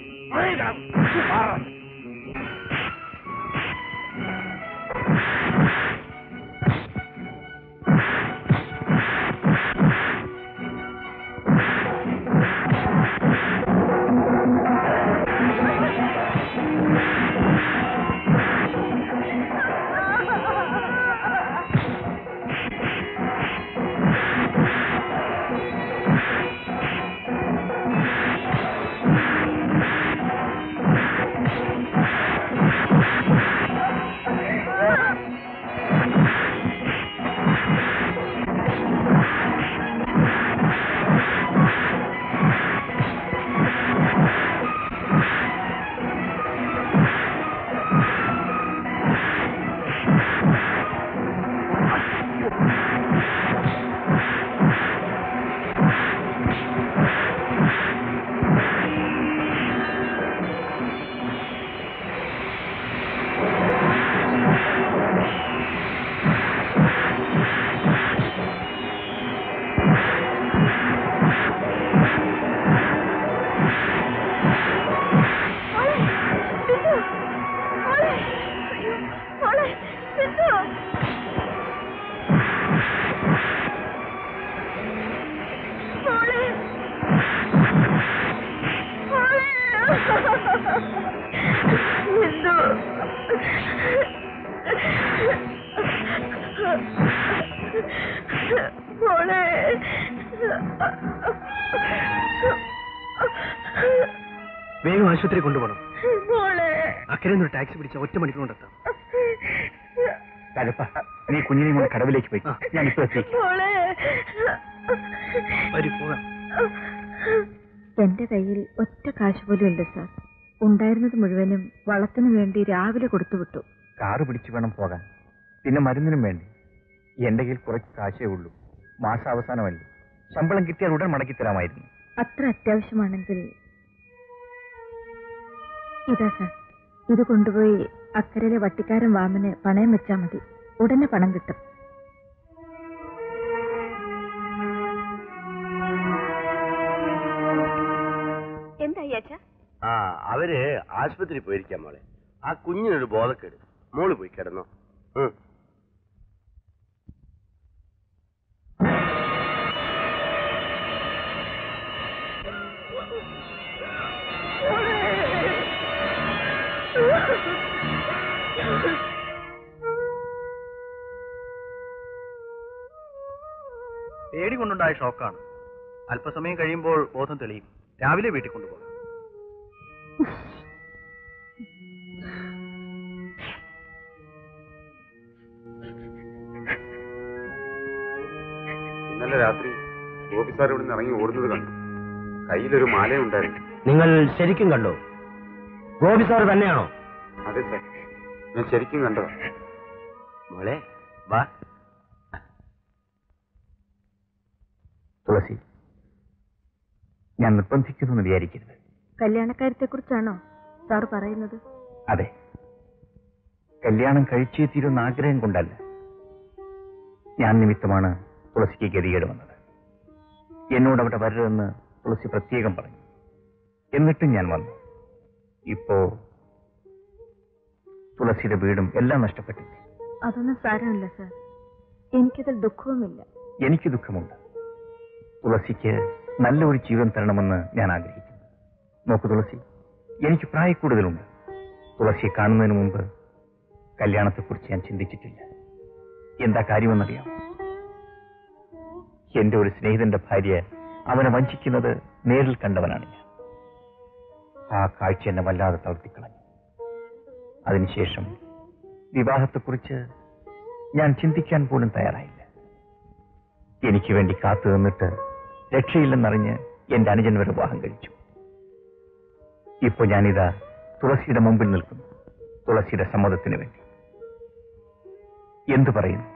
വേഗം ആശുപത്രി കൊണ്ടുപോകണം. അക്കരെ ഒരു ടാക്സി പിടിച്ച ഒറ്റ മണിക്കൂർ കൊണ്ടെത്താം. നീ കുഞ്ഞിനെയും കൊണ്ട് കടവിലേക്ക് പോയി. ഞാൻ ഇപ്പൊ എത്തിക്കും. പോകാം. എന്റെ കയ്യിൽ ഒറ്റ കാശ് പോലും ഇല്ല സാർ. ഉണ്ടായിരുന്നത് മുഴുവനും വളത്തിനു വേണ്ടി രാവിലെ കൊടുത്തുവിട്ടു. കാറ് പിടിച്ചു വേണം പോകാൻ. പിന്നെ മരുന്നിനും വേണ്ടി. എന്റെ കയ്യിൽ കുറച്ച് കാശേ ഉള്ളൂ. മാസാവസാനമല്ലേ, ശമ്പളം കിട്ടിയാൽ ഉടൻ മടക്കി തരാമായിരുന്നു. അത്ര അത്യാവശ്യമാണെങ്കിൽ ഇതാ സാർ, ഇത് കൊണ്ടുപോയി അക്കരയിലെ വട്ടിക്കാരൻ വാമന് പണയം വെച്ചാൽ മതി. ഉടനെ പണം കിട്ടും. എന്തായി അച്ഛാ? ആ അവര് ആശുപത്രി പോയിരിക്കാം മോളെ. ആ കുഞ്ഞിനൊരു ബോധക്കേട്. മോള് പോയി കിടന്നോ. ഉം. പേടി കൊണ്ടുണ്ടായ ഷോക്കാണ്. അല്പസമയം കഴിയുമ്പോൾ ബോധം തെളിയും. രാവിലെ വീട്ടിൽ കൊണ്ടുപോകാം. ഇന്നലെ രാത്രി ഗോപി സാർ ഇവിടെ നിന്ന് ഇറങ്ങി ഓടുന്നത് കണ്ടു. കയ്യിലൊരു മാലയുണ്ടായിരുന്നു. നിങ്ങൾ ശരിക്കും കണ്ടോ? ഗോപി സാർ തന്നെയാണോ? അതെ സാർ, ഞാൻ ശരിക്കും കണ്ടതാ. മോളെ വാ. തുളസി, ഞാൻ നിർബന്ധിക്കുന്നു എന്ന് വിചാരിക്കരുത്. കല്യാണക്കാര്യത്തെ കുറിച്ചാണോ സാർ പറയുന്നത്? അതെ, കല്യാണം കഴിച്ചേ തീരുന്ന ആഗ്രഹം കൊണ്ടല്ല. ഞാൻ നിമിത്തമാണ് തുളസിക്ക് ഗതികേട് വന്നത്. എന്നോട് അവിടെ വരരുതെന്ന് തുളസി പ്രത്യേകം പറഞ്ഞു. എന്നിട്ടും ഞാൻ വന്നു. ഇപ്പോ തുളസിയുടെ വീടും എല്ലാം നഷ്ടപ്പെട്ടില്ലേ? അതൊന്നും സാരമില്ല സാർ, എനിക്കതിൽ ദുഃഖവുമില്ല. എനിക്ക് ദുഃഖമുണ്ട്. തുളസിക്ക് നല്ലൊരു ജീവൻ തരണമെന്ന് ഞാൻ ആഗ്രഹിക്കുന്നു. നോക്കൂ തുളസി, എനിക്ക് പ്രായക്കൂടുതലുണ്ട്. തുളസിയെ കാണുന്നതിന് മുമ്പ് കല്യാണത്തെക്കുറിച്ച് ഞാൻ ചിന്തിച്ചിട്ടില്ല. എന്താ കാര്യമെന്നറിയാം? എന്റെ ഒരു സ്നേഹിതന്റെ ഭാര്യ അവനെ വഞ്ചിക്കുന്നത് നേരിൽ കണ്ടവനാണ് ഞാൻ. ആ കാഴ്ച എന്നെ വല്ലാതെ തളർത്തിക്കളഞ്ഞു. അതിനുശേഷം വിവാഹത്തെക്കുറിച്ച് ഞാൻ ചിന്തിക്കാൻ പോലും തയ്യാറായില്ല. എനിക്ക് വേണ്ടി കാത്തു നിന്നിട്ട് രക്ഷയില്ലെന്നറിഞ്ഞ് എന്റെ അനുജൻ വരെ വിവാഹം കഴിച്ചു. ഇപ്പൊ ഞാനിതാ തുളസിയുടെ മുമ്പിൽ നിൽക്കുന്നു, തുളസിയുടെ സമ്മതത്തിന് വേണ്ടി. എന്തു പറയുന്നു?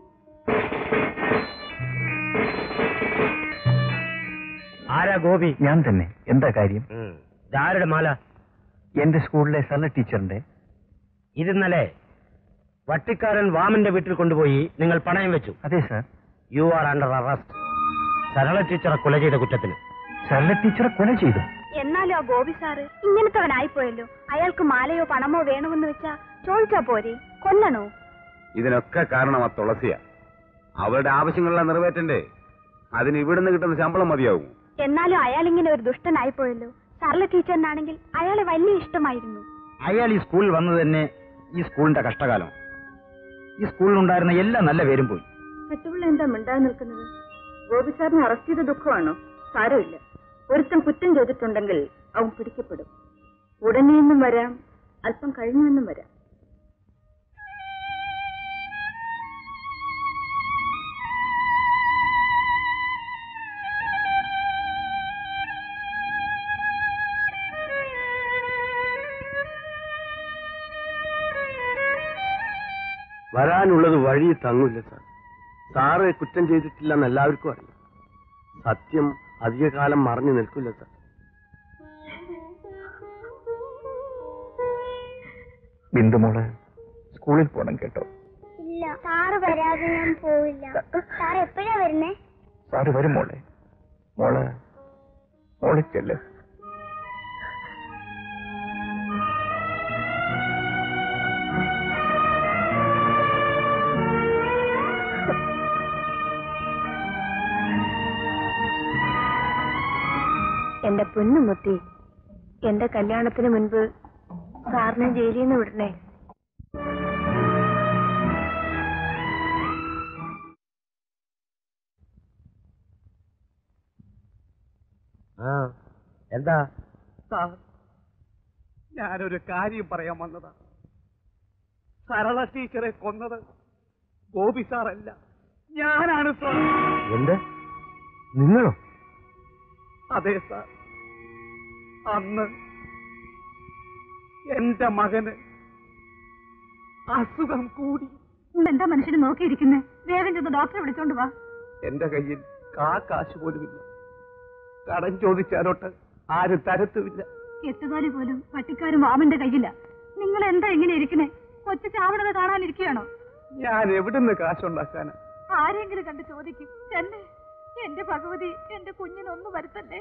ആരാ ഗോപി? ഞാൻ തന്നെ. എന്താ കാര്യം? ആരുടെ മാല? എന്റെ സ്കൂളിലെ സരള ടീച്ചറിന്റെ. ഇതിന്നലെ വട്ടിക്കാരൻ വാമന്റെ വീട്ടിൽ കൊണ്ടുപോയി നിങ്ങൾ പണയം വെച്ചു. അതെ sir. You are under arrest. Sarala ടീച്ചറെ കൊല ചെയ്ത കുറ്റത്തിന്. സരള ടീച്ചറെ കൊല ചെയ്തു? എന്നാലും ആ ഗോപി സാറ് ഇങ്ങനത്തവനായിപ്പോയല്ലോ. അയാൾക്ക് മാലയോ പണമോ വേണമെന്ന് വെച്ചാ ചോദിച്ചാ പോരെ, കൊല്ലണോ? ഇതിനൊക്കെ കാരണം ആ തുളസിയാ. അവരുടെ ആവശ്യങ്ങളെല്ലാം നിറവേറ്റണ്ടേ? അതിന് ഇവിടുന്ന് കിട്ടുന്ന ശമ്പളം മതിയാവും. എന്നാലും അയാൾ ഇങ്ങനെ ഒരു ദുഷ്ടനായിപ്പോയല്ലോ. സരള ടീച്ചറിനാണെങ്കിൽ അയാളെ വലിയ ഇഷ്ടമായിരുന്നു. അയാൾ ഈ സ്കൂളിൽ വന്നത് തന്നെ ഈ സ്കൂളിന്റെ കഷ്ടകാലം. ഈ സ്കൂളിലുണ്ടായിരുന്ന എല്ലാ നല്ല പേരും പോയി. മറ്റുള്ള എന്താ മിണ്ടാതെ നിൽക്കുന്നത്? ഗോപി സാറിനെ അറസ്റ്റ് ചെയ്ത ദുഃഖമാണോ? സാരമില്ല, ഒരുത്തൻ കുറ്റം ചെയ്തിട്ടുണ്ടെങ്കിൽ അവൻ പിടിക്കപ്പെടും. ഉടനെയൊന്നും വരാം, അല്പം കഴിഞ്ഞുവെന്നും വരാം. വരാനുള്ളത് വഴി തങ്ങില്ല സാർ. സാറ് കുറ്റം ചെയ്തിട്ടില്ലെന്ന് എല്ലാവർക്കും അറിയാം. സത്യം അധികകാലം മറഞ്ഞു നിൽക്കില്ല സാർ. ബിന്ദുമോള് സ്കൂളിൽ പോണം കേട്ടോ. ഇല്ല, സാറ് വരാതെ ഞാൻ പോവില്ല. സാർ എപ്പോഴാ വരുന്നേ? സാറ് വരും മോളെ. മോള് മോളെ ചെല്ല്. എന്റെ പൊന്നുമുത്തി, എന്റെ കല്യാണത്തിന് മുൻപ് സാറിനെ ജയിലിൽ നിന്ന് വിടണേ. എന്താ സാർ, ഞാനൊരു കാര്യം പറയാൻ വന്നതാ. സരള ടീച്ചറെ കൊന്നത് ഗോപി സാറല്ല, ഞാനാണ് സാർ. എന്ത്? നിങ്ങളോ? അതെ സാർ. അന്ന് എന്റെ മകന് അസുഖം കൂടി. എന്താ മനുഷ്യനെ നോക്കിയിരിക്കുന്നേ? വേഗം ചെന്ന് ഡോക്ടറെ വിളിച്ചോണ്ട് വാ. എന്റെ കയ്യിൽ കാ കാശ് പോലുമില്ല. കടം ചോദിച്ചാലോട്ട് ആരും തരത്തുമില്ല. കെട്ടുതാലി പോലും പട്ടിക്കാരും മാമന്റെ കയ്യില്ല. നിങ്ങൾ എന്താ ഇങ്ങനെ ഇരിക്കണേ? കൊച്ചു ചാവണത് കാണാനിരിക്കുകയാണോ? ഞാൻ എവിടുന്ന് കാശുണ്ടാക്കാനാ? ആരെങ്കിലും കണ്ട് ചോദിക്കും. തന്നെ എന്റെ ഭഗവതി, എന്റെ കുഞ്ഞിനൊന്നും വരുത്തല്ലേ.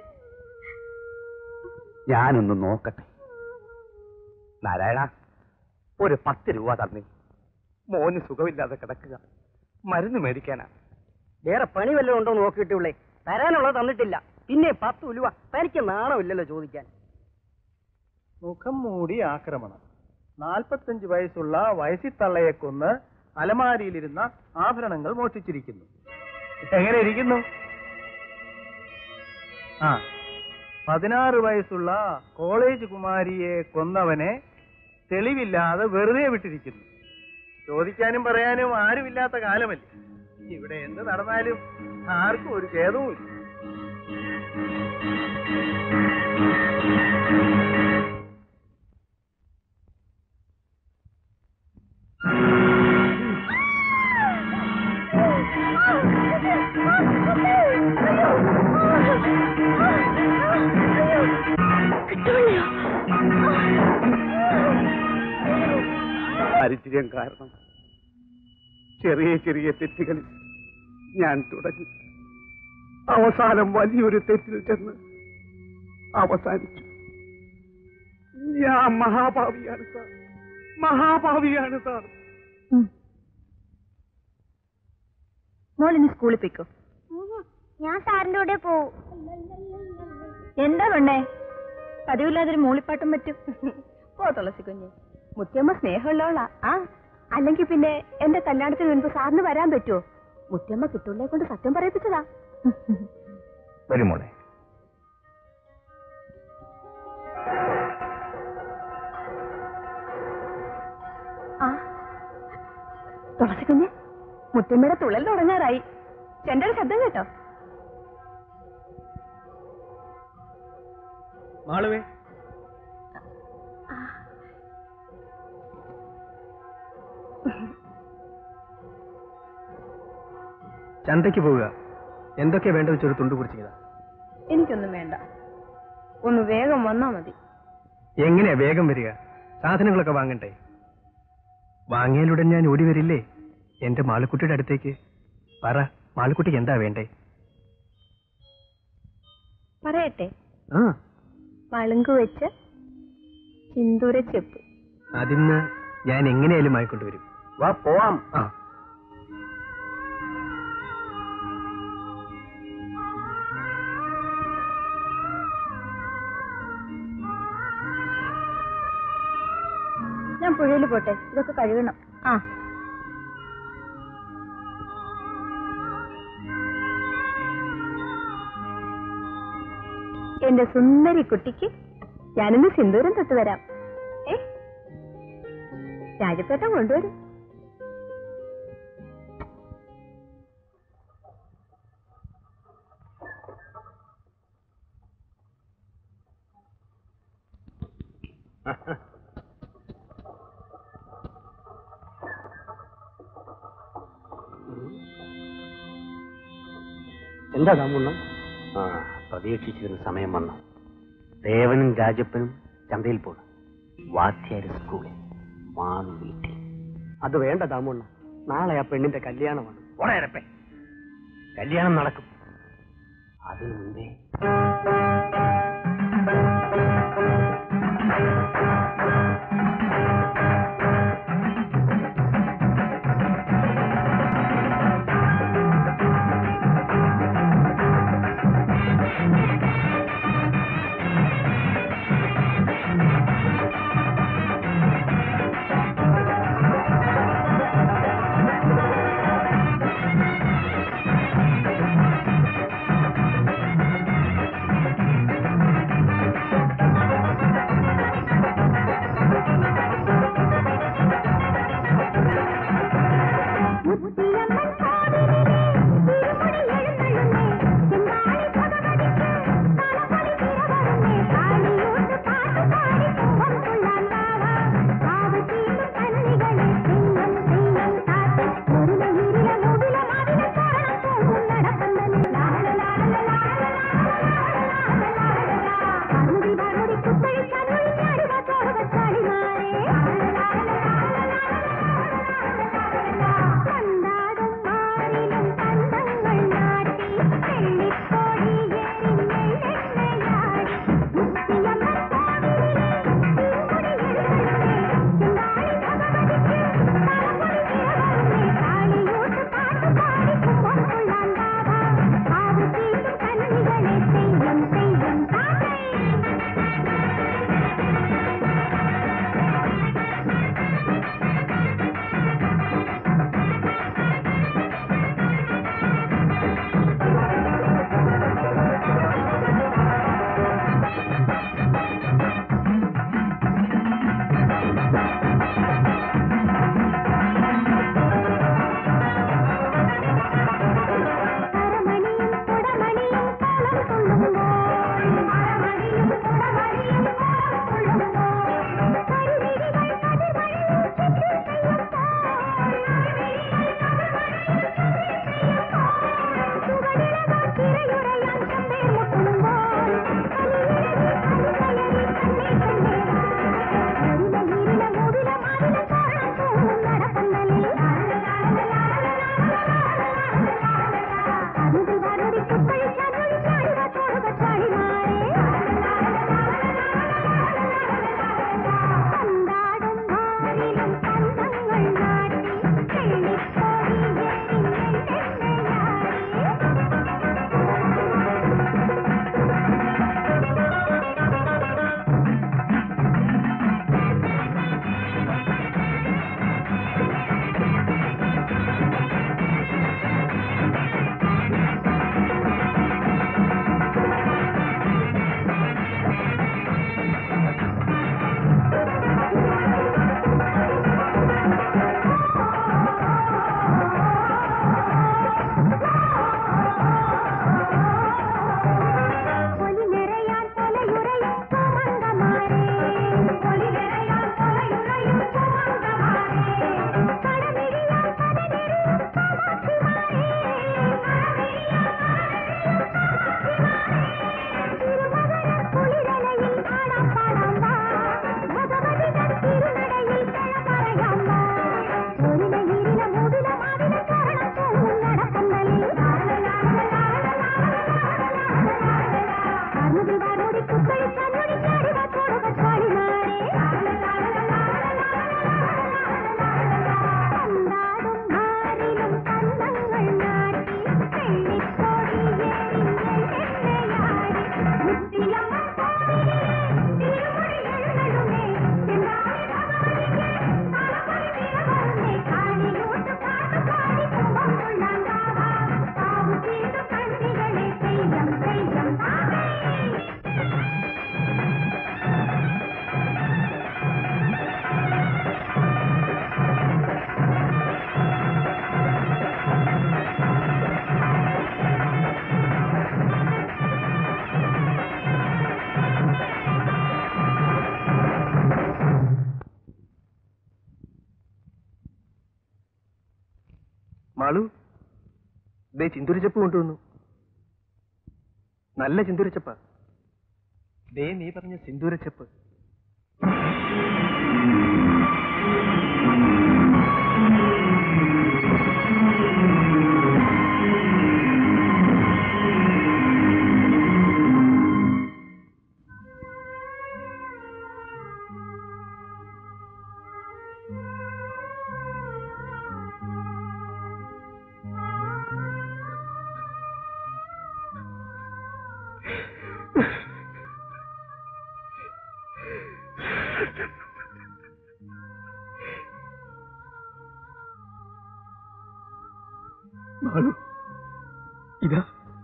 ഞാനൊന്ന് നോക്കട്ടെ. നാരായണ, ഒരു പത്ത് രൂപ തന്നി. മോന് സുഖമില്ലാതെ കിടക്കുക, മരുന്ന് മേടിക്കാനാ. വേറെ പണി വല്ലതും ഉണ്ടോ നോക്കിയിട്ടുള്ളേ. തരാനുള്ളത് തന്നിട്ടില്ല, പിന്നെ പത്ത് ഉലുവ. തനിക്ക് നാണമില്ലല്ലോ ചോദിക്കാൻ. മുഖം മൂടി ആക്രമണം. നാൽപ്പത്തഞ്ച് വയസ്സുള്ള വയസ്സിത്തള്ളയെ കൊന്ന് അലമാരിയിലിരുന്ന ആഭരണങ്ങൾ മോഷ്ടിച്ചിരിക്കുന്നു. എങ്ങനെ ഇരിക്കുന്നു? ആ, പതിനാറ് വയസ്സുള്ള കോളേജ് കുമാരിയെ കൊന്നവനെ തെളിവില്ലാതെ വെറുതെ വിട്ടിരിക്കുന്നു. ചോദിക്കാനും പറയാനും ആരുമില്ലാത്ത കാലമല്ലേ. ഇവിടെ എന്ത് നടന്നാലും ആർക്കും ഒരു ഖേദവുമില്ല. ദാരിദ്ര്യം കാരണം ചെറിയ ചെറിയ തെറ്റുകളിൽ ഞാൻ തുടങ്ങി. അവസാനം വലിയൊരു തെറ്റിൽ ചെന്ന് അവസാനിച്ചു. ഞാൻ മഹാഭാവിയാണ് സാർ, മഹാഭാവിയാണ് സാർ. മോളിനി സ്കൂളിൽ പോയിക്കോ. ഞാൻ സാറിന്റെ കൂടെ പോവും. എന്താ പെണ്ണേ, പതിവില്ലാതൊരു മൂളിപ്പാട്ടും പറ്റും. പോ തുളസി കുഞ്ഞ്. മുത്തിയമ്മ സ്നേഹമുള്ളവളാ. ആ, അല്ലെങ്കിൽ പിന്നെ എന്റെ കല്യാണത്തിന് മുൻപ് സാറിന് വരാൻ പറ്റുമോ? മുത്തിയമ്മ കിട്ടുള്ളേ കൊണ്ട് സത്യം പറയിപ്പിച്ചതാ. വരുമോളെ. ആ, തുളസി കുഞ്ഞ്, മുത്തിയമ്മയുടെ തുള്ളൽ തുടങ്ങാറായി. ചെന്റെ ശബ്ദം കേട്ടോ? മാളുവേ, ചന്തയ്ക്ക് പോവുക. എന്തൊക്കെയാ വേണ്ടത് വെച്ചൊരു തുണ്ട് കുറിച്ചില്ല. എനിക്കൊന്നും വേണ്ട, ഒന്ന് വേഗം വന്നാ മതി. എങ്ങനെയാ വേഗം വരിക? സാധനങ്ങളൊക്കെ വാങ്ങണ്ടേ? വാങ്ങിയാലുടൻ ഞാൻ ഓടി വരില്ലേ എന്റെ മാളുക്കുട്ടിയുടെ അടുത്തേക്ക്? പറ, മാളുക്കുട്ടിക്ക് എന്താ വേണ്ടേ? പറയട്ടെ. ആ, പളുങ്കു വെച്ച് സിന്ദൂര ചെപ്പ്. അതിന്ന് ഞാൻ എങ്ങനെയായാലും വാങ്ങിക്കൊണ്ടുവരും. വാ പോവാം. ആ, ഞാൻ പുഴയിൽ പോട്ടെ, ഇതൊക്കെ കഴുകണം. ആ, എന്റെ സുന്ദരി കുട്ടിക്ക് ഞാനിന്ന് സിന്ദൂരം തൊട്ട് വരാം. ഏ, രാജപ്പേട്ടൻ കൊണ്ടുവരും. എന്താ കാമുണ്ണ? ആ, പ്രതീക്ഷിച്ചിരുന്ന സമയം വന്നു. ദേവനും രാജപ്പനും ചന്തയിൽ പോണു. വാദ്യാര് സ്കൂളിൽ, മാളു വീട്ടിൽ. അത് വേണ്ട ദാമുണ്ണ, നാളെ ആ പെണ്ണിന്റെ കല്യാണമാണ്. ഉടയരപ്പേ, കല്യാണം നടക്കും. അതിനു മുമ്പേ മാളു ദേ ചിന്തുരിച്ചപ്പ് കൊണ്ടുവന്നു. നല്ല ചിന്തുരിച്ചപ്പ. ദേ നീ പറഞ്ഞ സിന്ദൂരച്ചപ്പ്. മാളു ഇതാ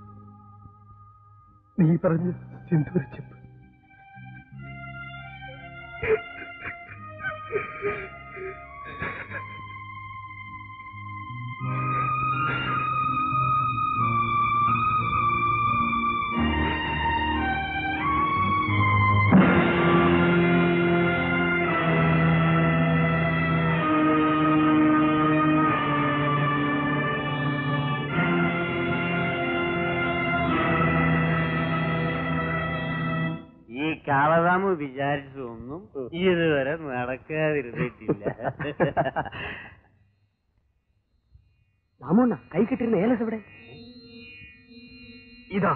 നീ പറഞ്ഞ സിന്ദൂരച്ചപ്പ്. കാളറാമ് വിചാരിച്ചൊന്നും ഇതുവരെ നടക്കാതിരുന്നിട്ടില്ല. രാമണ്ണ കൈ കിട്ടിരുന്ന ഏലസ് എവിടെ? ഇതാ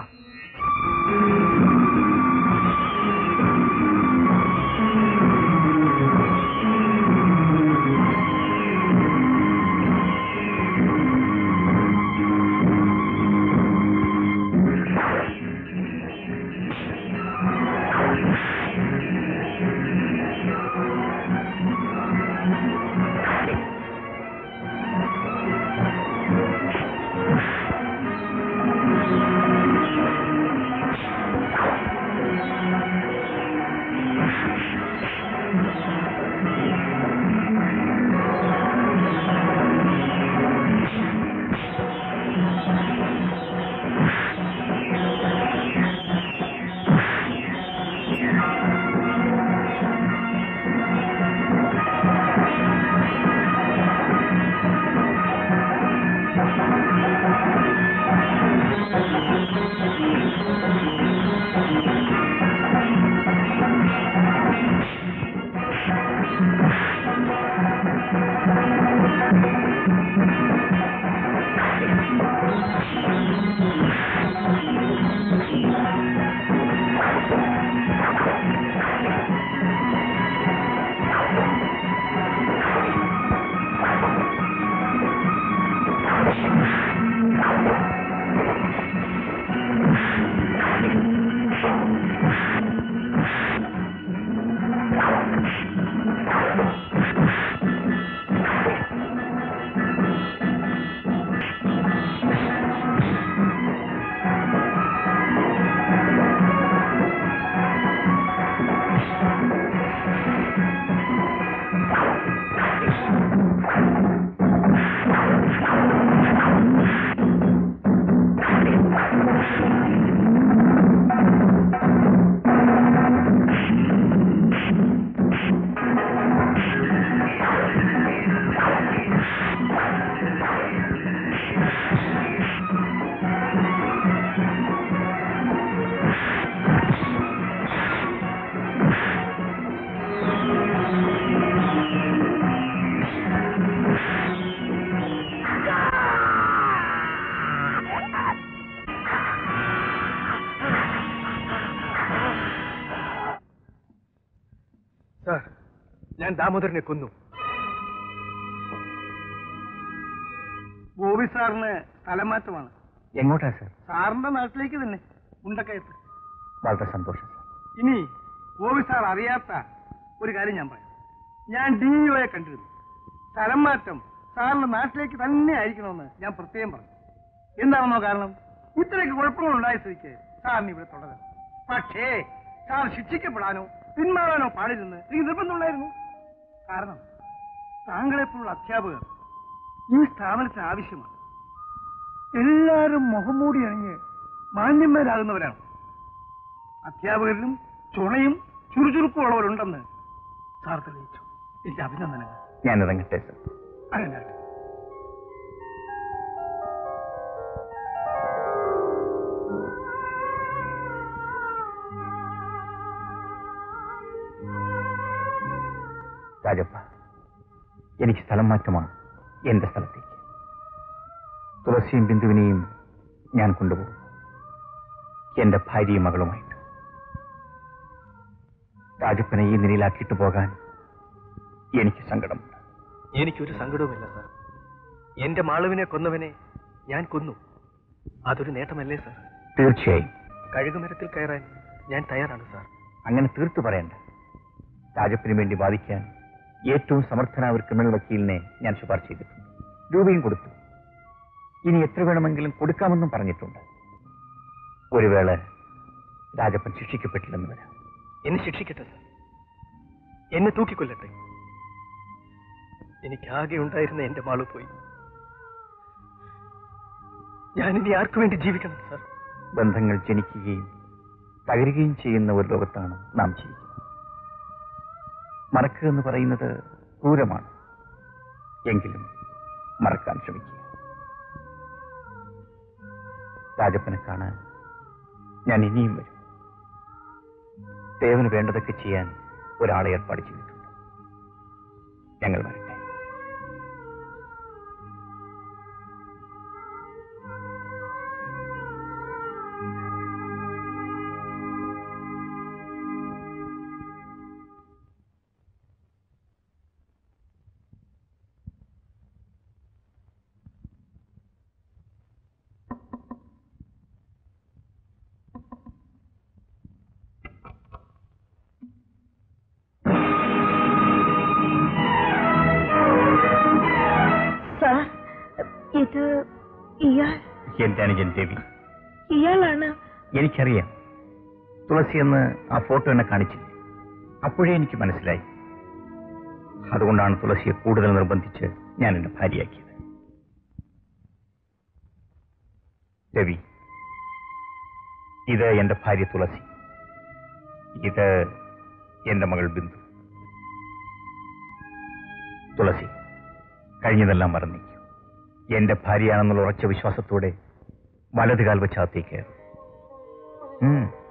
ഞാൻ ദാമോദരനെ കൊന്നു. ബോബി സാറിന് സ്ഥലമാറ്റമാണ്. എങ്ങോട്ടാ സാർ? സാറിന്റെ നാട്ടിലേക്ക് തന്നെ, മുണ്ടക്കയത്ത്. വളരെ സന്തോഷം സാർ. ഇനി ബോബി സാർ അറിയാത്ത ഒരു കാര്യം ഞാൻ പറയാം. ഞാൻ ഡി ഒയെ കണ്ടിരുന്നു. സ്ഥലം മാറ്റം സാറിന്റെ നാട്ടിലേക്ക് തന്നെ ആയിരിക്കണമെന്ന് ഞാൻ പ്രത്യേകം പറഞ്ഞു. എന്താണെന്നോ കാരണം? ഇത്രയൊക്കെ കുഴപ്പങ്ങൾ ഉണ്ടായ സ്ഥിതിക്ക് സാറിന് ഇവിടെ തുടരാം. പക്ഷേ സാർ ശിക്ഷിക്കപ്പെടാനോ പിന്മാറാനോ പാടില്ലെന്ന് എനിക്ക് നിർബന്ധമുണ്ടായിരുന്നു. കാരണം താങ്കളെപ്പോലുള്ള അധ്യാപകർ ഈ സ്ഥാപനത്തിന് ആവശ്യമാണ്. എല്ലാവരും മുഖംമൂടി അണിഞ്ഞ് മാന്യന്മാരാകുന്നവരാണ്. അധ്യാപകരിലും ചുണയും ചുറുചുറുക്കും ഉള്ളവരുണ്ടെന്ന് സാർ തെളിയിച്ചു. എന്റെ അഭിനന്ദനങ്ങൾ. ഞാൻ ഇറങ്ങട്ടെ സാർ. അങ്ങനെ രാജപ്പ, എനിക്ക് സ്ഥലം മാറ്റമാണ് എന്റെ സ്ഥലത്തേക്ക്. തുളസിയും ബിന്ദുവിനെയും ഞാൻ കൊണ്ടുപോകും, എന്റെ ഭാര്യയും മകളുമായിട്ട്. രാജപ്പനെ ഈ നിലയിലാക്കിയിട്ട് പോകാൻ എനിക്ക് സങ്കടമുണ്ട്. എനിക്കൊരു സങ്കടവുമില്ല സാർ. എന്റെ മാളുവിനെ കൊന്നവനെ ഞാൻ കൊന്നു. അതൊരു നേട്ടമല്ലേ സാർ? തീർച്ചയായും. കഴുകുമരത്തിൽ കയറാൻ ഞാൻ തയ്യാറാണ് സാർ. അങ്ങനെ തീർത്തു പറയണ്ട. രാജപ്പന് വേണ്ടി വാദിക്കാൻ ഏറ്റവും സമർത്ഥനായ ഒരു ക്രിമിനൽ വക്കീലിനെ ഞാൻ ശുപാർശ ചെയ്തിട്ടുണ്ട്. രൂപയും കൊടുത്തു. ഇനി എത്ര വേണമെങ്കിലും കൊടുക്കാമെന്നും പറഞ്ഞിട്ടുണ്ട്. ഒരു വേള രാജപ്പൻ ശിക്ഷിക്കപ്പെട്ടില്ലെന്ന് വരാം. എന്നെ ശിക്ഷിക്കട്ടെ സാർ. എന്നെ തൂക്കിക്കൊല്ലട്ടെ. എനിക്കാകെ ഉണ്ടായിരുന്ന എന്റെ മാളു പോയി. ഞാനിനി ആർക്കു വേണ്ടി ജീവിക്കണം സാർ? ബന്ധങ്ങൾ ജനിക്കുകയും തകരുകയും ചെയ്യുന്ന ഒരു ലോകത്താണ് നാം ജീവിക്കുന്നത്. മറക്കുക എന്ന് പറയുന്നത് ക്രൂരമാണ്. എങ്കിലും മറക്കാൻ ശ്രമിക്കുക. രാജപ്പനെ കാണാൻ ഞാൻ ഇനിയും വരും. ദേവന് വേണ്ടതൊക്കെ ചെയ്യാൻ ഒരാളെ ഏർപ്പാട് ചെയ്തിട്ടുണ്ട്. ഞങ്ങൾ വരട്ടെ. ഇത് ഇയാൾ? എന്റെ അനുജൻ രവി. ഇയാളാണ്? എനിക്കറിയാം. തുളസി എന്ന് ആ ഫോട്ടോ എന്നെ കാണിച്ചില്ലേ, അപ്പോഴേ എനിക്ക് മനസ്സിലായി. അതുകൊണ്ടാണ് തുളസിയെ കൂടുതൽ നിർബന്ധിച്ച് ഞാൻ എന്റെ ഭാര്യയാക്കിയത്. രവി, ഇത് എന്റെ ഭാര്യ തുളസി. ഇത് എന്റെ മകൾ ബിന്ദു. തുളസി, കഴിഞ്ഞതെല്ലാം മറന്നേക്കൂ. എന്റെ ഭാര്യയാണെന്നുള്ള ഉറച്ച വിശ്വാസത്തോടെ വലതുകാൽ വെച്ച് അകത്തേക്ക്.